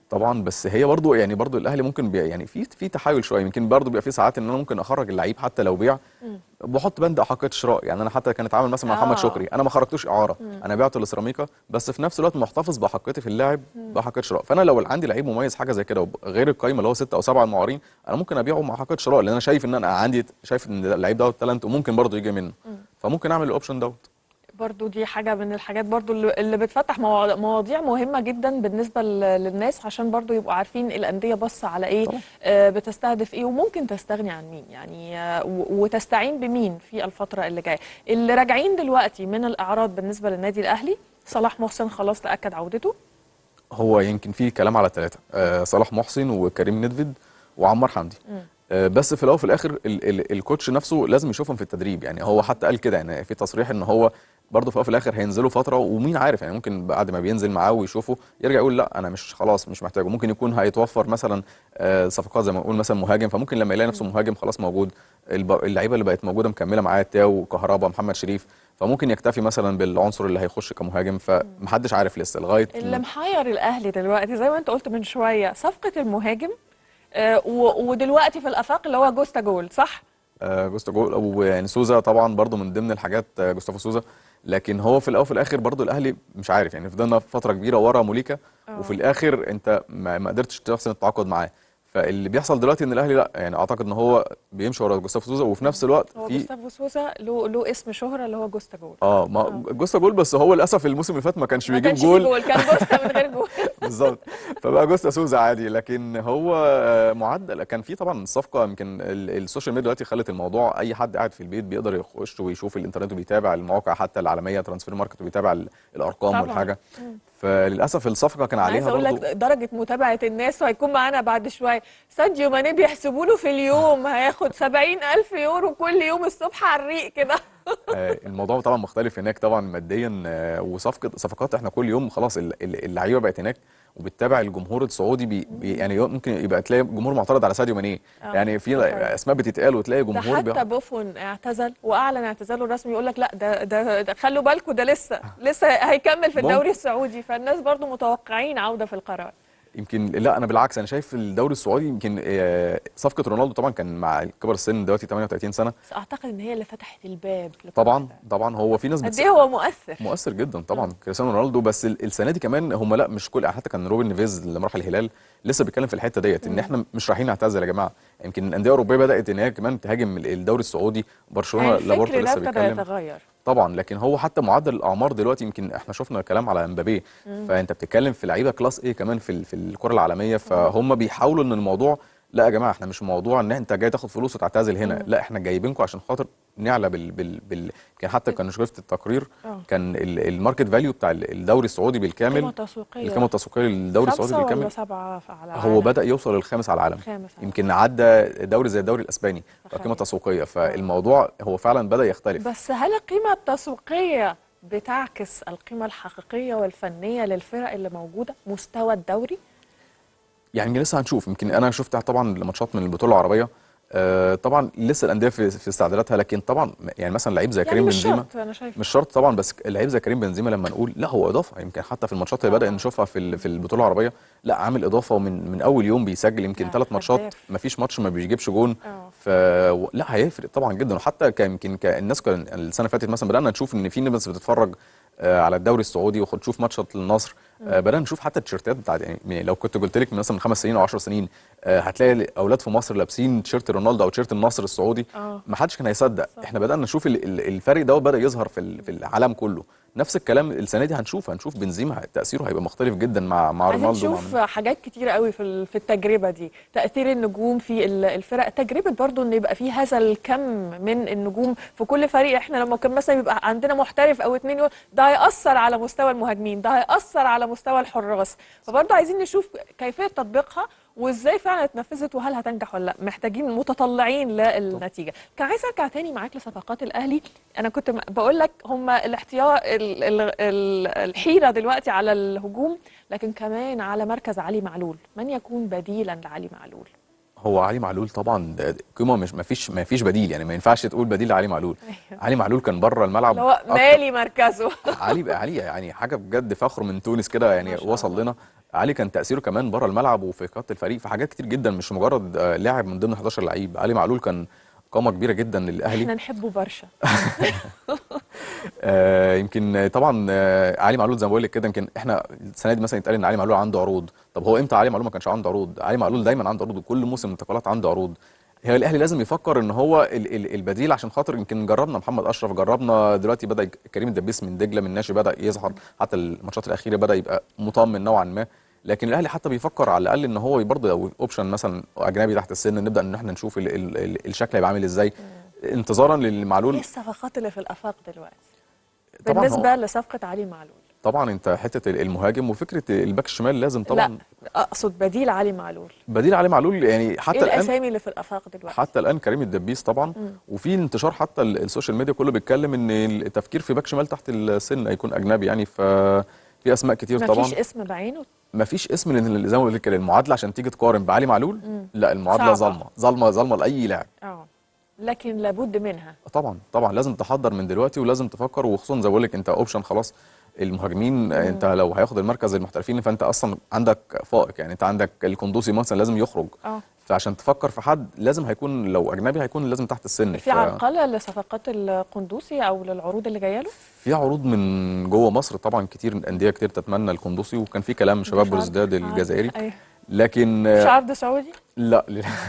طبعا، بس هي برضو يعني برضو الاهلي ممكن يعني في تحايل شويه، يمكن برضو بيبقى في ساعات ان انا ممكن اخرج اللعيب حتى لو بيع، بحط بند احقيه شراء. يعني انا حتى كان اتعامل مثلا مع محمد شكري، انا ما خرجتوش اعاره، انا بعته لسيراميكا، بس في نفس الوقت محتفظ باحقيتي في اللاعب باحقيه شراء. فانا لو عندي لعيب مميز حاجه زي كده غير القايمه اللي هو 6 أو 7 المعارين، انا ممكن ابيعه مع احقيه شراء، لان انا شايف ان انا عندي شايف ان اللعيب ده تالنت وممكن برضو يجي منه، فممكن اعمل الاوبشن دوت. برضو دي حاجة من الحاجات برضو اللي بتفتح مواضيع مهمة جدا بالنسبة للناس، عشان برضو يبقوا عارفين الأندية بص على ايه، بتستهدف ايه، وممكن تستغني عن مين يعني، وتستعين بمين في الفترة اللي جاية. اللي راجعين دلوقتي من الإعراض بالنسبة للنادي الأهلي، صلاح محسن خلاص تأكد عودته. هو يمكن في كلام على 3، صلاح محسن وكريم ندفد وعمار حمدي. بس في الاول وفي الاخر الكوتش نفسه لازم يشوفهم في التدريب. يعني هو حتى قال كده، يعني في تصريح ان هو برضه في الاول وفي الاخر هينزلوا فتره، ومين عارف يعني ممكن بعد ما بينزل معاه ويشوفه يرجع يقول لا انا مش خلاص مش محتاجه. ممكن يكون هيتوفر مثلا صفقات زي ما نقول مثلا مهاجم، فممكن لما يلاقي نفسه مهاجم خلاص موجود، اللعيبه اللي بقت موجوده مكمله معاه، تاو، كهربا، محمد شريف، فممكن يكتفي مثلا بالعنصر اللي هيخش كمهاجم. فمحدش عارف لسه لغايه اللي محير الاهلي دلوقتي زي ما انت قلت من شويه صفقه المهاجم، ودلوقتي في الافاق اللي هو جوستا جول، صح؟ جوستا جول، ويعني سوزا طبعا برضو من ضمن الحاجات، جوستافو سوزا. لكن هو في الاول وفي الاخر برضو الاهلي مش عارف، يعني فضلنا فتره كبيره ورا موليكا، وفي الاخر انت ما قدرتش تحسن التعاقد معاه. فاللي بيحصل دلوقتي ان الاهلي لا، يعني اعتقد ان هو بيمشي ورا جوستافو سوزا، وفي نفس الوقت هو جوستافو سوزا له اسم شهره اللي هو جوستا جول. ما جوستا جول، بس هو للاسف الموسم اللي فات ما كانش بيجيب جول، كان جوستا من غير جول بالظبط. فبقى جوستا سوزا عادي. لكن هو معدل كان في طبعا الصفقه، يمكن السوشيال ميديا دلوقتي خلت الموضوع اي حد قاعد في البيت بيقدر يخش ويشوف الانترنت وبيتابع المواقع حتى العالميه، ترانسفير ماركت، وبيتابع الارقام طبعا والحاجه. فللاسف الصفقه كان عليها برضه. عايز اقول لك درجه متابعه الناس، وهيكون معانا بعد شويه ساديو ماني بيحسبوا له في اليوم هياخد 70,000 يورو كل يوم الصبح على الريق كده. الموضوع طبعا مختلف هناك طبعا ماديا، صفقات احنا كل يوم خلاص اللعيبه بقت هناك وبتتابع الجمهور السعودي يعني ممكن يبقى تلاقي جمهور معترض على ساديو ماني، يعني في اسماء بتتقال وتلاقي جمهور ده حتى بوفون اعتزل واعلن اعتزاله الرسمي، يقول لك لا ده خلوا بالكم ده لسه هيكمل في الدوري السعودي. فالناس برضو متوقعين عوده في القرار. يمكن لا، انا بالعكس انا شايف الدوري السعودي يمكن صفقه رونالدو طبعا كان مع كبر السن دلوقتي 38 سنه، بس اعتقد ان هي اللي فتحت الباب طبعا هو في ناس قد ايه هو مؤثر جدا طبعا كريستيانو رونالدو. بس السنه دي كمان هم لا مش كل، حتى كان روبن نيفيز لما راح الهلال لسه بيتكلم في الحته ديت ان احنا مش رايحين نعتزل يا جماعه. يمكن الانديه الاوروبيه بدات ان هي كمان تهاجم الدوري السعودي، برشلونه لابورتا لسه بيتكلم طبعا. لكن هو حتى معدل الاعمار دلوقتي يمكن احنا شفنا كلام على امبابي، فانت بتتكلم في لعيبه كلاس ايه كمان في الكره العالميه. فهم بيحاولوا ان الموضوع لا يا جماعه احنا مش موضوع ان انت جاي تاخد فلوس وتعتزل هنا، لا احنا جايبينكم عشان خاطر نعلى كان حتى كان شفت التقرير كان الماركت فاليو بتاع الدوري السعودي بالكامل، القيمه التسويقيه للدوري السعودي بالكامل هو بدا يوصل للخامس على العالم. يمكن عدى دوري زي الدوري الاسباني القيمه التسويقيه. فالموضوع هو فعلا بدا يختلف. بس هل القيمه التسويقيه بتعكس القيمه الحقيقيه والفنيه للفرق اللي موجوده مستوى الدوري؟ يعني لسه هنشوف. يمكن انا شفت طبعا ماتشات من البطوله العربيه، طبعا لسه الانديه في استعداداتها. لكن طبعا يعني مثلا لعيب زي كريم بنزيما مش شرط طبعا، بس لعيب زي كريم بنزيما لما نقول لا هو اضافه. يمكن حتى في الماتشات اللي بدأ نشوفها في البطوله العربيه لا عامل اضافه، ومن اول يوم بيسجل يمكن 3 ماتشات ما فيش ماتش ما بيجيبش جون. فلا هيفرق طبعا جدا. وحتى يمكن الناس كان السنه اللي فاتت مثلا بدأنا نشوف ان في ناس بتتفرج على الدوري السعودي وتشوف ماتشات للنصر، بدأنا نشوف حتى التيشيرتات بتاعت، يعني لو كنت قلت لك مثلا من 5 سنين او 10 سنين هتلاقي اولاد في مصر لابسين تيشيرت رونالدو او تيشيرت النصر السعودي، ما حدش كان هيصدق. احنا بدأنا نشوف الفرق ده بدأ يظهر في العالم كله. نفس الكلام السنه دي هنشوف بنزيما تاثيره هيبقى مختلف جدا مع رونالدو. هنشوف حاجات كتيره قوي في التجربه دي، تاثير النجوم في الفرق، تجربه برضو ان يبقى في هذا الكم من النجوم في كل فريق. احنا لما كان مثلا يبقى عندنا محترف او 2 ده هيأثر على مستوى المهاجمين، ده هيأثر على مستوى الحراس. فبرضو عايزين نشوف كيفيه تطبيقها وازاي فعلا اتنفذت وهل هتنجح ولا لا. محتاجين متطلعين للنتيجه. كان عايز ارجع تاني معاك لصفقات الاهلي. انا كنت بقول لك هم الاحتياط الحيره دلوقتي على الهجوم، لكن كمان على مركز علي معلول. من يكون بديلا لعلي معلول؟ هو علي معلول طبعا قيمه مش ما فيش بديل، يعني ما ينفعش تقول بديل لعلي معلول. علي معلول كان بره الملعب هو مالي مركزه علي يعني حاجه بجد فخر من تونس كده، يعني وصل لنا علي كان تاثيره كمان بره الملعب وفي قياده الفريق في حاجات كتير جدا، مش مجرد لاعب من ضمن 11 لعيب. علي معلول كان قامه كبيره جدا للاهلي. احنا نحبه برشا. يمكن طبعا علي معلول زي ما بقول لك كده، يمكن احنا السنه دي مثلا يتقال ان علي معلول عنده عروض. طب هو امتى علي معلول ما كانش عنده عروض؟ علي معلول دايما عنده عروض، وكل موسم انتقالات عنده عروض. هي الاهلي لازم يفكر ان هو البديل، عشان خاطر يمكن جربنا محمد اشرف، جربنا دلوقتي بدا كريم الدبيس من دجله من ناشئ بدا يظهر، حتى الماتشات الاخيره بدا يبقى مطمن نوعا ما. لكن الاهلي حتى بيفكر على الاقل ان هو برضه لو اوبشن مثلا اجنبي تحت السن، نبدا ان احنا نشوف الشكل هيبقى عامل ازاي انتظارا للمعلول. ايه الصفقات اللي في الافاق دلوقتي بالنسبه لصفقه علي معلول؟ طبعا انت حته المهاجم وفكره الباك الشمال لازم طبعا. لا اقصد بديل علي معلول. بديل علي معلول يعني حتى ايه الان الاسامي اللي في الافاق دلوقتي؟ حتى الان كريم الدبيس طبعا. وفي انتشار حتى السوشيال ميديا كله بيتكلم ان التفكير في باك شمال تحت السن هيكون اجنبي يعني. ففي اسماء كتير طبعا. مفيش اسم بعينه؟ مفيش اسم، لان زي ما قلت لك المعادله عشان تيجي تقارن بعلي معلول لا المعادله ظالمه لاي لاعب. لكن لابد منها. طبعا لازم تحضر من دلوقتي ولازم تفكر، وخصوصا زي ما بقول لك انت اوبشن خلاص المهاجمين. انت لو هياخد المركز المحترفين فانت اصلا عندك فائق، يعني انت عندك القندوسي مثلا لازم يخرج. فعشان تفكر في حد لازم هيكون لو اجنبي هيكون لازم تحت السن. في عرقله لصفقات القندوسي او للعروض اللي جايه له؟ في عروض من جوه مصر طبعا كتير، انديه كتير تتمنى القندوسي، وكان في كلام شباب بلوزداد الجزائري. لكن مش عرض سعودي؟ لا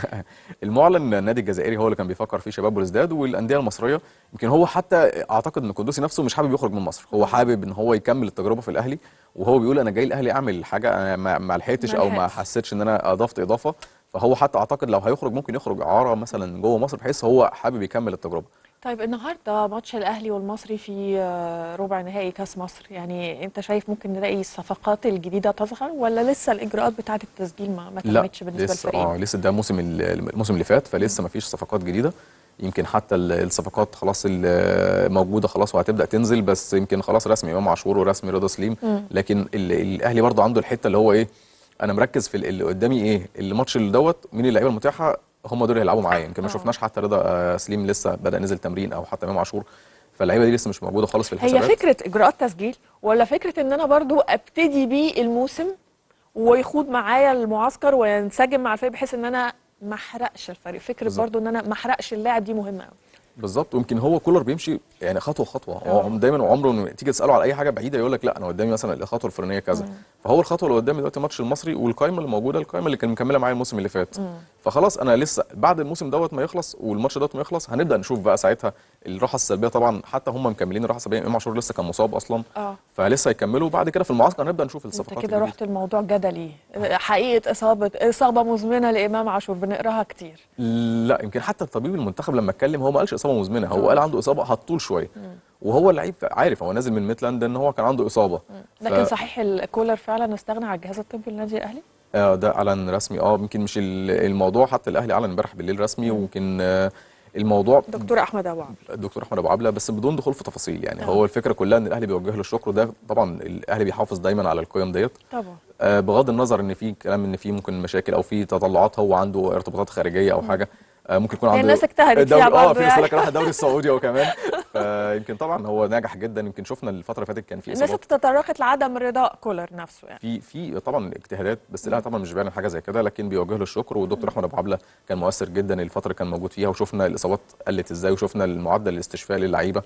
المعلن النادي الجزائري هو اللي كان بيفكر فيه شباب بلوزداد والانديه المصريه. يمكن هو حتى اعتقد ان القندوسي نفسه مش حابب يخرج من مصر، هو حابب ان هو يكمل التجربه في الاهلي، وهو بيقول انا جاي الاهلي اعمل حاجه انا ما لحقتش او ما حسيتش ان انا اضفت اضافه. فهو حتى اعتقد لو هيخرج ممكن يخرج اعاره مثلا جوه مصر بحيث هو حابب يكمل التجربه. طيب النهارده ماتش الاهلي والمصري في ربع نهائي كاس مصر، يعني انت شايف ممكن نلاقي الصفقات الجديده تظهر ولا لسه الاجراءات بتاعه التسجيل ما تمتش بالنسبه للفريق؟ لسه ده الموسم اللي فات، فلسه ما فيش صفقات جديده. يمكن حتى الصفقات خلاص موجوده خلاص وهتبدا تنزل، بس يمكن خلاص رسمي امام عاشور ورسمي رضا سليم. لكن الاهلي برضه عنده الحته اللي هو ايه، انا مركز في اللي قدامي ايه، الماتش اللي دوت مين اللعيبه المتاحه هم دول اللي هيلعبوا معايا. يمكن ما شفناش حتى رضا سليم لسه بدا نزل تمرين او حتى امام عاشور، فاللعيبه دي لسه مش موجوده خالص في الحسابات. هي فكره اجراءات تسجيل ولا فكره ان انا برضو ابتدي بيه الموسم ويخوض معايا المعسكر وينسجم مع الفريق بحيث ان انا ما احرقش الفريق؟ فكره بالزبط. برضو ان انا ما احرقش اللاعب دي مهمه قوي. بالظبط. ويمكن هو كولر بيمشي يعني خطوه خطوه. هو دايما عمره تيجي تساله على اي حاجه بعيده يقول لك لا انا قدامي مثلا الخطوه الفلانيه كذا. فهو الخطوه اللي قدامي دلوقتي ماتش المصري والقائمه اللي موجوده القائمه اللي كان مكمله معايا الموسم اللي فات. فخلاص انا لسه بعد الموسم دوت ما يخلص والماتش دوت ما يخلص هنبدا نشوف بقى ساعتها الراحه السلبيه. طبعا حتى هم مكملين الراحه السلبيه، امام عاشور لسه كان مصاب اصلا فلسه هيكملوا. بعد كده في المعسكر هنبدا نشوف الصفقات. انت كده رحت الموضوع جدلي، حقيقه اصابه مزمنه لامام عاشور بنقراها كتير. لا يمكن حتى الطبيب المنتخب لما اتكلم هو ما قالش اصابه مزمنه، هو قال عنده اصابه هتطول شويه. وهو اللعيب عارف هو نازل من ميتلاند ان هو كان عنده اصابه. لكن صحيح الكولر فعلا استغنى عن الجهاز الطبي للنادي الاهلي؟ ده اعلن رسمي. يمكن مش الموضوع حتى الاهلي اعلن امبارح بالليل رسمي. ويمكن الموضوع دكتور احمد ابو عبله بس بدون دخول في تفاصيل يعني. هو الفكره كلها ان الاهلي بيوجه له الشكر، وده طبعا الاهلي بيحافظ دايما على القيم ديت طبعا. بغض النظر ان في كلام ان في ممكن مشاكل او في تطلعات هو عنده ارتباطات خارجيه او حاجه ممكن يكون عنده الناس اجتهدت فيها برضه في رساله راح الدوري السعودي وكمان. فيمكن طبعا هو ناجح جدا. يمكن شفنا الفتره اللي فاتت كان في الناس تطرقت لعدم رضاء كولر نفسه يعني. في طبعا اجتهادات بس لا طبعا مش بيعمل حاجه زي كده، لكن بيوجه له الشكر. والدكتور احمد ابو عبله كان مؤثر جدا الفتره اللي كان موجود فيها، وشفنا الاصابات قلت ازاي وشفنا المعدل الاستشفاء للعيبه.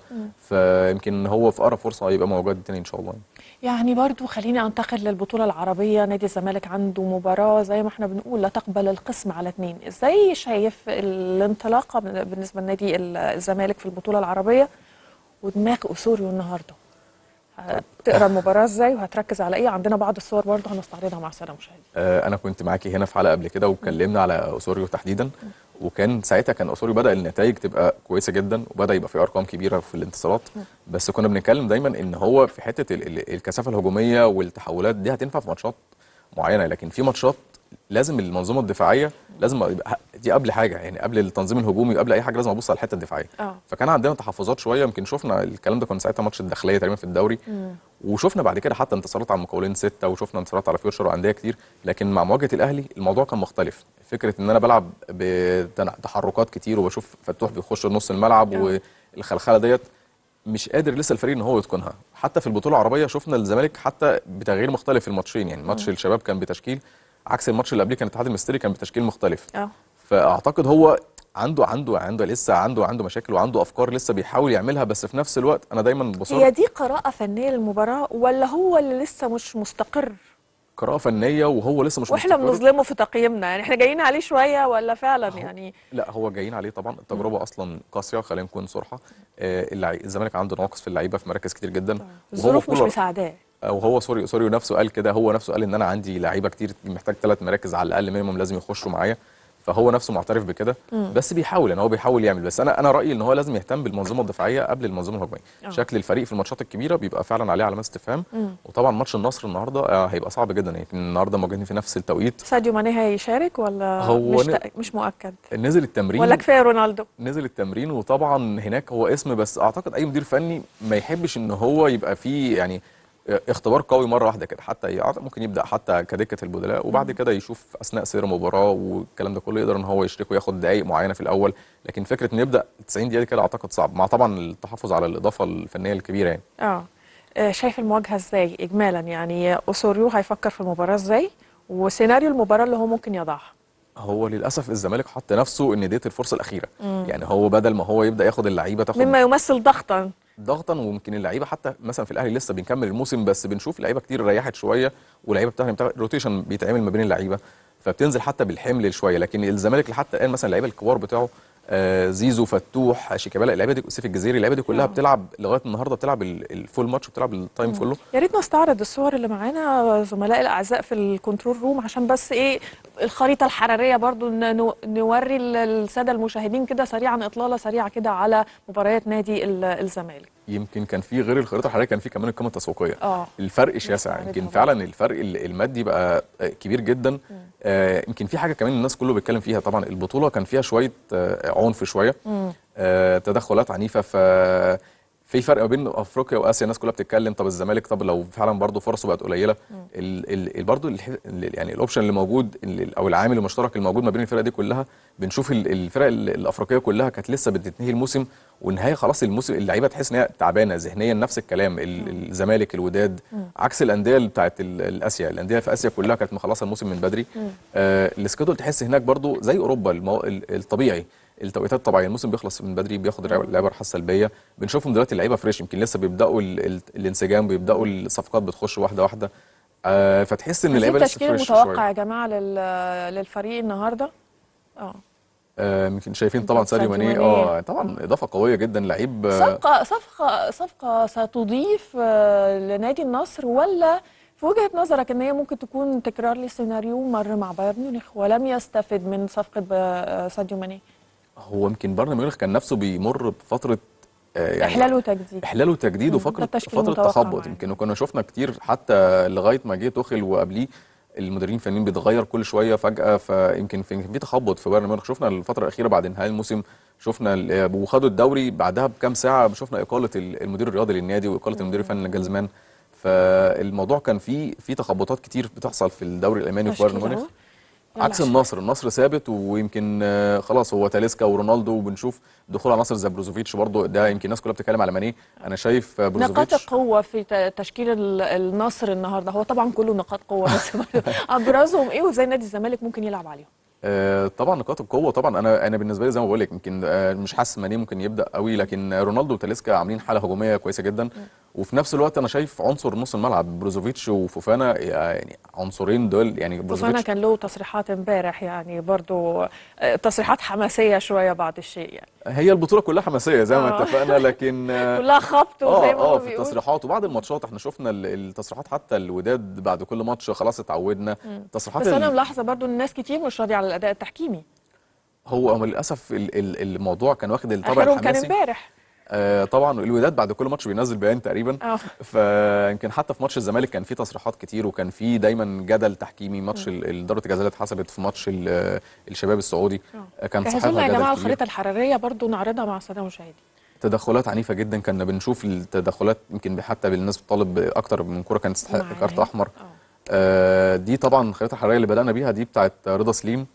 فيمكن هو في اقرب فرصه هيبقى موجود تاني ان شاء الله. يعني برضو خليني انتقل للبطوله العربيه. نادي الزمالك عنده مباراه زي ما احنا بنقول لا تقبل القسم على 2. ازاي شايف الانطلاقه بالنسبه لنادي الزمالك في البطوله العربيه ودماغ اسوريو النهارده؟ هتقرا المباراه ازاي وهتركز على ايه؟ عندنا بعض الصور برضه هنستعرضها مع الساده المشاهدين. انا كنت معاكي هنا في حلقه قبل كده واتكلمنا على اسوريو تحديدا، وكان ساعتها كان اسوريو بدا النتائج تبقى كويسه جدا وبدا يبقى في ارقام كبيره في الانتصارات. بس كنا بنتكلم دايما ان هو في حته الكثافه الهجوميه والتحولات دي هتنفع في ماتشات معينه، لكن في ماتشات لازم المنظومه الدفاعيه لازم يبقى دي قبل حاجه، يعني قبل التنظيم الهجومي قبل اي حاجه لازم ابص على الحته الدفاعيه. فكان عندنا تحفظات شويه. يمكن شفنا الكلام ده كان ساعتها ماتش الداخليه تقريبا في الدوري. وشفنا بعد كده حتى انتصارات على المقاولين 6 وشفنا انتصارات على فيوتشر وانديه كتير. لكن مع مواجهه الاهلي الموضوع كان مختلف. فكره ان انا بلعب بتحركات كتير وبشوف فتوح بيخش نص الملعب والخلخله ديت مش قادر لسه الفريق ان هو يتقنها. حتى في البطوله العربيه شفنا الزمالك حتى بتغيير مختلف في الماتشين، يعني ماتش الشباب كان بتشكيل عكس الماتش اللي قبليه كان الاتحاد المستري كان بتشكيل مختلف. فاعتقد هو عنده لسه عنده مشاكل وعنده افكار لسه بيحاول يعملها، بس في نفس الوقت انا دايما بصر. هي دي قراءه فنيه للمباراه ولا هو اللي لسه مش مستقر؟ قراءه فنيه وهو لسه مش واحنا مستقر. بنظلمه في تقييمنا، يعني احنا جايين عليه شويه ولا فعلا يعني؟ لا هو جايين عليه طبعا، التجربه اصلا قاسيه، خلينا نكون صراحه. الزمالك عنده نواقص في اللعيبه في مراكز كتير جدا، الظروف مش مساعداه. وهو سوري نفسه قال كده، هو نفسه قال ان انا عندي لعيبه كتير محتاج 3 مراكز على الاقل مينيموم لازم يخشوا معايا، فهو نفسه معترف بكده. بس بيحاول، يعني هو بيحاول يعمل، بس انا رايي ان هو لازم يهتم بالمنظومه الدفاعيه قبل المنظومه الهجوميه. شكل الفريق في الماتشات الكبيره بيبقى فعلا عليه علامات استفهام. وطبعا ماتش النصر النهارده هيبقى صعب جدا، يعني النهارده موجودين في نفس التوقيت. ساديو ماني هيشارك ولا هو مش مؤكد؟ نزل التمرين ولا كفايه رونالدو؟ نزل التمرين، وطبعا هناك هو اسم، بس اعتقد اي مدير فني ما يحبش ان هو يبقى فيه يعني اختبار قوي مره واحده كده، حتى ممكن يبدا حتى كدكه البدلاء وبعد كده يشوف اثناء سير المباراه والكلام ده كله يقدر ان هو يشرك وياخد دقائق معينه في الاول، لكن فكره ان يبدا 90 دقيقه كده اعتقد صعب، مع طبعا التحفظ على الاضافه الفنيه الكبيره يعني. شايف المواجهه ازاي اجمالا؟ يعني اوسوريو هيفكر في المباراه ازاي وسيناريو المباراه اللي هو ممكن يضعها؟ هو للاسف الزمالك حط نفسه ان ديت الفرصه الاخيره. يعني هو بدل ما هو يبدا ياخد اللعيبه تاخد مما يمثل ضغطا، وممكن اللعيبه حتى مثلا في الاهلي لسه بنكمل الموسم، بس بنشوف لعيبه كتير ريحت شويه ولعيبه بتاع روتيشن بيتعمل ما بين اللعيبه، فبتنزل حتى بالحمل شويه. لكن الزمالك حتى الان مثلا اللعيبه الكبار بتاعه زيزو، فتوح، شيكابالا، اللعيبه دي، سيف الجزيري، اللعيبه دي كلها بتلعب لغايه النهارده، بتلعب الفول ماتش وبتلعب التايم كله. يا ريت نستعرض الصور اللي معانا زملاء الاعزاء في الكنترول روم عشان بس الخريطه الحراريه برضو نوري الساده المشاهدين كده سريعا اطلاله سريعه كده على مباريات نادي الزمالك. يمكن كان في غير الخريطه الحراريه كان في كمان القيمه التسويقيه. الفرق شاسع، يمكن فعلا الفرق المادي بقى كبير جدا. يمكن في حاجه كمان الناس كله بيتكلم فيها، طبعا البطوله كان فيها شويه عنف شويه، تدخلات عنيفه، في فرق ما بين افريقيا واسيا. الناس كلها بتتكلم طب الزمالك طب لو فعلا برضه فرصه بقت قليله، برضه يعني الاوبشن اللي موجود او العامل المشترك الموجود ما بين الفرق دي كلها، بنشوف الفرق الافريقيه كلها كانت لسه بتنهي الموسم، والنهايه خلاص الموسم اللعيبه تحس ان هي تعبانه ذهنيا. نفس الكلام الزمالك، الوداد، عكس الانديه بتاعت الاسيا، الانديه في اسيا كلها كانت مخلصه الموسم من بدري. السكيدول تحس هناك برضه زي اوروبا الطبيعي، التوقيتات الطبيعيه، الموسم بيخلص من بدري، بياخد اللعيبه راحه سلبيه. بنشوفهم دلوقتي اللعيبه فريش، يمكن لسه بيبداوا الانسجام، بيبداوا الصفقات بتخش واحده واحده، فتحس ان اللعيبه لسه فريش شويه. التشكيل المتوقع يا جماعه للفريق النهارده؟ يمكن شايفين طبعا ساديو ماني، طبعا اضافه قويه جدا، لعيب صفقه ستضيف لنادي النصر، ولا في وجهه نظرك ان هي ممكن تكون تكرار لسيناريو مر مع بايرن ميونخ ولم يستفد من صفقه ساديو ماني؟ هو يمكن بايرن ميونخ كان نفسه بيمر بفتره يعني احلال وتجديد وفتره تخبط. يمكن كنا شفنا كتير حتى لغايه ما جه توخيل وقبليه المدربين الفنيين بيتغير كل شويه فجاه، فيمكن في تخبط في بايرن ميونخ. شفنا الفتره الاخيره بعد انتهاء الموسم، شفنا وخدوا الدوري بعدها بكام ساعه، شفنا اقاله المدير الرياضي للنادي واقاله المدير الفني ناجلزمان. فالموضوع كان في تخبطات كتير بتحصل في الدوري الالماني في بايرن ميونخ، عكس النصر ثابت، ويمكن خلاص هو تاليسكا ورونالدو، وبنشوف دخول عناصر زي بروزوفيتش برضه، ده يمكن الناس كلها بتتكلم على ماني. انا شايف بروزوفيتش نقاط القوه في تشكيل النصر النهارده، هو طبعا كله نقاط قوه بس ابرزهم ايه وازاي نادي الزمالك ممكن يلعب عليهم؟ طبعا نقاط القوه، طبعا انا بالنسبه لي زي ما بقول لك يمكن مش حاسس ماني ممكن يبدا قوي، لكن رونالدو وتاليسكا عاملين حاله هجوميه كويسه جدا. وفي نفس الوقت انا شايف عنصر نص الملعب بروزوفيتش وفوفانا، يعني عنصرين دول. يعني فوفانا كان له تصريحات امبارح، يعني برضو تصريحات حماسيه شويه بعض الشيء، يعني هي البطوله كلها حماسيه زي ما اتفقنا، لكن كلها خبط وزي ما هو في التصريحات وبعد الماتشات احنا شفنا التصريحات، حتى الوداد بعد كل ماتش خلاص اتعودنا تصريحات. بس انا ملاحظه برضو الناس كتير مش راضيه على الاداء التحكيمي. هو للاسف الموضوع كان واخد الطابع الحماسي. كان امبارح طبعا الوداد بعد كل ماتش بينزل بيان تقريبا. فيمكن حتى في ماتش الزمالك كان في تصريحات كتير، وكان في دايما جدل تحكيمي. ماتش ضربه الجزاء اللي اتحسبت في ماتش الشباب السعودي كان صحيح يا جماعه الخريطه الحراريه برضو نعرضها مع الساده المشاهدين. تدخلات عنيفه جدا، كنا بنشوف التدخلات، يمكن حتى بالناس بتطالب اكتر من كوره كانت تستحق كارت احمر. دي طبعا الخريطه الحراريه اللي بدانا بيها دي بتاعت رضا سليم.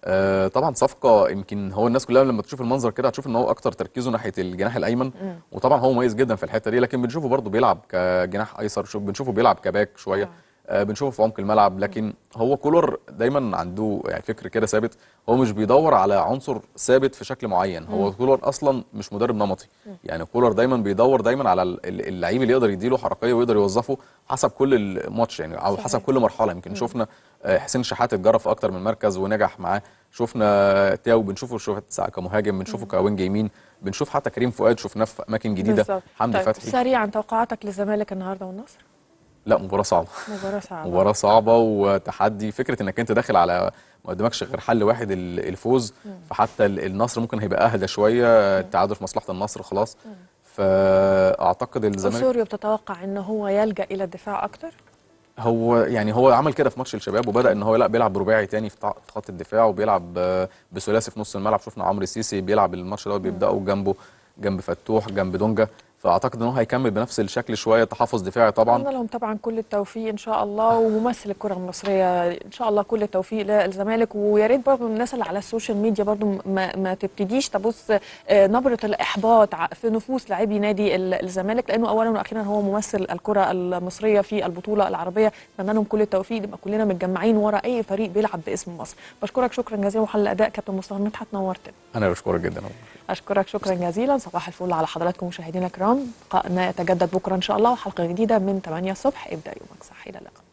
طبعا صفقه يمكن هو الناس كلها لما تشوف المنظر كده هتشوف ان هو اكتر تركيزه ناحيه الجناح الايمن، وطبعا هو مميز جدا في الحته دي، لكن بنشوفه برضه بيلعب كجناح ايسر، بنشوفه بيلعب كباك شويه، بنشوفه في عمق الملعب. لكن هو كولر دايما عنده يعني فكر كده ثابت، هو مش بيدور على عنصر ثابت في شكل معين. هو كولر اصلا مش مدرب نمطي، يعني كولر دايما بيدور دايما على اللعيب اللي يقدر يديله حركيه ويقدر يوظفه حسب كل الماتش يعني، او حسب كل مرحله. يمكن شفنا حسين شحات اتجرب في اكتر من مركز ونجح معاه، شفنا تياو بنشوفه ساعه كمهاجم، بنشوفه كوينج يمين، بنشوف حتى كريم فؤاد شفناه في اماكن جديده بالظبط. حمدي طيب فتحي. سريعا توقعاتك للزمالك النهارده والنصر؟ لا مباراة صعبة. مباراة صعبة. مباراة صعبة وتحدي، فكرة انك انت داخل على ما قدامكش غير حل واحد الفوز، فحتى النصر ممكن هيبقى اهدى شوية، التعادل في مصلحة النصر خلاص. فاعتقد الزمالك أوسوريو بتتوقع ان هو يلجأ الى الدفاع اكتر؟ هو يعني هو عمل كده في ماتش الشباب، وبدأ ان هو لا بيلعب برباعي تاني في خط الدفاع، وبيلعب بثلاثي في نص الملعب. شفنا عمرو السيسي بيلعب الماتش ده بيبدأوا جنب فتوح جنب دونجا، فاعتقد ان هو هيكمل بنفس الشكل شويه، تحفظ دفاعي طبعا. اتمنى لهم طبعا كل التوفيق ان شاء الله، وممثل الكره المصريه ان شاء الله كل التوفيق للزمالك. ويا ريت برضه الناس اللي على السوشيال ميديا برضه ما تبتديش تبص نبره الاحباط في نفوس لاعبي نادي الزمالك، لانه اولا واخيرا هو ممثل الكره المصريه في البطوله العربيه. اتمنى لهم كل التوفيق، نبقى كلنا متجمعين ورا اي فريق بيلعب باسم مصر. بشكرك شكرا جزيلا محلل الاداء كابتن مصطفى مدحت، نورتنا. انا بشكرك جدا. اشكرك شكرا جزيلا. صباح الفل على حضراتكم مشاهدينا الكرام، لقاءنا يتجدد بكره ان شاء الله وحلقه جديده من 8 الصبح. ابدا يومك صح، الى اللقاء.